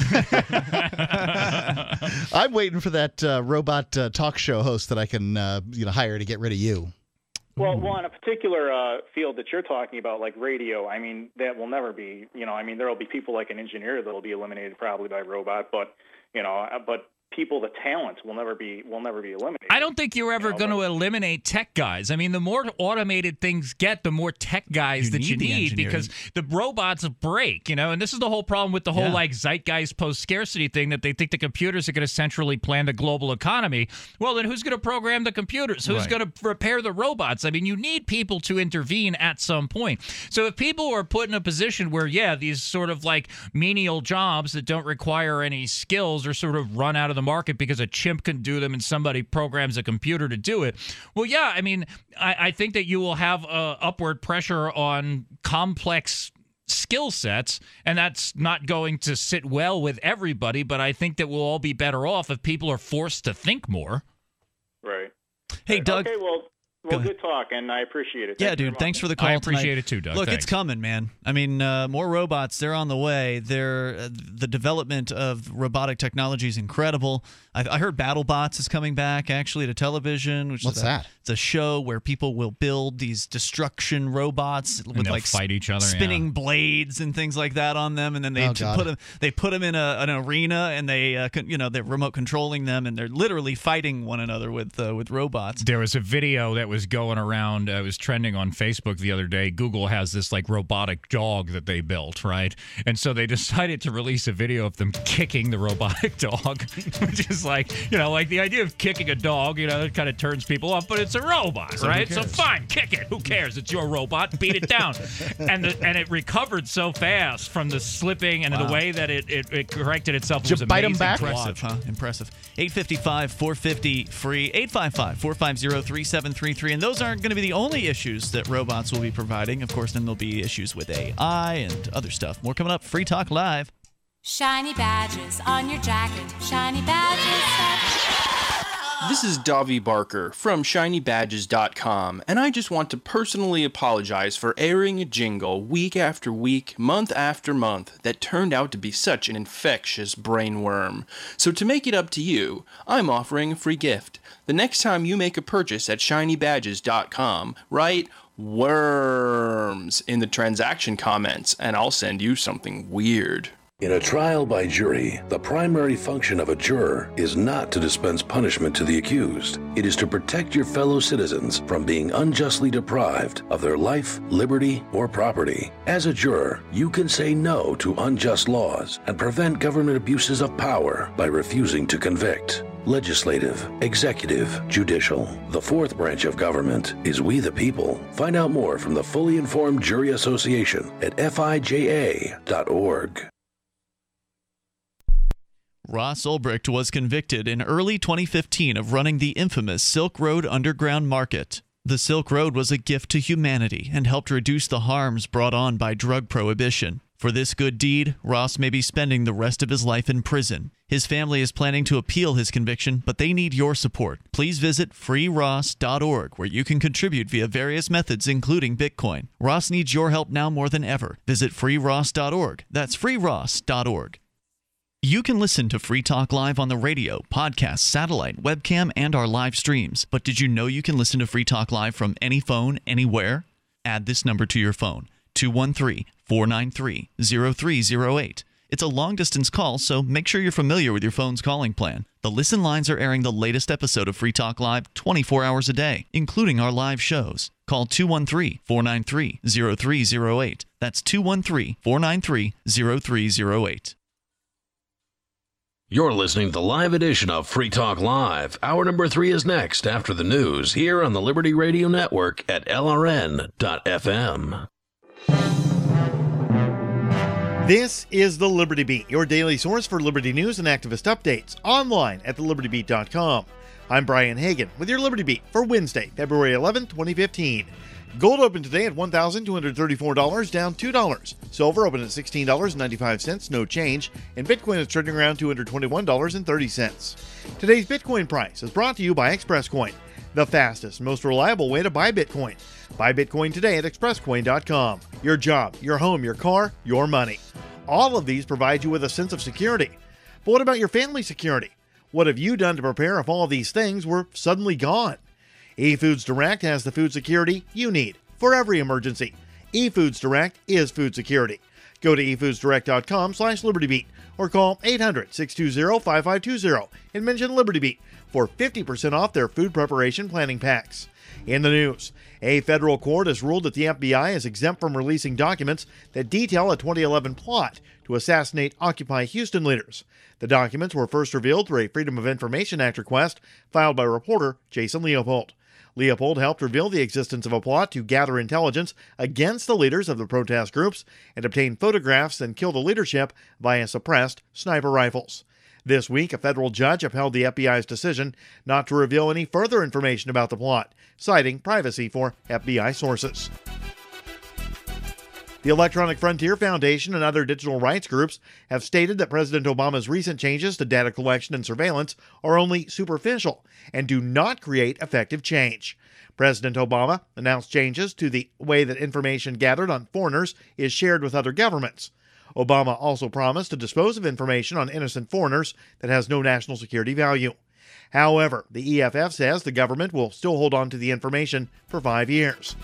I'm waiting for that uh, robot uh, talk show host that I can uh, you know hire to get rid of you. Well, well, in a particular uh, field that you're talking about, like radio, I mean, that will never be, you know, I mean, there will be people like an engineer that will be eliminated probably by robot, but, you know, but people, the talent will never be will never be eliminated. I don't think you're ever You know, going to but- eliminate tech guys. I mean, the more automated things get, the more tech guys You that need you the need engineering. because the robots break, you know, and this is the whole problem with the whole Yeah. like zeitgeist post-scarcity thing that they think the computers are going to centrally plan the global economy. Well, then who's going to program the computers? Who's Right. going to repair the robots? I mean, you need people to intervene at some point. So if people are put in a position where, yeah, these sort of like menial jobs that don't require any skills are sort of run out of the market because a chimp can do them and somebody programs a computer to do it. Well, yeah, I mean, I, I think that you will have uh, upward pressure on complex skill sets, and that's not going to sit well with everybody, but I think that we'll all be better off if people are forced to think more. Right. Hey, Doug. Okay, well, Go well, ahead. good talk, and I appreciate it. Yeah, Thank you very dude. much. Thanks for the call. I appreciate tonight. it too, Doug. Look, Thanks. it's coming, man. I mean, uh, more robots. They're on the way. They're uh, the development of robotic technology is incredible. I, I heard BattleBots is coming back actually to television. Which What's is a, that? It's a show where people will build these destruction robots And with they'll like fight each other, spinning yeah. blades and things like that on them, and then they Oh, t- God. put them. They put them in a, an arena, and they, uh, con- you know, they're remote controlling them, and they're literally fighting one another with uh, with robots. There was a video that was going around, uh, it was trending on Facebook the other day. Google has this like robotic dog that they built, right? And so they decided to release a video of them kicking the robotic dog, which is like, you know, like the idea of kicking a dog, you know, it kind of turns people off, but it's a robot, So who right? So cares? fine, kick it. Who cares? It's your robot. Beat it down. and the, and it recovered so fast from the slipping and Wow. the way that it, it, it corrected itself. It Did was you bite 'em amazing back? to Impressive, watch. huh? Impressive. eight five five, four fifty, free. eight five five, four five zero, three seven three three. And those aren't going to be the only issues that robots will be providing. Of course, then there'll be issues with A I and other stuff. More coming up. Free Talk Live. Shiny badges on your jacket, shiny badges. This is Davi Barker from shiny badges dot com, and I just want to personally apologize for airing a jingle week after week, month after month, that turned out to be such an infectious brainworm. So to make it up to you, I'm offering a free gift. The next time you make a purchase at shiny badges dot com, write worms in the transaction comments, and I'll send you something weird. In a trial by jury, the primary function of a juror is not to dispense punishment to the accused. It is to protect your fellow citizens from being unjustly deprived of their life, liberty, or property. As a juror, you can say no to unjust laws and prevent government abuses of power by refusing to convict. Legislative, executive, judicial. The fourth branch of government is we the people. Find out more from the Fully Informed Jury Association at F I J A dot org. Ross Ulbricht was convicted in early twenty fifteen of running the infamous Silk Road Underground Market. The Silk Road was a gift to humanity and helped reduce the harms brought on by drug prohibition. For this good deed, Ross may be spending the rest of his life in prison. His family is planning to appeal his conviction, but they need your support. Please visit free ross dot org, where you can contribute via various methods, including Bitcoin. Ross needs your help now more than ever. Visit free ross dot org. That's free ross dot org. You can listen to Free Talk Live on the radio, podcast, satellite, webcam, and our live streams. But did you know you can listen to Free Talk Live from any phone, anywhere? Add this number to your phone, two one three, four nine three, zero three zero eight. It's a long-distance call, so make sure you're familiar with your phone's calling plan. The listen lines are airing the latest episode of Free Talk Live twenty-four hours a day, including our live shows. Call two one three, four nine three, zero three zero eight. That's two one three, four nine three, zero three zero eight. You're listening to the live edition of Free Talk Live. Hour number three is next after the news here on the Liberty Radio Network at L R N dot F M. This is the Liberty Beat, your daily source for Liberty news and activist updates, online at the liberty beat dot com. I'm Brian Hagan with your Liberty Beat for Wednesday, February eleventh, twenty fifteen. Gold opened today at one thousand two hundred thirty-four dollars, down two dollars. Silver opened at sixteen dollars and ninety-five cents, no change. And Bitcoin is trading around two hundred twenty-one dollars and thirty cents. Today's Bitcoin price is brought to you by ExpressCoin, the fastest, most reliable way to buy Bitcoin. Buy Bitcoin today at express coin dot com. Your job, your home, your car, your money. All of these provide you with a sense of security. But what about your family security? What have you done to prepare if all of these things were suddenly gone? eFoods Direct has the food security you need for every emergency. eFoods Direct is food security. Go to e foods direct dot com slash libertybeat or call eight hundred, six two zero, five five two zero and mention LibertyBeat for fifty percent off their food preparation planning packs. In the news, a federal court has ruled that the F B I is exempt from releasing documents that detail a twenty eleven plot to assassinate Occupy Houston leaders. The documents were first revealed through a Freedom of Information Act request filed by reporter Jason Leopold. Leopold helped reveal the existence of a plot to gather intelligence against the leaders of the protest groups and obtain photographs and kill the leadership via suppressed sniper rifles. This week, a federal judge upheld the F B I's decision not to reveal any further information about the plot, citing privacy for F B I sources. The Electronic Frontier Foundation and other digital rights groups have stated that President Obama's recent changes to data collection and surveillance are only superficial and do not create effective change. President Obama announced changes to the way that information gathered on foreigners is shared with other governments. Obama also promised to dispose of information on innocent foreigners that has no national security value. However, the E F F says the government will still hold on to the information for five years.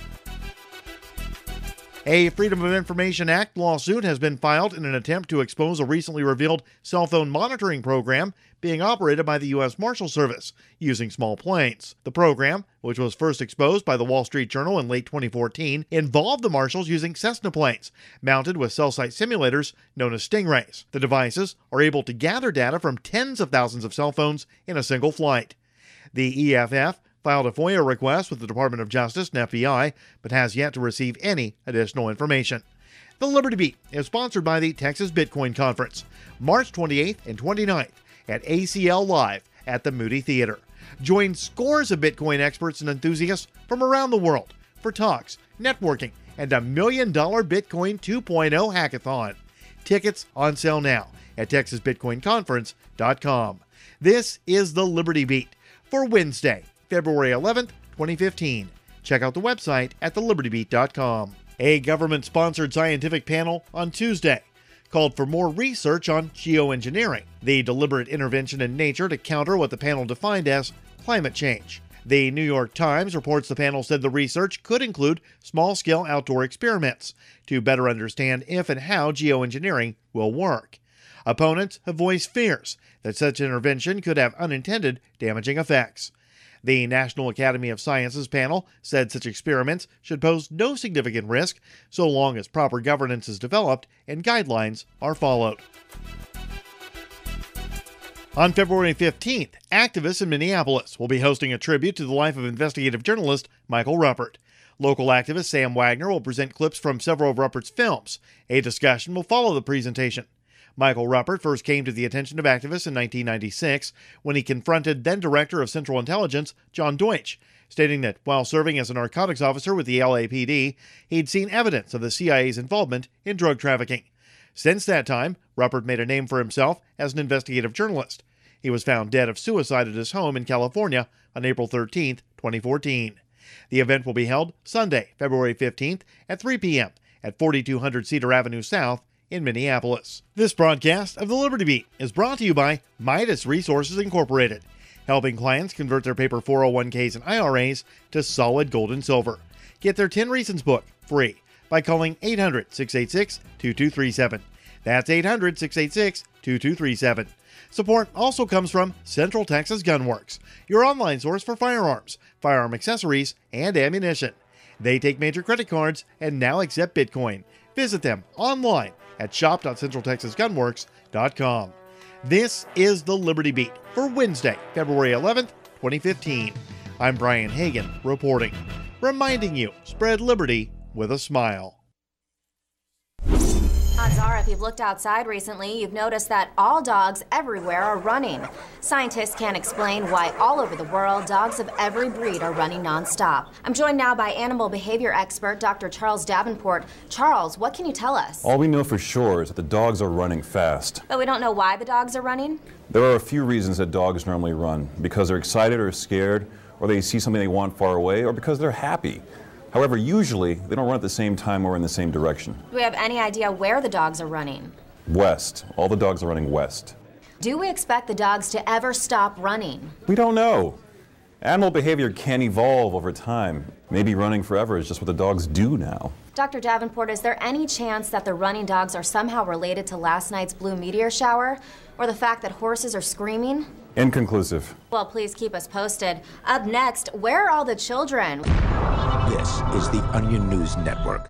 A Freedom of Information Act lawsuit has been filed in an attempt to expose a recently revealed cell phone monitoring program being operated by the U S Marshal Service using small planes. The program, which was first exposed by the Wall Street Journal in late twenty fourteen, involved the Marshals using Cessna planes mounted with cell site simulators known as Stingrays. The devices are able to gather data from tens of thousands of cell phones in a single flight. The E F F filed a FOIA request with the Department of Justice and F B I, but has yet to receive any additional information. The Liberty Beat is sponsored by the Texas Bitcoin Conference, March twenty-eighth and twenty-ninth at A C L Live at the Moody Theater. Join scores of Bitcoin experts and enthusiasts from around the world for talks, networking, and a million-dollar Bitcoin two point oh hackathon. Tickets on sale now at texas bitcoin conference dot com. This is the Liberty Beat for Wednesday, February eleventh, twenty fifteen. Check out the website at the liberty beat dot com. A government-sponsored scientific panel on Tuesday called for more research on geoengineering, the deliberate intervention in nature to counter what the panel defined as climate change. The New York Times reports the panel said the research could include small-scale outdoor experiments to better understand if and how geoengineering will work. Opponents have voiced fears that such intervention could have unintended damaging effects. The National Academy of Sciences panel said such experiments should pose no significant risk so long as proper governance is developed and guidelines are followed. On February fifteenth, activists in Minneapolis will be hosting a tribute to the life of investigative journalist Michael Ruppert. Local activist Sam Wagner will present clips from several of Ruppert's films. A discussion will follow the presentation. Michael Ruppert first came to the attention of activists in nineteen ninety-six when he confronted then-Director of Central Intelligence John Deutsch, stating that while serving as a narcotics officer with the L A P D, he'd seen evidence of the C I A's involvement in drug trafficking. Since that time, Ruppert made a name for himself as an investigative journalist. He was found dead of suicide at his home in California on April thirteenth, twenty fourteen. The event will be held Sunday, February fifteenth at three p.m. at forty-two hundred Cedar Avenue South in Minneapolis. This broadcast of the Liberty Beat is brought to you by Midas Resources Incorporated, helping clients convert their paper four oh one k's and I R As to solid gold and silver. Get their ten Reasons book free by calling eight hundred, six eight six, two two three seven. That's eight hundred, six eight six, two two three seven. Support also comes from Central Texas Gunworks, your online source for firearms, firearm accessories, and ammunition. They take major credit cards and now accept Bitcoin. Visit them online at shop dot central texas gunworks dot com. This is the Liberty Beat for Wednesday, February eleventh, twenty fifteen. I'm Brian Hagan reporting, reminding you, spread liberty with a smile. Odds are, if you've looked outside recently, you've noticed that all dogs everywhere are running. Scientists can't explain why all over the world, dogs of every breed are running nonstop. I'm joined now by animal behavior expert Doctor Charles Davenport. Charles, what can you tell us? All we know for sure is that the dogs are running fast. But we don't know why the dogs are running? There are a few reasons that dogs normally run. Because they're excited or scared, or they see something they want far away, or because they're happy. However, usually, they don't run at the same time or in the same direction. Do we have any idea where the dogs are running? West. All the dogs are running west. Do we expect the dogs to ever stop running? We don't know. Animal behavior can evolve over time. Maybe running forever is just what the dogs do now. Doctor Davenport, is there any chance that the running dogs are somehow related to last night's blue meteor shower? Or the fact that horses are screaming? Inconclusive. Well, please keep us posted. Up next, where are all the children? This is the Onion News Network.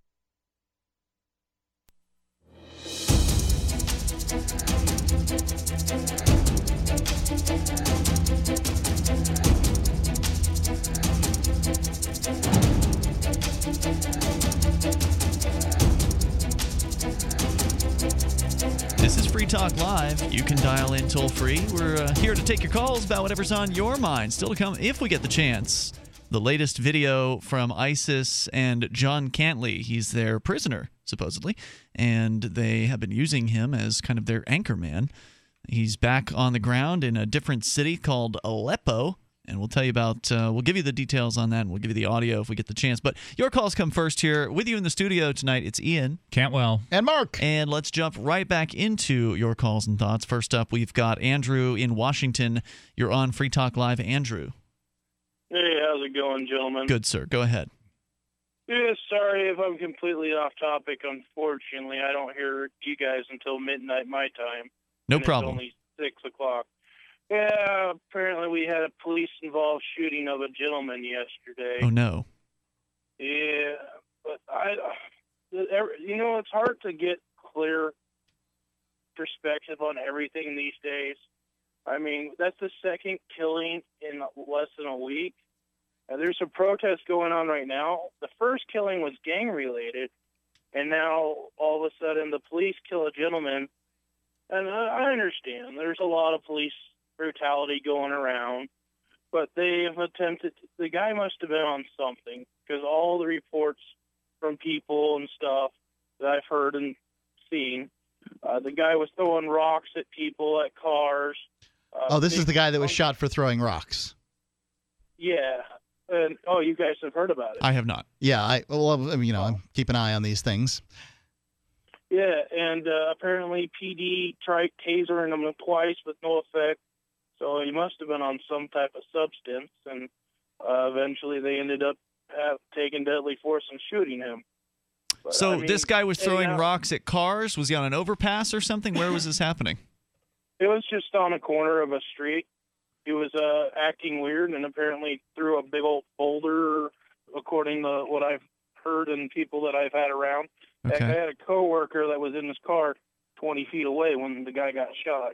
This is Free Talk Live. You can dial in toll free. We're uh, here to take your calls about whatever's on your mind. Still to come, if we get the chance, the latest video from ISIS and John Cantwell. He's their prisoner, supposedly, and they have been using him as kind of their anchor man. He's back on the ground in a different city called Aleppo, and we'll tell you about, uh, we'll give you the details on that, and we'll give you the audio if we get the chance. But your calls come first here. With you in the studio tonight, it's Ian. Cantwell. And Mark. And let's jump right back into your calls and thoughts. First up, we've got Andrew in Washington. You're on Free Talk Live. Andrew. Hey, how's it going, gentlemen? Good, sir. Go ahead. Yeah, sorry if I'm completely off topic. Unfortunately, I don't hear you guys until midnight my time. No and problem. It's only six o'clock. Yeah, apparently we had a police-involved shooting of a gentleman yesterday. Oh, no. Yeah, but I, you know, it's hard to get clear perspective on everything these days. I mean, that's the second killing in less than a week. And there's a protest going on right now. The first killing was gang-related, and now all of a sudden the police kill a gentleman. And I understand there's a lot of police brutality going around, but they have attempted, the guy must have been on something, because all the reports from people and stuff that I've heard and seen, uh, the guy was throwing rocks at people, at cars. Uh, oh, this they, is the guy that was shot for throwing rocks. Yeah. And, oh, you guys have heard about it. I have not. Yeah, I well, I mean, you know, I keep an eye on these things. Yeah, and uh, apparently P D tried tasering him twice with no effect. So he must have been on some type of substance, and uh, eventually they ended up have, taking deadly force and shooting him. But, So I mean, this guy was throwing anyhow, rocks at cars? Was he on an overpass or something? Where was this happening? It was just on a corner of a street. He was uh, acting weird and apparently threw a big old boulder, according to what I've heard and people that I've had around. Okay. I had a coworker that was in his car twenty feet away when the guy got shot.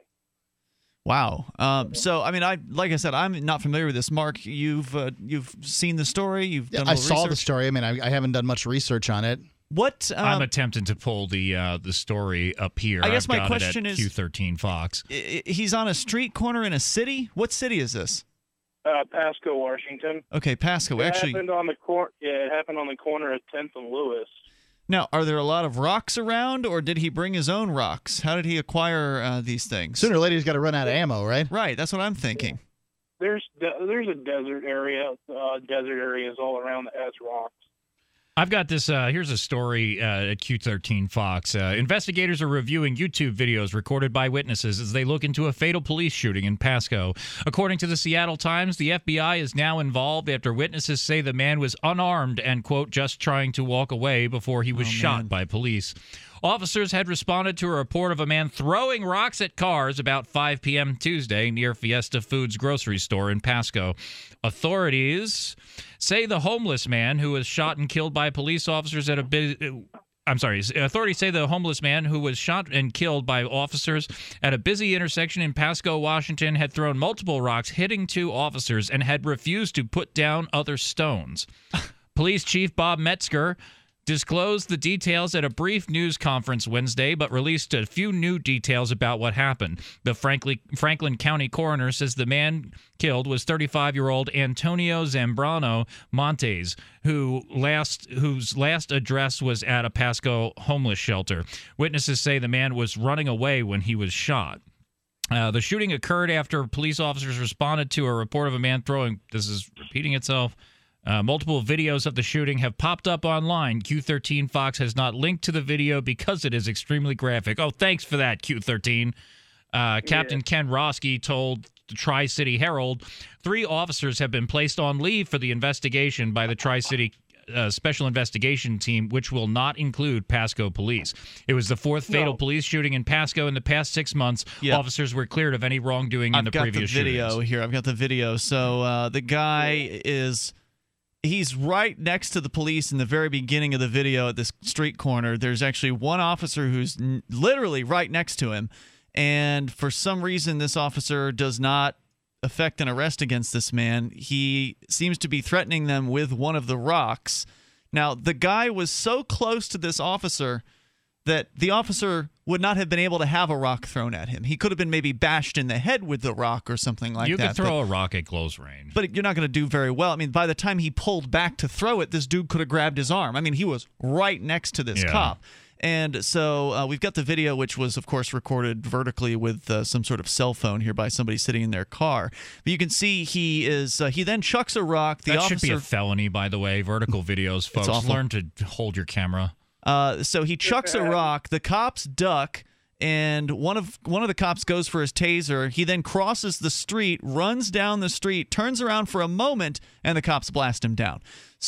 Wow. Um, so, I mean, I like I said, I'm not familiar with this. Mark, you've uh, you've seen the story. You've done a I little saw research. the story. I mean, I, I haven't done much research on it. What um, I'm attempting to pull the uh, the story up here. I guess I've my got question it at is- Q thirteen Fox. I- I- he's on a street corner in a city? What city is this? Uh, Pasco, Washington. Okay, Pasco. It Actually, happened on the cor- Yeah, it happened on the corner of tenth and Lewis. now, are there a lot of rocks around, or did he bring his own rocks? How did he acquire uh, these things? Sooner or later, he's got to run out of ammo, right? Right, that's what I'm thinking. There's de- there's a desert area, uh, desert areas all around that has rocks. I've got this. Uh, here's a story uh, at Q thirteen Fox. Uh, investigators are reviewing YouTube videos recorded by witnesses as they look into a fatal police shooting in Pasco. According to the Seattle Times, the F B I is now involved after witnesses say the man was unarmed and, quote, just trying to walk away before he was Oh, shot man. by police. Officers had responded to a report of a man throwing rocks at cars about five p.m. Tuesday near Fiesta Foods grocery store in Pasco. Authorities say the homeless man who was shot and killed by police officers at a bit. I'm sorry. Authorities say the homeless man who was shot and killed by officers at a busy intersection in Pasco, Washington, had thrown multiple rocks, hitting two officers, and had refused to put down other stones. Police Chief Bob Metzger disclosed the details at a brief news conference Wednesday, but released a few new details about what happened. The Franklin, Franklin County coroner says the man killed was thirty-five-year-old Antonio Zambrano Montes, who last whose last address was at a Pasco homeless shelter. Witnesses say the man was running away when he was shot. Uh, the shooting occurred after police officers responded to a report of a man throwing, this is repeating itself, Uh, multiple videos of the shooting have popped up online. Q thirteen Fox has not linked to the video because it is extremely graphic. Oh, thanks for that, Q thirteen. Uh, Captain Ken Roski told the Tri-City Herald three officers have been placed on leave for the investigation by the Tri-City uh, Special Investigation Team, which will not include Pasco police. It was the fourth fatal No. police shooting in Pasco in the past six months. Yeah. Officers were cleared of any wrongdoing in I've the got previous the video shootings. here. I've got the video. So uh, the guy is... He's right next to the police in the very beginning of the video at this street corner. There's actually one officer who's n- literally right next to him. And for some reason, this officer does not effect an arrest against this man. He seems to be threatening them with one of the rocks. Now, the guy was so close to this officer that the officer would not have been able to have a rock thrown at him. He could have been maybe bashed in the head with the rock or something like you that. could throw but- a rock at close range. But you're not going to do very well. I mean, by the time he pulled back to throw it, this dude could have grabbed his arm. I mean, he was right next to this Yeah. cop. And so uh, we've got the video, which was, of course, recorded vertically with uh, some sort of cell phone here by somebody sitting in their car. But you can see he is. Uh, he then chucks a rock. The that officer, should be a felony, by the way. Vertical videos, folks. awful. Learn to hold your camera. Uh, so he chucks a rock. The cops duck, and one of one of the cops goes for his taser. He then crosses the street, runs down the street, turns around for a moment, and the cops blast him down.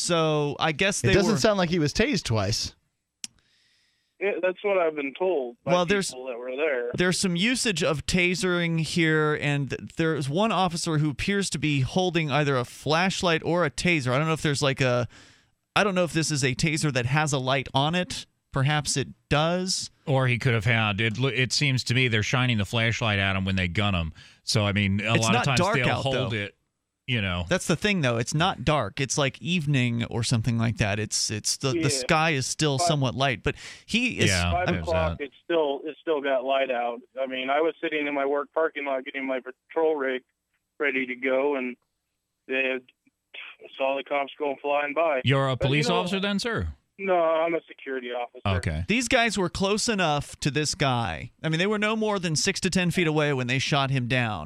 So I guess they It doesn't were, sound like he was tased twice. Yeah, that's what I've been told by Well, there's- people that were there. There's some usage of tasering here, and there's one officer who appears to be holding either a flashlight or a taser. I don't know if there's like a, I don't know if this is a taser that has a light on it. Perhaps it does. Or he could have had, it, it seems to me they're shining the flashlight at him when they gun him. So, I mean, a It's lot not of times dark they'll out, hold though. it, you know. That's the thing, though. It's not dark. It's like evening or something like that. It's it's the, Yeah. the sky is still Five- somewhat light, but he is. Yeah. Five there's o'clock. that. It's still it's still got light out. I mean, I was sitting in my work parking lot getting my patrol rig ready to go, and they had, saw the cops going flying by. You're a But, you police know, officer then, sir? No, I'm a security officer. Okay. These guys were close enough to this guy. I mean, they were no more than six to ten feet away when they shot him down.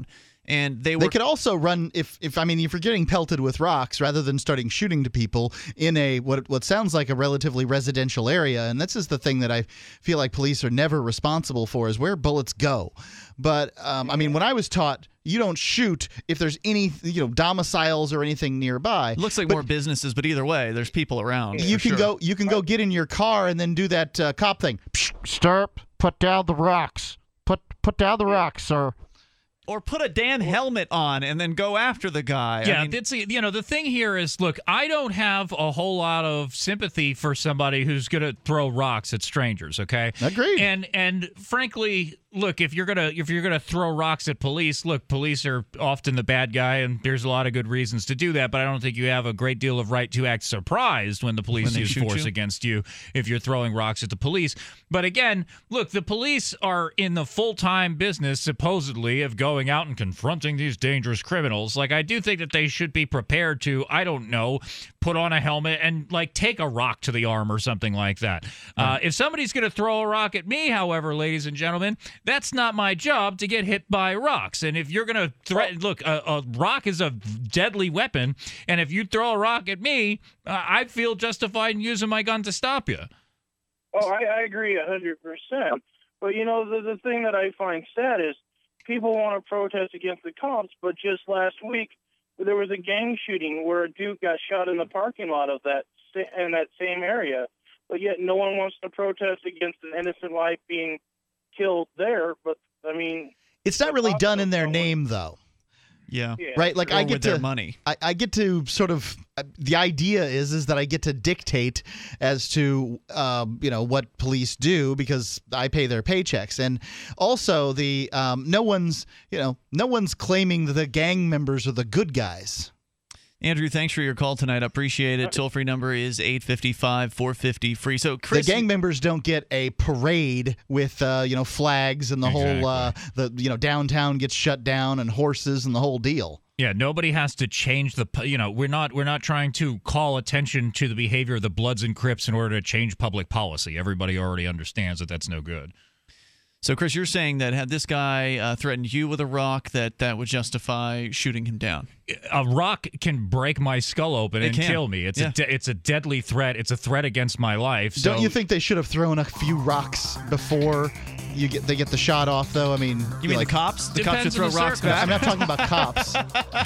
And they were. They could also run if, if I mean, if you're getting pelted with rocks, rather than starting shooting to people in a what what sounds like a relatively residential area, and this is the thing that I feel like police are never responsible for, is where bullets go. But um, I mean, when I was taught, you don't shoot if there's any you know domiciles or anything nearby. Looks like but more businesses, but either way, there's people around. You can sure. go. You can go get in your car and then do that uh, cop thing. Stop. Put down the rocks. Put put down the rocks, sir. Or put a damn helmet on and then go after the guy. Yeah, I mean, it's, you know, the thing here is, look, I don't have a whole lot of sympathy for somebody who's going to throw rocks at strangers, okay? Agreed. And and frankly, look, if you're gonna if you're gonna throw rocks at police, look, police are often the bad guy, and there's a lot of good reasons to do that. But I don't think you have a great deal of right to act surprised when the police When they use shoot force you. against you if you're throwing rocks at the police. But again, look, the police are in the full time business, supposedly, of going out and confronting these dangerous criminals. Like, I do think that they should be prepared to, I don't know, put on a helmet and like take a rock to the arm or something like that. Uh, if somebody's going to throw a rock at me, however, ladies and gentlemen, that's not my job to get hit by rocks. And if you're going to threaten, look, a, a rock is a deadly weapon, and if you throw a rock at me, uh, I feel justified in using my gun to stop you. Oh, I, I agree a hundred percent. But you know, the the thing that I find sad is people want to protest against the cops, but just last week there was a gang shooting where a dude got shot in the parking lot of that in that same area, but yet no one wants to protest against an innocent life being killed there. But I mean, it's not really done in their name, though. Yeah. Yeah. Right. Like Or I get with to their money. I, I get to sort of. Uh, the idea is is that I get to dictate as to um, you know what police do because I pay their paychecks, and also the um, no one's you know no one's claiming that the gang members are the good guys. Andrew, thanks for your call tonight. I appreciate it. Toll-free number is eight five five, four five zero, free. So, Chris, the gang members don't get a parade with uh, you know flags and the Exactly. whole uh, the you know downtown gets shut down and horses and the whole deal. Yeah, nobody has to change the. You know, we're not we're not trying to call attention to the behavior of the Bloods and Crips in order to change public policy. Everybody already understands that that's no good. So, Chris, you're saying that had this guy uh, threatened you with a rock, that that would justify shooting him down? A rock can break my skull open It and can. kill me. It's Yeah. a de- it's a deadly threat. It's a threat against my life. So Don't you think they should have thrown a few rocks before you get they get the shot off? Though I mean, You mean like, the cops? The cops should Depends on throw the rocks circumstance. back? I'm not talking about cops.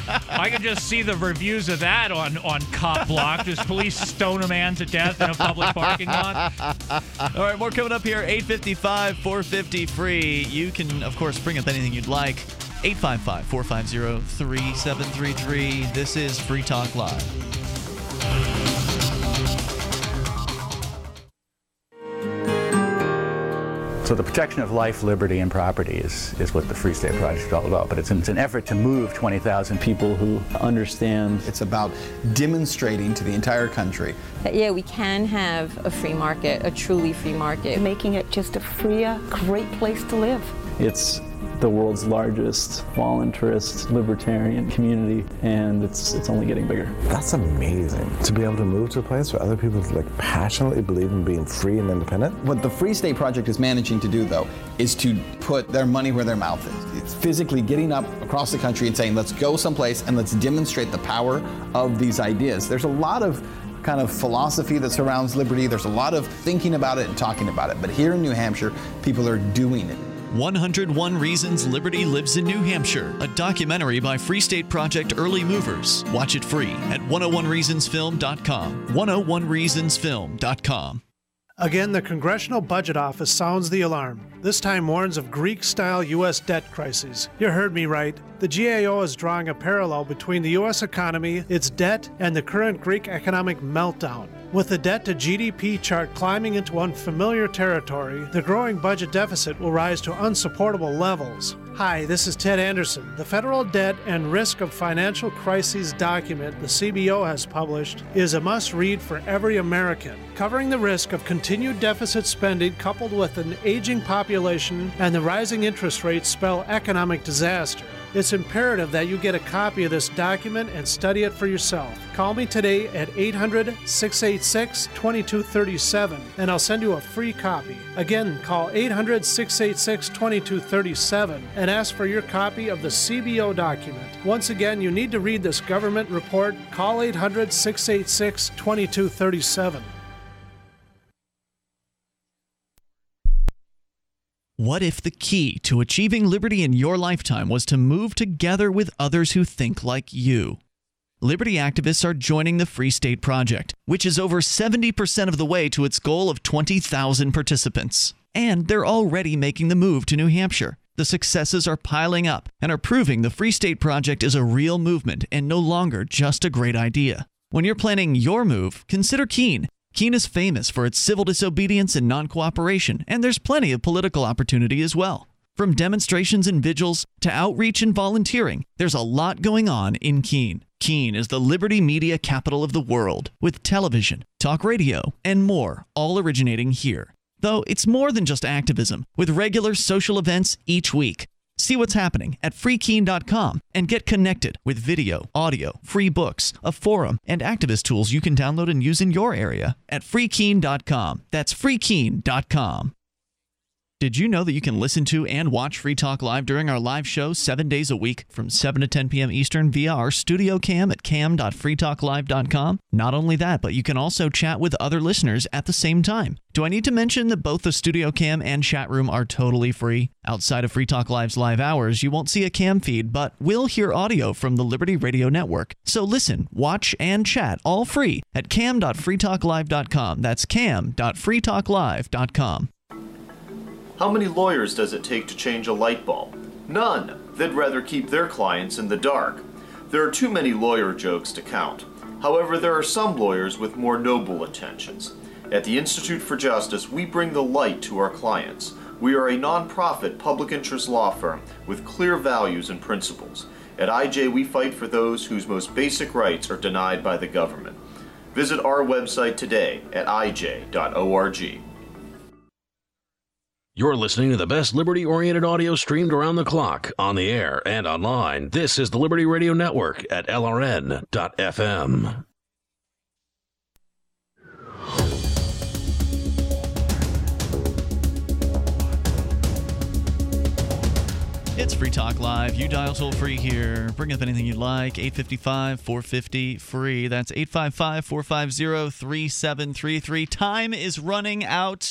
I can just see the reviews of that on, on Cop Block. Just police stone a man to death in a public parking lot. All right, more coming up here. eight five five, four five zero, free. You can, of course, bring up anything you'd like. eight five five, four five zero, three seven three three. This is Free Talk Live. So the protection of life, liberty, and property is, is what the Free State Project is all about. But it's an, it's an effort to move twenty thousand people who understand. It's about demonstrating to the entire country that, yeah, we can have a free market, a truly free market. Making it just a freer, great place to live. It's the world's largest voluntarist libertarian community, and it's it's only getting bigger. That's amazing. To be able to move to a place where other people like passionately believe in being free and independent. What the Free State Project is managing to do, though, is to put their money where their mouth is. It's physically getting up across the country and saying, let's go someplace and let's demonstrate the power of these ideas. There's a lot of kind of philosophy that surrounds liberty. There's a lot of thinking about it and talking about it. But here in New Hampshire, people are doing it. one hundred one Reasons Liberty Lives in New Hampshire, a documentary by Free State Project Early Movers. Watch it free at one oh one reasons film dot com. one oh one reasons film dot com. Again, the Congressional Budget Office sounds the alarm. This time warns of Greek-style U S debt crises. You heard me right. The G A O is drawing a parallel between the U S economy, its debt, and the current Greek economic meltdown. With the debt to G D P chart climbing into unfamiliar territory, the growing budget deficit will rise to unsupportable levels. Hi, this is Ted Anderson. The Federal Debt and Risk of Financial Crises document the C B O has published is a must-read for every American, covering the risk of continued deficit spending coupled with an aging population and the rising interest rates spell economic disaster. It's imperative that you get a copy of this document and study it for yourself. Call me today at eight hundred, six eight six, two two three seven and I'll send you a free copy. Again, call eight hundred, six eight six, two two three seven and and ask for your copy of the C B O document. Once again, you need to read this government report. Call eight hundred, six eight six, two two three seven. What if the key to achieving liberty in your lifetime was to move together with others who think like you? Liberty activists are joining the Free State Project, which is over seventy percent of the way to its goal of twenty thousand participants. And they're already making the move to New Hampshire. The successes are piling up and are proving the Free State Project is a real movement and no longer just a great idea. When you're planning your move, consider Keene. Keene is famous for its civil disobedience and non-cooperation, and there's plenty of political opportunity as well. From demonstrations and vigils to outreach and volunteering, there's a lot going on in Keene. Keene is the liberty media capital of the world, with television, talk radio, and more, all originating here. Though it's more than just activism, with regular social events each week. See what's happening at free keene dot com and get connected with video, audio, free books, a forum, and activist tools you can download and use in your area at free keene dot com. That's free keene dot com. Did you know that you can listen to and watch Free Talk Live during our live show seven days a week from seven to ten p.m. Eastern via our studio cam at cam dot free talk live dot com? Not only that, but you can also chat with other listeners at the same time. Do I need to mention that both the studio cam and chat room are totally free? Outside of Free Talk Live's live hours, you won't see a cam feed, but will hear audio from the Liberty Radio Network. So listen, watch, and chat all free at cam dot free talk live dot com. That's cam dot free talk live dot com. How many lawyers does it take to change a light bulb? None. They'd rather keep their clients in the dark. There are too many lawyer jokes to count. However, there are some lawyers with more noble intentions. At the Institute for Justice, we bring the light to our clients. We are a non-profit public interest law firm with clear values and principles. At I J, we fight for those whose most basic rights are denied by the government. Visit our website today at i j dot org. You're listening to the best liberty-oriented audio streamed around the clock, on the air, and online. This is the Liberty Radio Network at L R N dot F M. It's Free Talk Live. You dial toll-free here. Bring up anything you'd like. eight five five, four five zero, free. That's eight five five, four five zero, three seven three three. Time is running out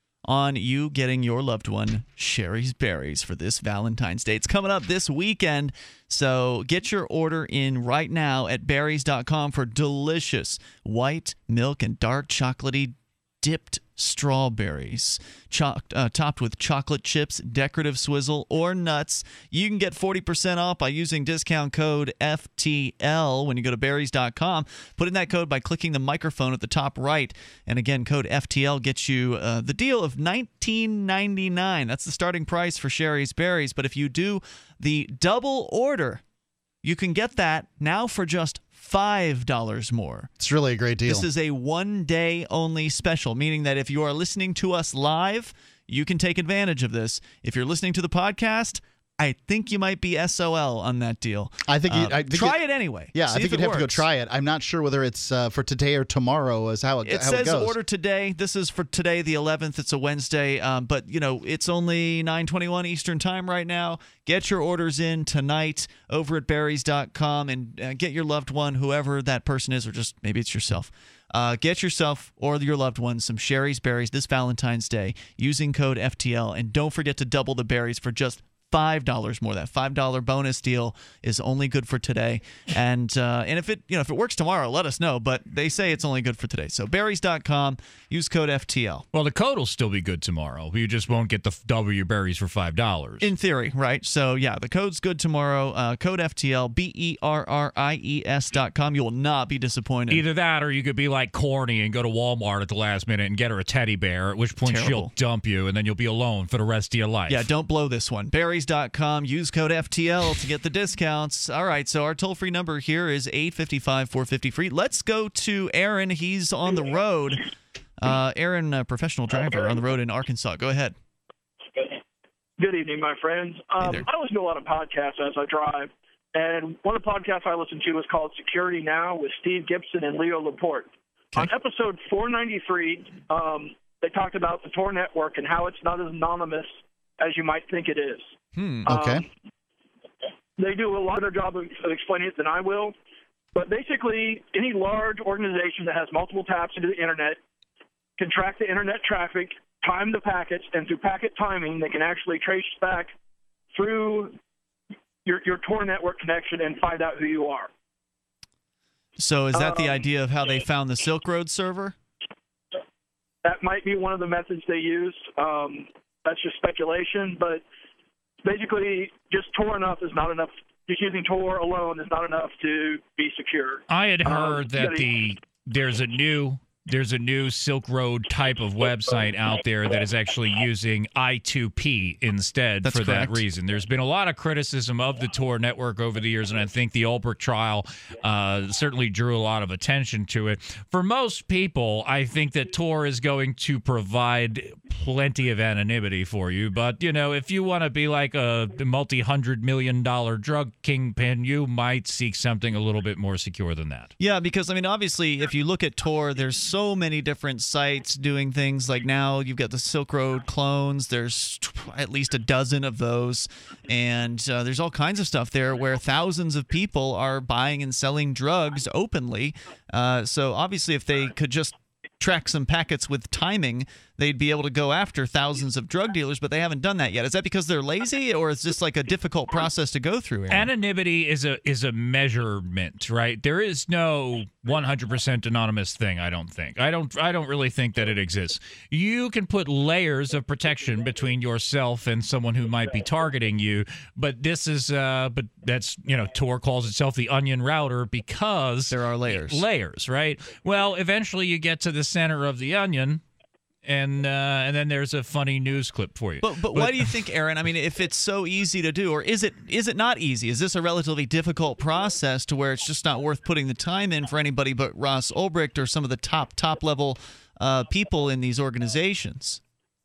on you getting your loved one Sherry's Berries for this Valentine's Day. It's coming up this weekend, so get your order in right now at berries dot com for delicious white milk and dark chocolatey dipped strawberries, cho- uh, topped with chocolate chips, decorative swizzle, or nuts. You can get forty percent off by using discount code F T L when you go to berries dot com. Put in that code by clicking the microphone at the top right. And again, code F T L gets you uh, the deal of nineteen ninety-nine. That's the starting price for Sherry's Berries. But if you do the double order, you can get that now for just five dollars more. It's really a great deal. This is a one-day only special, meaning that if you are listening to us live, you can take advantage of this. If you're listening to the podcast, I think you might be S O L on that deal. I think, you, uh, I think try it, it anyway. Yeah, See I think you'd have works. to go try it. I'm not sure whether it's uh, for today or tomorrow is how it, it how says it goes. Order today. This is for today, the eleventh. It's a Wednesday, um, but you know it's only nine twenty-one Eastern time right now. Get your orders in tonight over at berries dot com and uh, get your loved one, whoever that person is, or just maybe it's yourself. Uh, get yourself or your loved one some Sherry's Berries this Valentine's Day using code F T L, and don't forget to double the berries for just five dollars more. That five dollar bonus deal is only good for today. And uh, and if it you know if it works tomorrow, let us know. But they say it's only good for today. So berries dot com, use code F T L. Well, the code will still be good tomorrow. You just won't get the double your berries for five dollars. In theory, right? So yeah, the code's good tomorrow. Uh, code F T L, B E R R I E S dot com. You will not be disappointed. Either that, or you could be like corny and go to Walmart at the last minute and get her a teddy bear, at which point Terrible. she'll dump you, and then you'll be alone for the rest of your life. Yeah, don't blow this one. berries dot com. Use code F T L to get the discounts. All right, so our toll-free number here is eight five five, four five zero, free. Let's go to Aaron. He's on the road. Uh, Aaron, a professional driver on the road in Arkansas. Go ahead. Good evening, my friends. Um, hey I listen to a lot of podcasts as I drive, and one of the podcasts I listen to is called Security Now with Steve Gibson and Leo Laporte. Okay. On episode four ninety-three, um, they talked about the Tor network and how it's not as anonymous as you might think it is. Hmm. Okay. Um, they do a lot better job of, of explaining it than I will. But basically, any large organization that has multiple taps into the internet can track the internet traffic, time the packets, and through packet timing, they can actually trace back through your, your Tor network connection and find out who you are. So is that um, the idea of how they found the Silk Road server? That might be one of the methods they use. Um, that's just speculation, but basically, just Tor enough is not enough. Just using Tor alone is not enough to be secure. I had Um, heard that gotta- the there's a new there's a new Silk Road type of website out there that is actually using I two P instead That's for correct. that reason. There's been a lot of criticism of the Tor network over the years, and I think the Ulbricht trial uh, certainly drew a lot of attention to it. For most people, I think that Tor is going to provide plenty of anonymity for you, but you know, if you want to be like a multi-hundred million dollar drug kingpin, you might seek something a little bit more secure than that. Yeah, because I mean, obviously, if you look at Tor, there's so many different sites doing things. Like now, you've got the Silk Road clones. There's t- at least a dozen of those, and uh, there's all kinds of stuff there where thousands of people are buying and selling drugs openly. Uh, so obviously, if they could just track some packets with timing, they'd be able to go after thousands of drug dealers, but they haven't done that yet. Is that because they're lazy, or is this like a difficult process to go through, Aaron? Anonymity is a is a measurement, right? There is no one hundred percent anonymous thing, I don't think. I don't I don't really think that it exists. You can put layers of protection between yourself and someone who might be targeting you, but this is uh but that's, you know, Tor calls itself the onion router because there are layers. Layers, right? Well, eventually you get to the center of the onion, and uh, and then there's a funny news clip for you. But, but why do you think, Aaron? I mean, if it's so easy to do, or is it is it not easy? Is this a relatively difficult process to where it's just not worth putting the time in for anybody but Ross Ulbricht or some of the top top level uh, people in these organizations?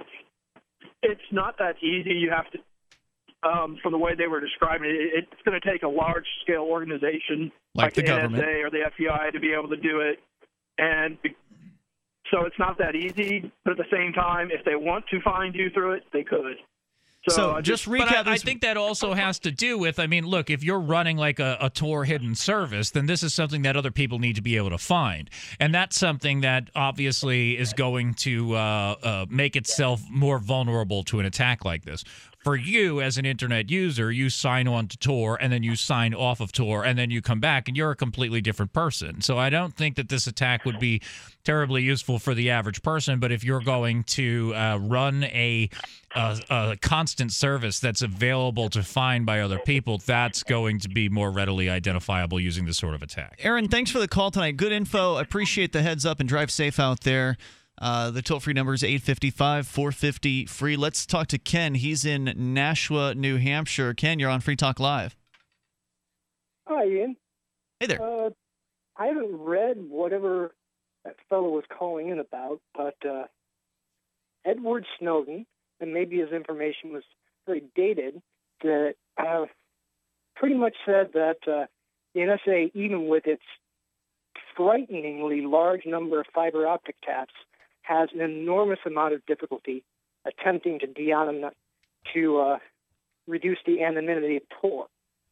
It's not that easy. You have to, um, from the way they were describing it, it's going to take a large scale organization Like like the the government. N S A or the F B I to be able to do it, and so it's not that easy. But at the same time, if they want to find you through it, they could. So, I just But I, I think that also has to do with, I mean, look, if you're running like a, a Tor hidden service, then this is something that other people need to be able to find. And that's something that obviously is going to uh, uh, make itself more vulnerable to an attack like this. For you as an internet user, you sign on to Tor and then you sign off of Tor and then you come back and you're a completely different person. So I don't think that this attack would be terribly useful for the average person. But if you're going to uh, run a, a, a constant service that's available to find by other people, that's going to be more readily identifiable using this sort of attack. Aaron, thanks for the call tonight. Good info. Appreciate the heads up and drive safe out there. Uh, the toll-free number is eight five five, four five zero, free. Let's talk to Ken. He's in Nashua, New Hampshire. Ken, you're on Free Talk Live. Hi, Ian. Hey there. Uh, I haven't read whatever that fellow was calling in about, but uh, Edward Snowden, and maybe his information was very dated, that uh, pretty much said that uh, the N S A, even with its frighteningly large number of fiber optic taps, has an enormous amount of difficulty attempting to de-anonymize, to uh, reduce the anonymity of Tor.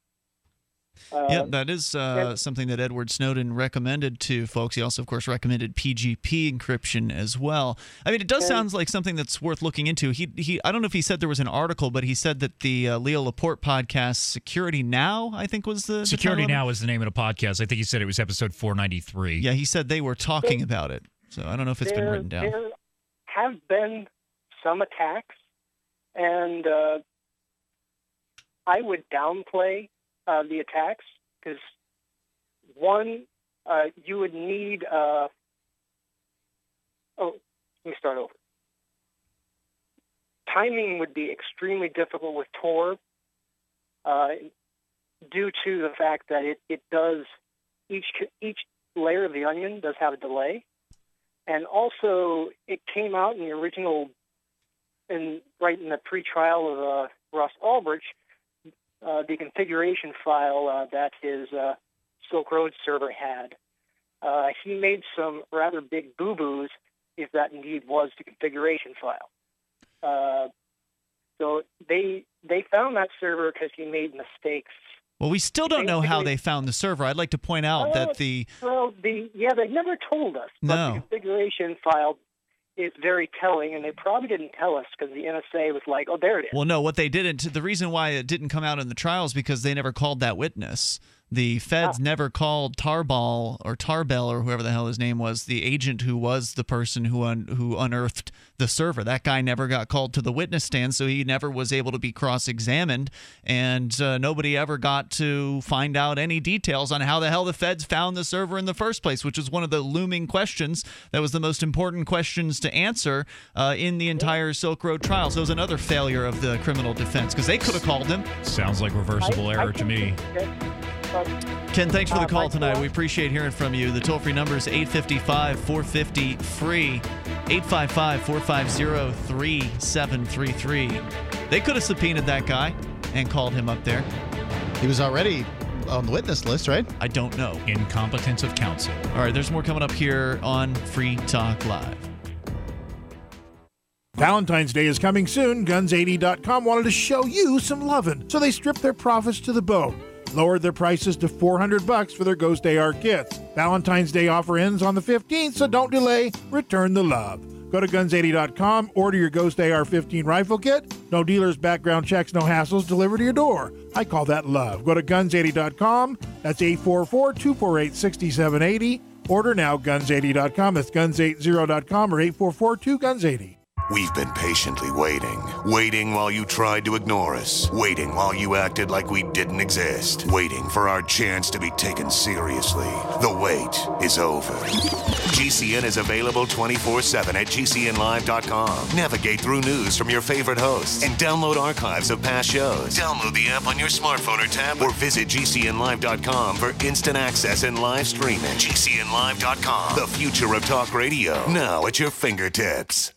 Uh, yeah, that is uh, something that Edward Snowden recommended to folks. He also, of course, recommended P G P encryption as well. I mean, it does sound like something that's worth looking into. He, he, I don't know if he said there was an article, but he said that the uh, Leo Laporte podcast, Security Now, I think was the Security the title of Now is the name of the podcast. I think he said it was episode four ninety-three. it. Yeah, he said they were talking about it. So I don't know if it's there, been written down. There have been some attacks, and uh, I would downplay uh, the attacks because, one, uh, you would need... Uh, oh, let me start over. Timing would be extremely difficult with Tor uh, due to the fact that it, it does... Each, each layer of the onion does have a delay. And also, it came out in the original, in right in the pre-trial of uh, Ross Ulbricht, uh, the configuration file uh, that his uh, Silk Road server had. Uh, he made some rather big boo-boos, if that indeed was the configuration file. Uh, So they they found that server because he made mistakes. Well, we still don't know how they found the server. I'd like to point out Uh, that the well, the yeah, they never told us. But No. the configuration file is very telling, and they probably didn't tell us because the N S A was like, "Oh, there it is." Well, no, what they didn't, the reason why it didn't come out in the trials because they never called that witness. The feds Ah. never called Tarball or Tarbell or whoever the hell his name was, the agent who was the person who un- who unearthed the server. That guy never got called to the witness stand, so he never was able to be cross-examined, and uh, nobody ever got to find out any details on how the hell the feds found the server in the first place, which was one of the looming questions that was the most important questions to answer uh, in the entire Silk Road trial. So it was another failure of the criminal defense because they could have called him. Sounds like reversible I- I error to think me. that- but, Ken, thanks for the uh, call my tonight. call- We appreciate hearing from you. The toll-free number is eight five five, four five zero, free, eight five five, four five zero, three seven three three. They could have subpoenaed that guy and called him up there. He was already on the witness list, right? I don't know. Incompetence of counsel. All right, there's more coming up here on Free Talk Live. Valentine's Day is coming soon. guns eighty dot com wanted to show you some lovin', so they stripped their profits to the bone. Lowered their prices to four hundred bucks for their Ghost A R kits. Valentine's Day offer ends on the fifteenth, so don't delay. Return the love. Go to guns eighty dot com, order your Ghost A R fifteen rifle kit. No dealers, background checks, no hassles, delivered to your door. I call that love. Go to guns eighty dot com. That's eight four four, two four eight, six seven eight zero. Order now, guns eighty dot com. That's guns eighty dot com or eight four four, two guns eighty. We've been patiently waiting. Waiting while you tried to ignore us. Waiting while you acted like we didn't exist. Waiting for our chance to be taken seriously. The wait is over. G C N is available twenty-four seven at G C N live dot com. Navigate through news from your favorite hosts and download archives of past shows. Download the app on your smartphone or tablet or visit G C N live dot com for instant access and live streaming. G C N live dot com. The future of talk radio. Now at your fingertips.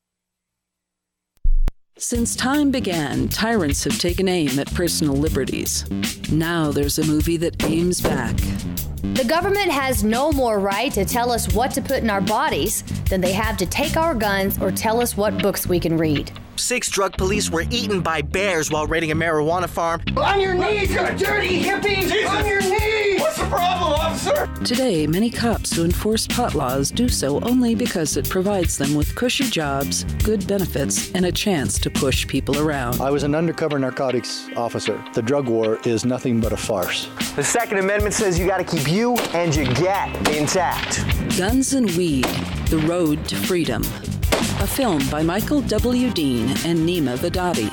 Since time began, tyrants have taken aim at personal liberties. Now there's a movie that aims back. The government has no more right to tell us what to put in our bodies than they have to take our guns or tell us what books we can read. Six drug police were eaten by bears while raiding a marijuana farm. On your knees, you dirty hippies! Jesus. On your knees! What's the problem, officer? Today, many cops who enforce pot laws do so only because it provides them with cushy jobs, good benefits, and a chance to push people around. I was an undercover narcotics officer. The drug war is nothing but a farce. The Second Amendment says you gotta keep you and your gat intact. Guns and Weed, The Road to Freedom. A film by Michael W. Dean and Nima Vadadi.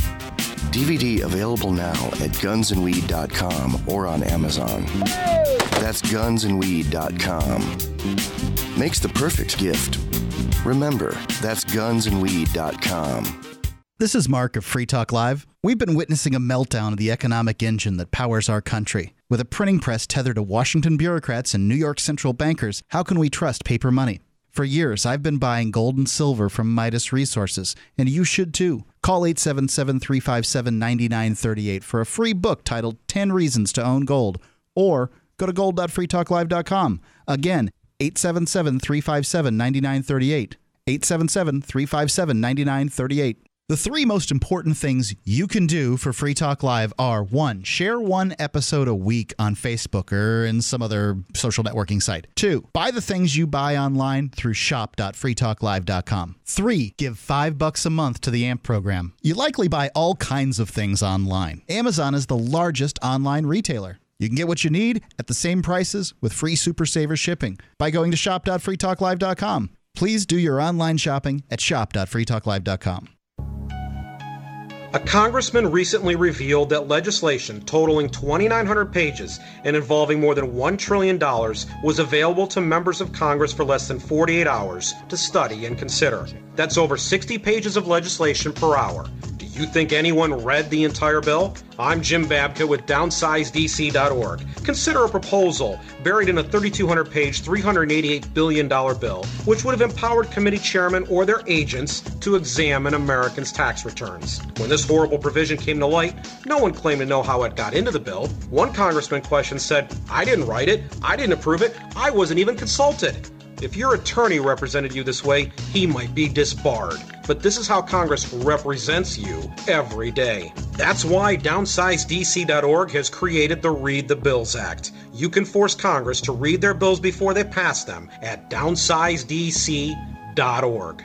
D V D available now at guns and weed dot com or on Amazon. That's guns and weed dot com. Makes the perfect gift. Remember, that's guns and weed dot com. This is Mark of Free Talk Live. We've been witnessing a meltdown of the economic engine that powers our country. With a printing press tethered to Washington bureaucrats and New York central bankers, how can we trust paper money? For years, I've been buying gold and silver from Midas Resources, and you should too. Call eight seven seven, three five seven, nine nine three eight for a free book titled ten Reasons to Own Gold, or go to gold dot free talk live dot com. Again, eight seven seven, three five seven, nine nine three eight. eight seven seven, three five seven, nine nine three eight. The three most important things you can do for Free Talk Live are, one, share one episode a week on Facebook or in some other social networking site. Two, buy the things you buy online through shop dot free talk live dot com. Three, give five bucks a month to the A M P program. You likely buy all kinds of things online. Amazon is the largest online retailer. You can get what you need at the same prices with free Super Saver shipping by going to shop dot free talk live dot com. Please do your online shopping at shop dot free talk live dot com. A congressman recently revealed that legislation totaling twenty-nine hundred pages and involving more than one trillion dollars was available to members of Congress for less than forty-eight hours to study and consider. That's over sixty pages of legislation per hour. Do you think anyone read the entire bill? I'm Jim Babka with downsize D C dot org. Consider a proposal buried in a thirty-two hundred page, three hundred eighty-eight billion dollars bill, which would have empowered committee chairmen or their agents to examine Americans' tax returns. When this horrible provision came to light, no one claimed to know how it got into the bill. One congressman questioned said, I didn't write it, I didn't approve it, I wasn't even consulted. If your attorney represented you this way, he might be disbarred. But this is how Congress represents you every day. That's why downsize D C dot org has created the Read the Bills Act. You can force Congress to read their bills before they pass them at downsize D C dot org.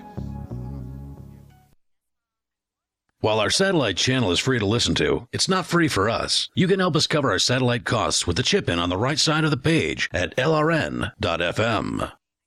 While our satellite channel is free to listen to, it's not free for us. You can help us cover our satellite costs with the chip in on the right side of the page at L R N dot F M.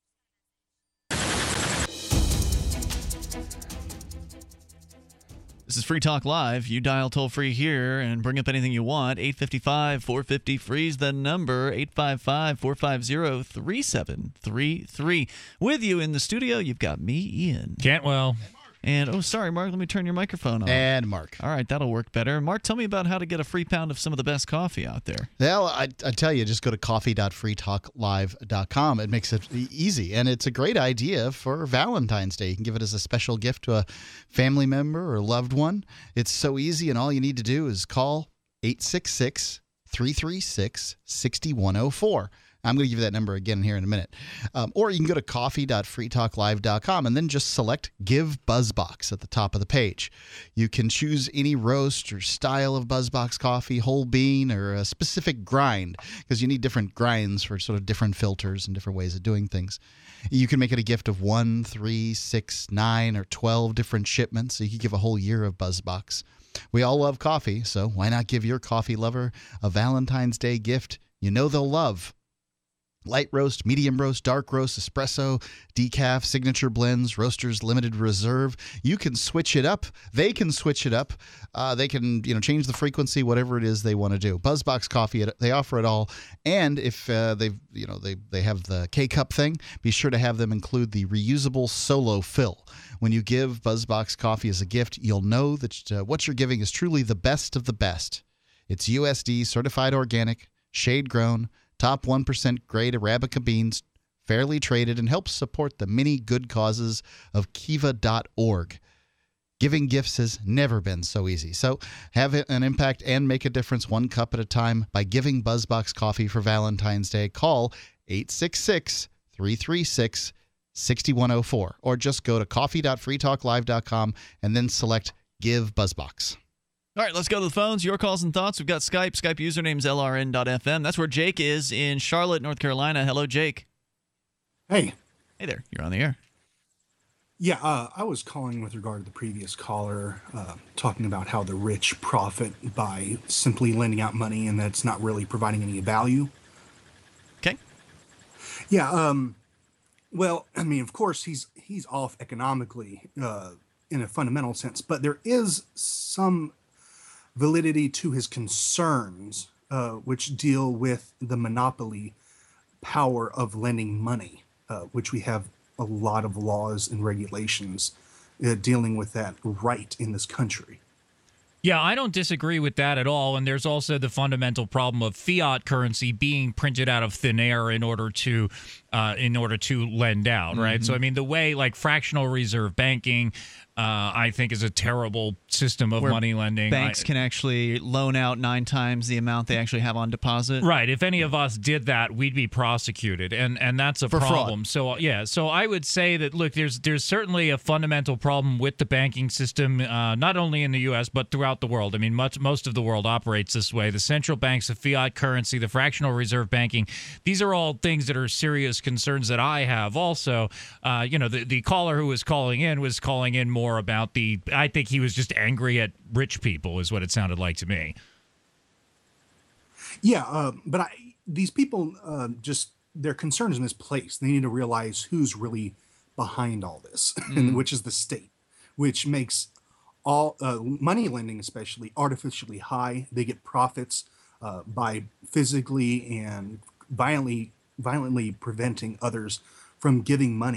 This is Free Talk Live. You dial toll free here and bring up anything you want. eight five five, four five zero, free is the number. eight five five, four five zero, three seven three three. With you in the studio, you've got me, Ian. Cantwell. And, oh, sorry, Mark, let me turn your microphone on. And Mark. All right, that'll work better. Mark, tell me about how to get a free pound of some of the best coffee out there. Well, I, I tell you, just go to coffee dot free talk live dot com. It makes it easy, and it's a great idea for Valentine's Day. You can give it as a special gift to a family member or loved one. It's so easy, and all you need to do is call eight six six, three three six, six one zero four. I'm going to give you that number again here in a minute. Um, or you can go to coffee dot free talk live dot com and then just select Give Buzzbox at the top of the page. You can choose any roast or style of Buzzbox coffee, whole bean, or a specific grind, because you need different grinds for sort of different filters and different ways of doing things. You can make it a gift of one, three, six, nine, or twelve different shipments, so you can give a whole year of Buzzbox. We all love coffee, so why not give your coffee lover a Valentine's Day gift you know they'll love? Light roast, medium roast, dark roast, espresso, decaf, signature blends, roasters, limited reserve. You can switch it up. They can switch it up. Uh, they can, you know, change the frequency, whatever it is they want to do. Buzzbox Coffee, they offer it all. And if uh, they, you know, they they have the K-cup thing, be sure to have them include the reusable solo fill. When you give Buzzbox Coffee as a gift, you'll know that uh, what you're giving is truly the best of the best. It's U S D certified organic, shade grown, top one percent grade Arabica beans, fairly traded, and helps support the many good causes of kiva dot org. Giving gifts has never been so easy. So have an impact and make a difference one cup at a time by giving Buzzbox Coffee for Valentine's Day. Call eight six six, three three six, six one zero four or just go to coffee dot free talk live dot com and then select Give Buzzbox. All right, let's go to the phones. Your calls and thoughts. We've got Skype. Skype username's L R N dot F M. That's where Jake is in Charlotte, North Carolina. Hello, Jake. Hey. Hey there. You're on the air. Yeah, uh, I was calling with regard to the previous caller, uh, talking about how the rich profit by simply lending out money and that's not really providing any value. Okay. Yeah, um, well, I mean, of course, he's he's off economically uh, in a fundamental sense, but there is some validity to his concerns, uh, which deal with the monopoly power of lending money, uh, which we have a lot of laws and regulations uh, dealing with that right in this country. Yeah, I don't disagree with that at all. And there's also the fundamental problem of fiat currency being printed out of thin air in order to uh, in order to lend out, right? Mm-hmm. So, I mean, the way like fractional reserve banking, uh, I think, is a terrible system of Where money lending. Banks I, can actually loan out nine times the amount they actually have on deposit. Right. If any of us did that, we'd be prosecuted, and and that's a For problem. fraud. So yeah. So I would say that look, there's there's certainly a fundamental problem with the banking system, uh, not only in the U S but throughout the world. I mean, much most of the world operates this way. The central banks, the fiat currency, the fractional reserve banking. These are all things that are serious concerns that I have. Also, uh, you know, the the caller who was calling in was calling in more about the. I think he was just angry at rich people, is what it sounded like to me. Yeah, uh, but I, these people uh, just, their concern is misplaced. They need to realize who's really behind all this, Mm. which is the state, which makes all uh, money lending especially artificially high. They get profits uh, by physically and violently, violently preventing others from giving money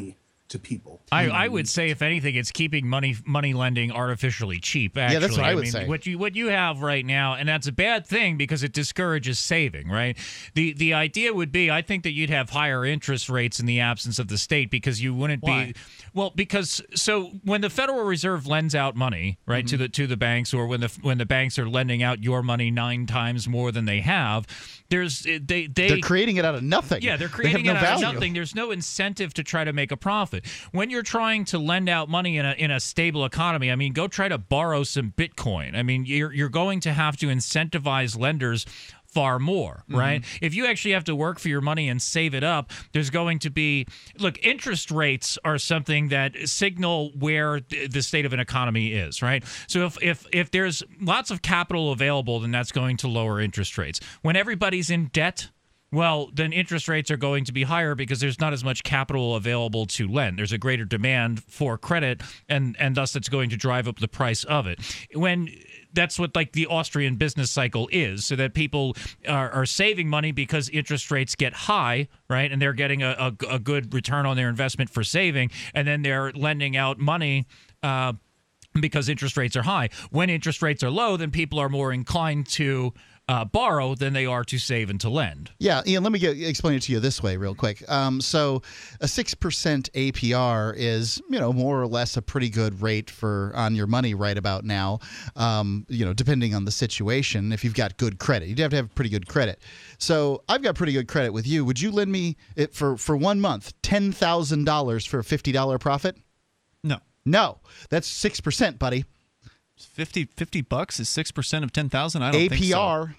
to people. I, I would say, if anything, it's keeping money money lending artificially cheap. Actually. Yeah, that's what I would mean, say. What you what you have right now, and that's a bad thing because it discourages saving. Right. The the idea would be, I think that you'd have higher interest rates in the absence of the state because you wouldn't Why? be well because so when the Federal Reserve lends out money right Mm-hmm. to the to the banks, or when the when the banks are lending out your money nine times more than they have, there's they they They're creating it out of nothing. Yeah, they're They creating have it no out of value. nothing. There's no incentive to try to make a profit. When you're trying to lend out money in a in a stable economy, I mean, go try to borrow some Bitcoin. I mean, you're you're going to have to incentivize lenders far more, right? Mm-hmm. If you actually have to work for your money and save it up, there's going to be look, interest rates are something that signal where the state of an economy is, right? So if if if there's lots of capital available, then that's going to lower interest rates. When everybody's in debt, well, then interest rates are going to be higher because there's not as much capital available to lend. There's a greater demand for credit, and and thus it's going to drive up the price of it. When that's what like the Austrian business cycle is, so that people are, are saving money because interest rates get high, right? And they're getting a, a, a good return on their investment for saving, and then they're lending out money uh, because interest rates are high. When interest rates are low, then people are more inclined to Uh, borrow than they are to save and to lend. Yeah, Ian, let me get, explain it to you this way real quick. Um, so a six percent A P R is, you know, more or less a pretty good rate for on your money right about now, um, you know, depending on the situation. If you've got good credit, you'd have to have pretty good credit. So I've got pretty good credit with you. Would you lend me it for, for one month ten thousand dollars for a fifty dollars profit? No. No. That's six percent, buddy. fifty, fifty bucks is six percent of ten thousand? I don't A think so. P R.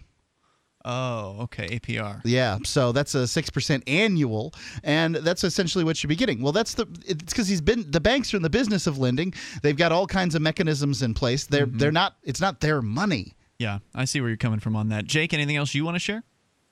Oh, okay, A P R. Yeah, so that's a six percent annual, and that's essentially what you'd be getting. Well, that's the it's because he's been the banks are in the business of lending. They've got all kinds of mechanisms in place. They're Mm-hmm. they're not it's not their money. Yeah, I see where you're coming from on that. Jake, anything else you want to share?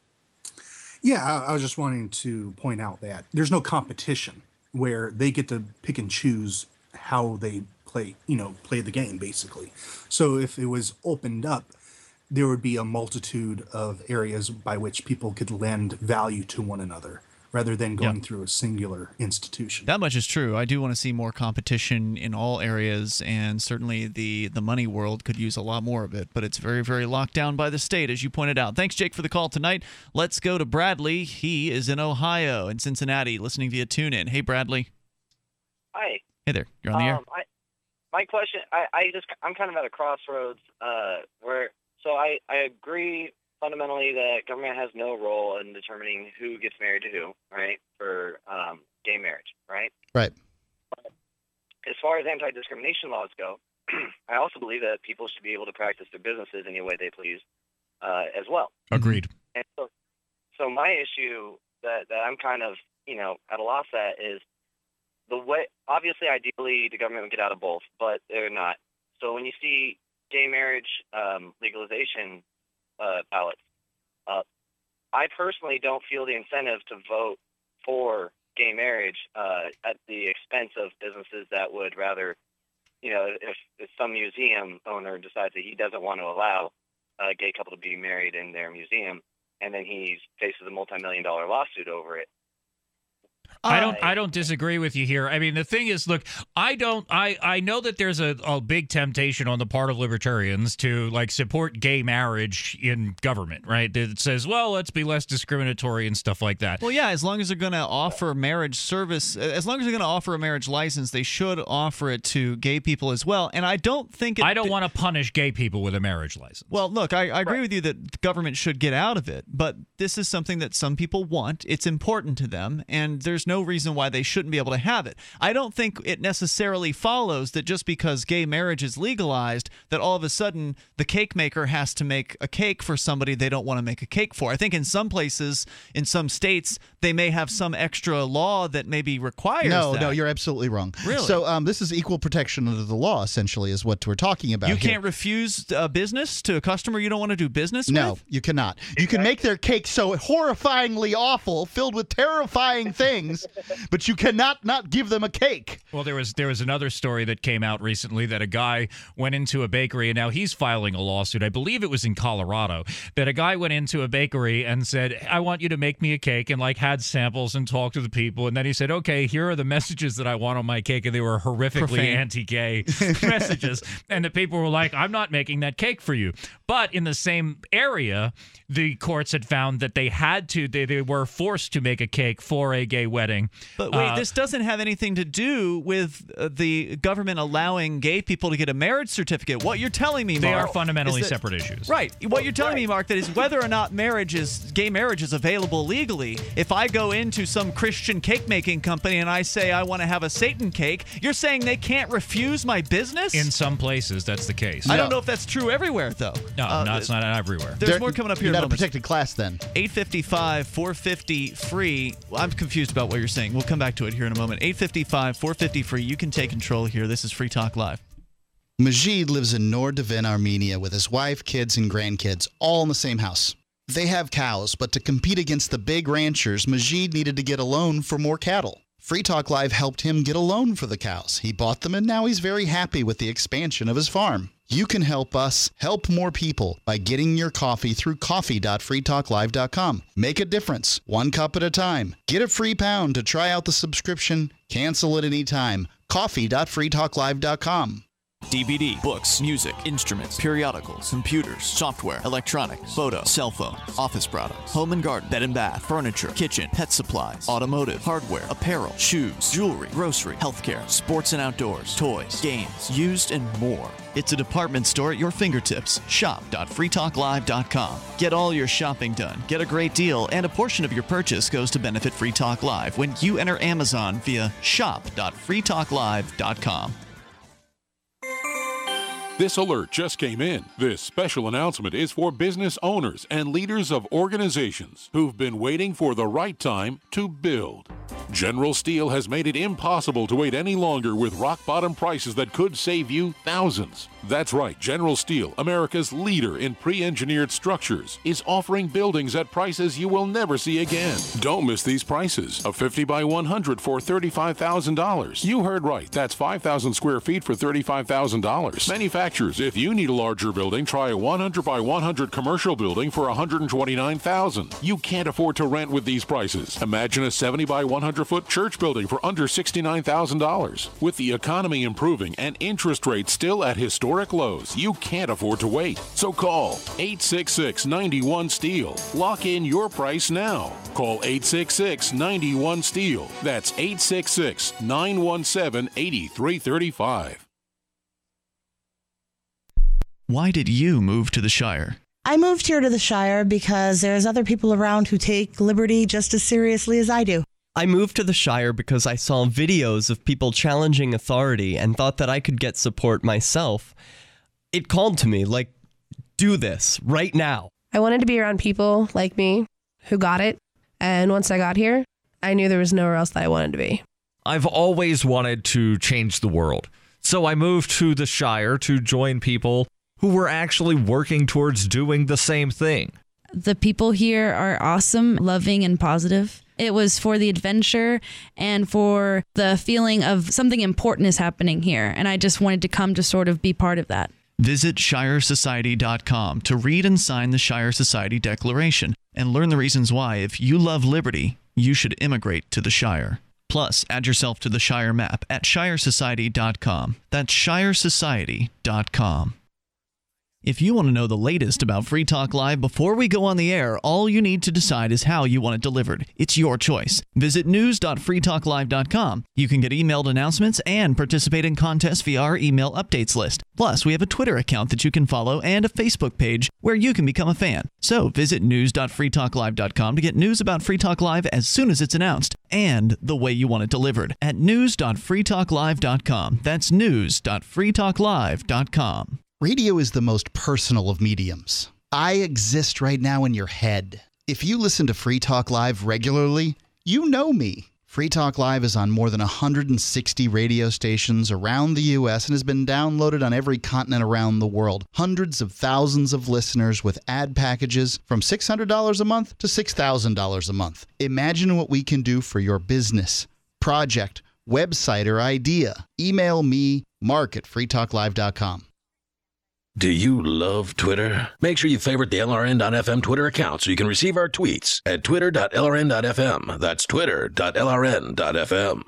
Yeah, I, I was just wanting to point out that there's no competition where they get to pick and choose how they play, you know, play the game, basically. So if it was opened up, there would be a multitude of areas by which people could lend value to one another rather than going Yeah. through a singular institution. That much is true. I do want to see more competition in all areas, and certainly the, the money world could use a lot more of it, but it's very, very locked down by the state, as you pointed out. Thanks, Jake, for the call tonight. Let's go to Bradley. He is in Ohio, in Cincinnati, listening via TuneIn. Hey, Bradley. Hi. Hey there. You're on the air. Um, I, my question, I, I just, I'm kind of at a crossroads uh, where, so I, I agree fundamentally that government has no role in determining who gets married to who, right, for um, gay marriage, right? Right. But as far as anti-discrimination laws go, I also believe that people should be able to practice their businesses any way they please uh, as well. Agreed. And so, so my issue that, that I'm kind of, you know, at a loss at is the way, obviously, ideally, the government would get out of both, but they're not. So when you see gay marriage um, legalization uh, ballots, uh, I personally don't feel the incentive to vote for gay marriage uh, at the expense of businesses that would rather, you know, if, if some museum owner decides that he doesn't want to allow a gay couple to be married in their museum, and then he faces a multi-million dollar lawsuit over it. I don't. I don't disagree with you here. I mean, the thing is, look, I don't. I, I know that there's a, a big temptation on the part of libertarians to like support gay marriage in government, right? That says, well, let's be less discriminatory and stuff like that. Well, yeah, as long as they're going to offer marriage service, as long as they're going to offer a marriage license, they should offer it to gay people as well. And I don't think it, I don't want to punish gay people with a marriage license. Well, look, I, I agree right. with you that the government should get out of it, but this is something that some people want. It's important to them, and there's no reason why they shouldn't be able to have it. I don't think it necessarily follows that just because gay marriage is legalized, that all of a sudden the cake maker has to make a cake for somebody they don't want to make a cake for. I think in some places, in some states, they may have some extra law that maybe requires No, that. no, you're absolutely wrong. Really? So um, this is equal protection under the law, essentially, is what we're talking about You here. can't refuse a business to a customer you don't want to do business No, with? you cannot. You can make their cake so horrifyingly awful, filled with terrifying things, things, but you cannot not give them a cake. Well, there was there was another story that came out recently that a guy went into a bakery, and now he's filing a lawsuit. I believe it was in Colorado, that a guy went into a bakery and said, I want you to make me a cake, and like had samples and talked to the people. And then he said, okay, here are the messages that I want on my cake. And they were horrifically Profane. anti-gay messages. And the people were like, I'm not making that cake for you. But in the same area, the courts had found that they had to, they, they were forced to make a cake for a gay wedding. But wait, Uh, this doesn't have anything to do with uh, the government allowing gay people to get a marriage certificate. What you're telling me, They Mark, are fundamentally is that- separate issues. Right. What you're telling me, Mark, that is whether or not marriage is gay marriage is available legally. If I go into some Christian cake making company and I say I want to have a Satan cake, you're saying they can't refuse my business? In some places, that's the case. I don't know if that's true everywhere, though. No, Uh, no, it's not everywhere. There's They're- more coming up here You're in not a moments. protected class then. eight fifty-five, four fifty free. Well, I'm confused about what you're saying. We'll come back to it here in a moment. eight fifty-five, four fifty free. You can take control here. This is Free Talk Live. Majid lives in Nordavin, Armenia with his wife, kids, and grandkids, all in the same house. They have cows, but to compete against the big ranchers, Majid needed to get a loan for more cattle. Free Talk Live helped him get a loan for the cows. He bought them, and now he's very happy with the expansion of his farm. You can help us help more people by getting your coffee through coffee dot free talk live dot com. Make a difference, one cup at a time. Get a free pound to try out the subscription. Cancel at any time. coffee dot free talk live dot com. D V D, books, music, instruments, periodicals, computers, software, electronics, photo, cell phones, office products, home and garden, bed and bath, furniture, kitchen, pet supplies, automotive, hardware, apparel, shoes, jewelry, grocery, healthcare, sports and outdoors, toys, games, used, and more. It's a department store at your fingertips. shop dot free talk live dot com. Get all your shopping done, get a great deal, and a portion of your purchase goes to benefit Free Talk Live when you enter Amazon via shop dot free talk live dot com. This alert just came in. This special announcement is for business owners and leaders of organizations who've been waiting for the right time to build. General Steel has made it impossible to wait any longer with rock-bottom prices that could save you thousands. That's right, General Steel, America's leader in pre-engineered structures, is offering buildings at prices you will never see again. Don't miss these prices. A fifty by one hundred for thirty-five thousand dollars. You heard right. That's five thousand square feet for thirty-five thousand dollars. Manufacturers, if you need a larger building, try a one hundred by one hundred commercial building for one hundred twenty-nine thousand dollars. You can't afford to rent with these prices. Imagine a seventy by one hundred foot church building for under sixty-nine thousand dollars. With the economy improving and interest rates still at historic lows, you can't afford to wait. So call eight six six, nine one, STEEL. Lock in your price now. Call eight six six, nine one, STEEL. That's eight six six, nine one seven, eight three three five. Why did you move to the Shire? I moved here to the Shire because there's other people around who take liberty just as seriously as I do. I moved to the Shire because I saw videos of people challenging authority and thought that I could get support myself. It called to me, like, do this right now. I wanted to be around people like me who got it. And once I got here, I knew there was nowhere else that I wanted to be. I've always wanted to change the world. So I moved to the Shire to join people who were actually working towards doing the same thing. The people here are awesome, loving, and positive. It was for the adventure and for the feeling of something important is happening here. And I just wanted to come to sort of be part of that. Visit shire society dot com to read and sign the Shire Society Declaration and learn the reasons why, if you love liberty, you should immigrate to the Shire. Plus, add yourself to the Shire map at shire society dot com. That's shire society dot com. If you want to know the latest about Free Talk Live before we go on the air, all you need to decide is how you want it delivered. It's your choice. Visit news dot free talk live dot com. You can get emailed announcements and participate in contests via our email updates list. Plus, we have a Twitter account that you can follow and a Facebook page where you can become a fan. So visit news dot free talk live dot com to get news about Free Talk Live as soon as it's announced and the way you want it delivered at news dot free talk live dot com. That's news dot free talk live dot com. Radio is the most personal of mediums. I exist right now in your head. If you listen to Free Talk Live regularly, you know me. Free Talk Live is on more than one hundred sixty radio stations around the U S and has been downloaded on every continent around the world. Hundreds of thousands of listeners with ad packages from six hundred dollars a month to six thousand dollars a month. Imagine what we can do for your business, project, website, or idea. Email me, mark at free talk live dot com. Do you love Twitter? Make sure you favorite the L R N dot F M Twitter account so you can receive our tweets at twitter dot L R N dot F M. That's twitter dot L R N dot F M.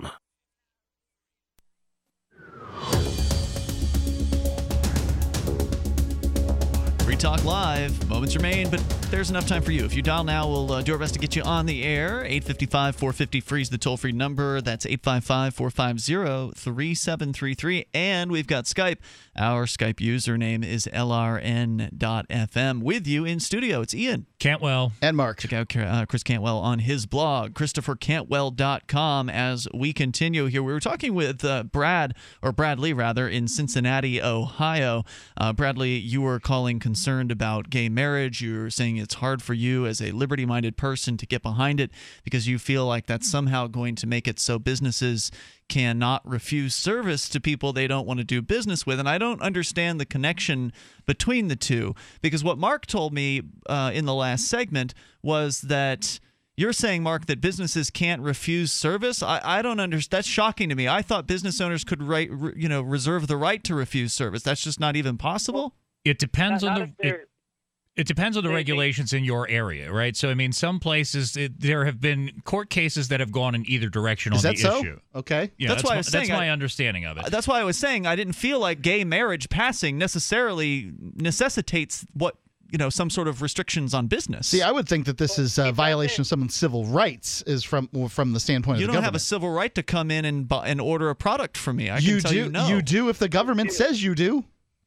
Free Talk Live. Moments remain, but there's enough time for you. If you dial now, we'll uh, do our best to get you on the air. eight five five, four five zero, free is the toll-free number. That's eight five five, four five zero, three seven three three. And we've got Skype. Our Skype username is L R N dot F M. With you in studio, it's Ian. Cantwell. And Mark. Check out uh, Chris Cantwell on his blog, christopher cantwell dot com. As we continue here, we were talking with uh, Brad, or Bradley rather, in Cincinnati, Ohio. Uh, Bradley, you were calling concerned about gay marriage. You were saying it's hard for you as a liberty-minded person to get behind it because you feel like that's somehow going to make it so businesses cannot refuse service to people they don't want to do business with. And I don't understand the connection between the two, because what Mark told me uh, in the last segment was that you're saying, Mark, that businesses can't refuse service. I, I don't understand. That's shocking to me. I thought business owners could right, re, you know, reserve the right to refuse service. That's just not even possible. It depends Not- on not the. if It, it depends on the regulations in your area, right? So, I mean, some places it, there have been court cases that have gone in either direction Is on that the so? issue. Okay. Yeah, That's that's, why I my, was that's saying my I- understanding of it. That's why I was saying I didn't feel like gay marriage passing necessarily necessitates what, you know, some sort of restrictions on business. See, I would think that this is a violation of someone's civil rights, is from from the standpoint You of the don't government. have a civil right to come in and bu- and order a product from me. I can you tell do. you no. You do if the government says you do.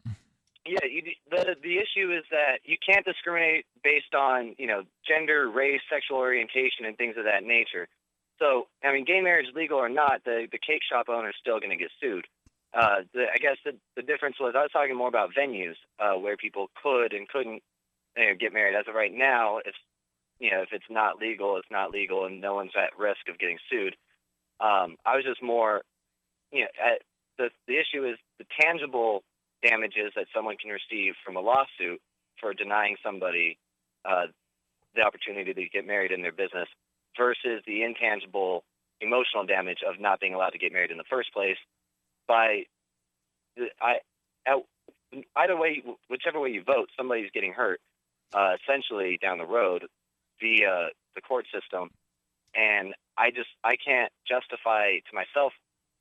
Yeah, you, the the issue is that you can't discriminate based on, you know, gender, race, sexual orientation, and things of that nature. So, I mean, gay marriage legal or not, the the cake shop owner is still going to get sued. Uh, the, I guess the the difference was I was talking more about venues uh, where people could and couldn't, you know, get married. As of right now, if you know if it's not legal, it's not legal, and no one's at risk of getting sued. Um, I was just more, you know, at, the the issue is the tangible damages that someone can receive from a lawsuit for denying somebody uh, the opportunity to get married in their business versus the intangible emotional damage of not being allowed to get married in the first place by I, either way, whichever way you vote, somebody's getting hurt uh, essentially down the road via the court system. And I just, I can't justify to myself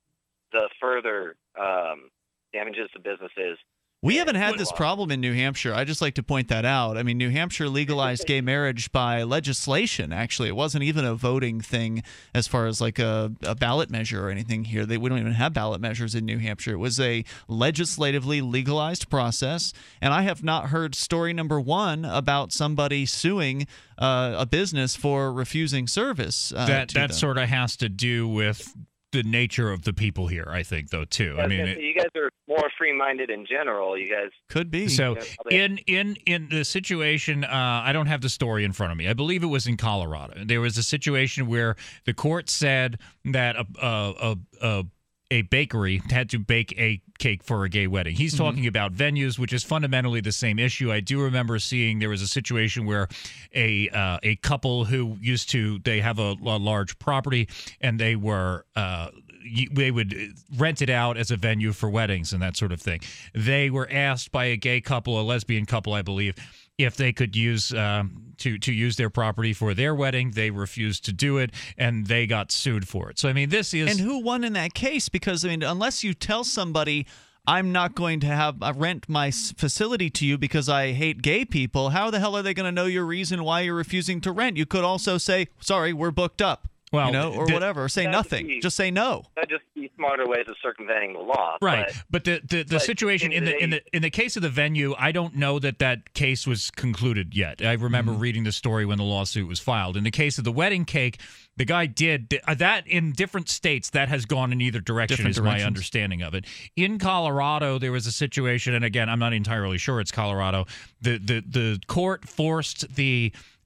the further um, damages to businesses. We haven't had this problem in New Hampshire. I just like to point that out. I mean, New Hampshire legalized gay marriage by legislation, actually. It wasn't even a voting thing as far as like a, a ballot measure or anything here. They, we don't even have ballot measures in New Hampshire. It was a legislatively legalized process, and I have not heard story number one about somebody suing uh, a business for refusing service. Uh, that to that them. sort of has to do with the nature of the people here, I think, though, too. I mean, it, you guys are more free-minded in general. You guys could be. So in in in the situation, uh, I don't have the story in front of me. I believe it was in Colorado. There was a situation where the court said that a a a, a bakery had to bake a cake for a gay wedding. He's Mm-hmm. talking about venues, which is fundamentally the same issue. I do remember seeing there was a situation where a uh, a couple who used to they have a, a large property and they were uh, they would rent it out as a venue for weddings and that sort of thing. They were asked by a gay couple, a lesbian couple, I believe, if they could use um, to to use their property for their wedding. They refused to do it, and they got sued for it. So I mean, this is and who won in that case? Because I mean, unless you tell somebody, I'm not going to have uh, rent my s- facility to you because I hate gay people, how the hell are they going to know your reason why you're refusing to rent? You could also say, sorry, we're booked up. Well, you know, or the- whatever, or say That'd nothing. be- Just say no. That'd just be smarter ways of circumventing the law. Right, But, but the the, the but situation in the in the in the case of the venue, I don't know that that case was concluded yet. I remember Mm-hmm. reading the story when the lawsuit was filed. In the case of the wedding cake, the guy did uh, that in different states. That has gone in either direction, Different is my directions. understanding of it. In Colorado, there was a situation, and again, I'm not entirely sure it's Colorado. The the the court forced the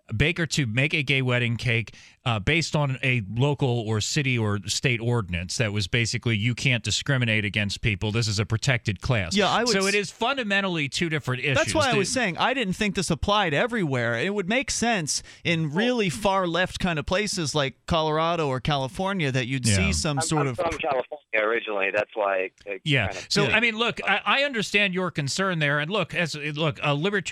baker to make a gay wedding cake uh, based on a local or city or state ordinance that was basically you can't discriminate against people. This is a protected class. Yeah, I would so s- it is fundamentally two different issues. That's why I The- was saying I didn't think this applied everywhere. It would make sense in really far left kind of places like Colorado or California that you'd Yeah. see some I'm, sort I'm of. from California originally. That's why. It Yeah. Kind of, So I mean, look, I, I understand your concern there, and look, as look, a libert.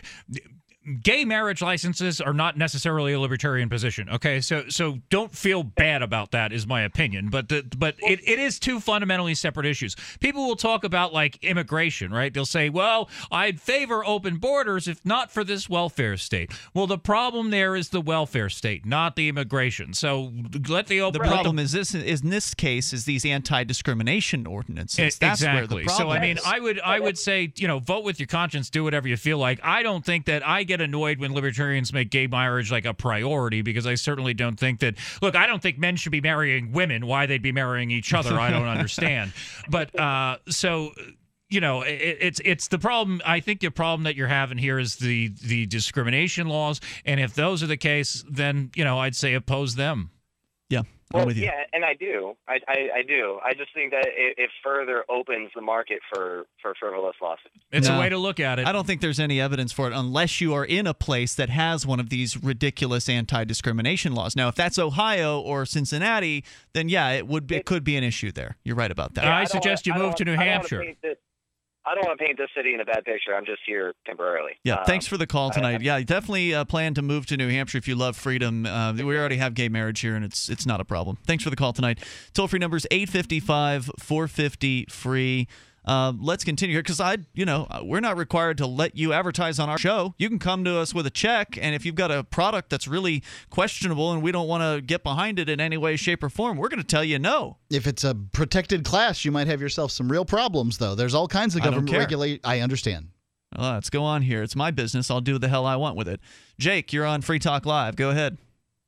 Gay marriage licenses are not necessarily a libertarian position. Okay, so so don't feel bad about that, is my opinion. But the, but it, it is two fundamentally separate issues. People will talk about like immigration, right? They'll say, "Well, I'd favor open borders if not for this welfare state." Well, the problem there is the welfare state, not the immigration. So let the open. The problem is this: is in this case, is these anti-discrimination ordinances. That's exactly. where the problem so I mean, is. I would I would say, you know, vote with your conscience, do whatever you feel like. I don't think that I get annoyed when libertarians make gay marriage like a priority, because I certainly don't think that. Look, I don't think men should be marrying women. Why they'd be marrying each other, I don't understand. But uh, so. You know, it, it's it's the problem. I think the problem that you're having here is the the discrimination laws, and if those are the case, then you know I'd say oppose them. Yeah, well, I'm with you. yeah, and I do. I, I, I do. I just think that it, it further opens the market for, for frivolous lawsuits. It's No, a way to look at it. I don't think there's any evidence for it unless you are in a place that has one of these ridiculous anti-discrimination laws. Now, if that's Ohio or Cincinnati, then yeah, it would be, it could be an issue there. You're right about that. I, don't suggest wanna- you I move to don't- New I don't wanna Hampshire. paint this- I don't want to paint this city in a bad picture. I'm just here temporarily. Yeah, Um, thanks for the call tonight. Yeah, definitely uh, plan to move to New Hampshire if you love freedom. Uh, we already have gay marriage here, and it's it's not a problem. Thanks for the call tonight. Toll-free number is eight five five, four five zero, free. Uh, let's continue here because I, you know, we're not required to let you advertise on our show. You can come to us with a check, and if you've got a product that's really questionable and we don't want to get behind it in any way, shape, or form, we're going to tell you no. If it's a protected class, you might have yourself some real problems, though. There's all kinds of I don't government care. regulate. I understand. Well, let's go on here. It's my business. I'll do what the hell I want with it. Jake, you're on Free Talk Live. Go ahead.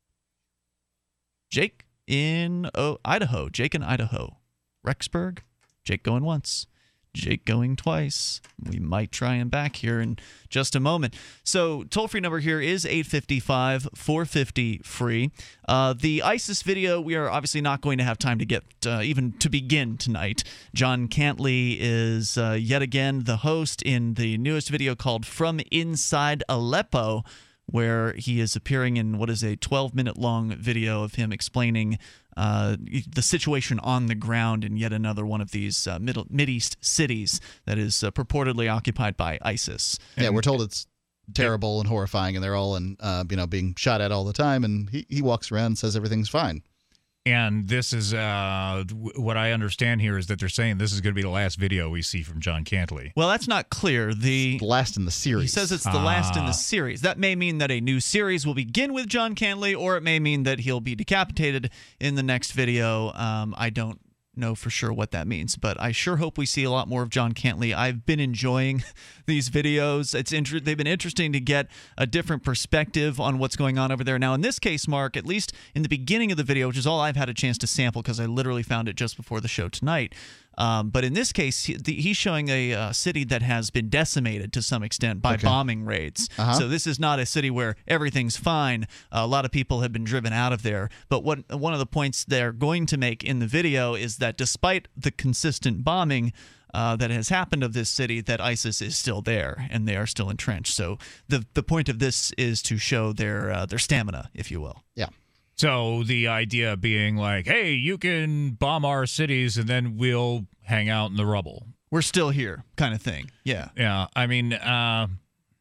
Jake in oh, Idaho. Jake in Idaho. Rexburg. Jake going once. Jake going twice. We might try him back here in just a moment. So toll-free number here is eight five five, four five zero, free. Uh, the ISIS video, we are obviously not going to have time to get uh, even to begin tonight. John Cantwell is uh, yet again the host in the newest video called From Inside Aleppo, where he is appearing in what is a twelve-minute long video of him explaining uh, the situation on the ground in yet another one of these uh, middle Mideast cities that is uh, purportedly occupied by ISIS. Yeah, we're told it's terrible and horrifying, and they're all in, uh, you know, being shot at all the time. And he, he walks around and says everything's fine. And this is uh, w- what I understand here is that they're saying this is going to be the last video we see from John Cantwell. Well, that's not clear. The, the last in the series. He says it's the last in Ah. the series. That may mean that a new series will begin with John Cantwell, or it may mean that he'll be decapitated in the next video. Um, I don't know for sure what that means, but I sure hope we see a lot more of John Cantwell. I've been enjoying these videos. It's inter- they've been interesting to get a different perspective on what's going on over there. Now, in this case, Mark, at least in the beginning of the video, which is all I've had a chance to sample because I literally found it just before the show tonight. Um, but in this case, he, the, he's showing a uh, city that has been decimated to some extent by Okay. bombing raids. Uh-huh. So this is not a city where everything's fine. a lot of people have been driven out of there. But what one of the points they're going to make in the video is that despite the consistent bombing uh, that has happened of this city, that ISIS is still there and they are still entrenched. So the the point of this is to show their uh, their stamina, if you will. Yeah. So the idea being like, hey, you can bomb our cities and then we'll hang out in the rubble. We're still here, kind of thing. Yeah. Yeah. I mean, uh,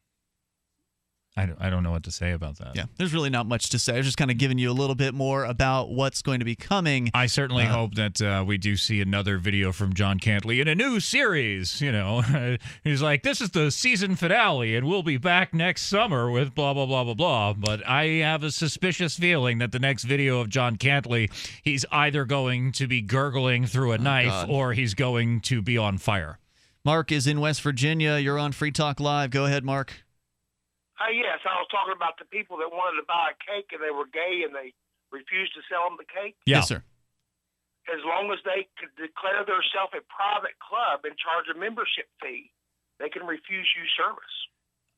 I don't, I don't know what to say about that. Yeah, there's really not much to say. I was just kind of giving you a little bit more about what's going to be coming. I certainly Uh, hope that uh, we do see another video from John Cantwell in a new series. You know, he's like, this is the season finale, and we'll be back next summer with blah, blah, blah, blah, blah. But I have a suspicious feeling that the next video of John Cantwell, he's either going to be gurgling through a knife God. or he's going to be on fire. Mark is in West Virginia. You're on Free Talk Live. Go ahead, Mark. Uh, yes, I was talking about the people that wanted to buy a cake and they were gay and they refused to sell them the cake. Yeah. Yes, sir. As long as they could declare themselves a private club and charge a membership fee, they can refuse you service.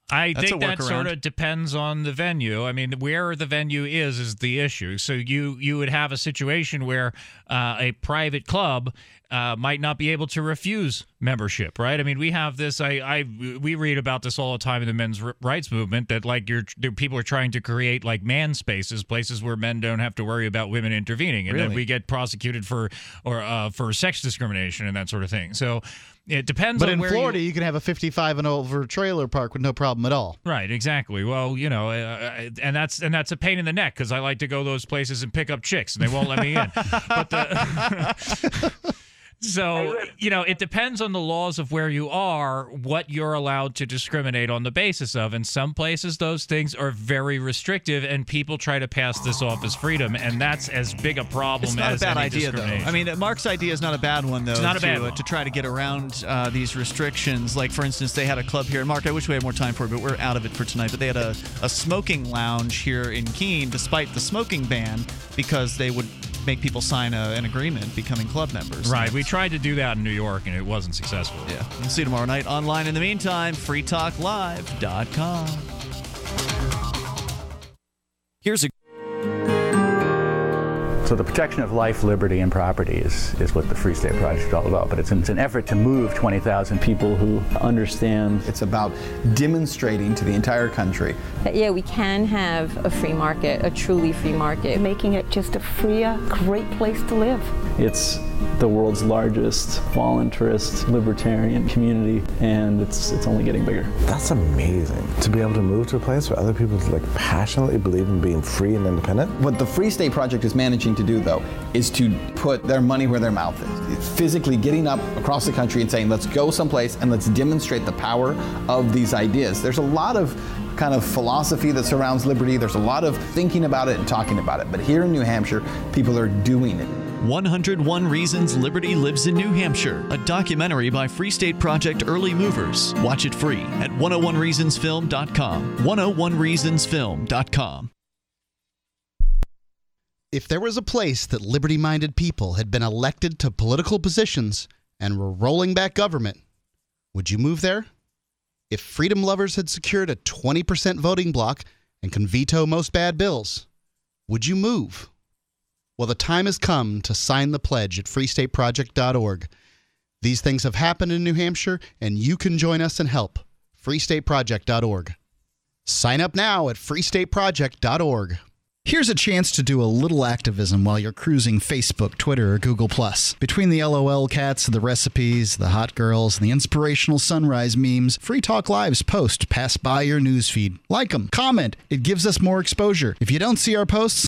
I That's think a that workaround. sort of depends on the venue. I mean, where the venue is is the issue. So you you would have a situation where uh, a private club uh, might not be able to refuse membership, right? I mean, we have this. I, I we read about this all the time in the men's r- rights movement that like you're people are trying to create like man spaces, places where men don't have to worry about women intervening, and Really? then we get prosecuted for or uh, for sex discrimination and that sort of thing. So. It depends But on in where Florida, you, you can have a fifty-five and over trailer park with no problem at all. Right, exactly. Well, you know, uh, and that's and that's a pain in the neck because I like to go those places and pick up chicks, and they won't let me in. But the, so you know, it depends on the laws of where you are, what you're allowed to discriminate on the basis of. In some places, those things are very restrictive, and people try to pass this off as freedom, and that's as big a problem It's not as a bad any idea, though. discrimination. I mean, Mark's idea is not a bad one, though. It's not a to, bad uh, one. to try to get around uh, these restrictions. Like, for instance, they had a club here. And Mark, I wish we had more time for it, but we're out of it for tonight. But they had a, a smoking lounge here in Keene, despite the smoking ban, because they would make people sign a, an agreement becoming club members. Right. We tried to do that in New York, and it wasn't successful. Yeah. We'll see you tomorrow night online. In the meantime, free talk live dot com. Here's a So the protection of life, liberty, and property is, is what the Free State Project is all about. But it's an, it's an effort to move twenty thousand people who understand. It's about demonstrating to the entire country that, yeah, we can have a free market, a truly free market. Making it just a freer, great place to live. It's the world's largest voluntarist libertarian community, and it's it's only getting bigger. That's amazing, to be able to move to a place where other people like passionately believe in being free and independent. What the Free State Project is managing to do, though, is to put their money where their mouth is. It's physically getting up across the country and saying, let's go someplace and let's demonstrate the power of these ideas. There's a lot of kind of philosophy that surrounds liberty. There's a lot of thinking about it and talking about it. But here in New Hampshire, people are doing it. one hundred one Reasons Liberty Lives in New Hampshire, a documentary by Free State Project Early Movers. Watch it free at one oh one reasons film dot com. one oh one reasons film dot com. If there was a place that liberty-minded people had been elected to political positions and were rolling back government, would you move there? If freedom lovers had secured a twenty percent voting bloc and can veto most bad bills, would you move? Well, the time has come to sign the pledge at free state project dot org. These things have happened in New Hampshire, and you can join us and help. free state project dot org. Sign up now at free state project dot org. Here's a chance to do a little activism while you're cruising Facebook, Twitter, or Google plus. Between the LOL cats, the recipes, the hot girls, and the inspirational sunrise memes, Free Talk Live's posts pass by your newsfeed. Like them, comment. It gives us more exposure. If you don't see our posts,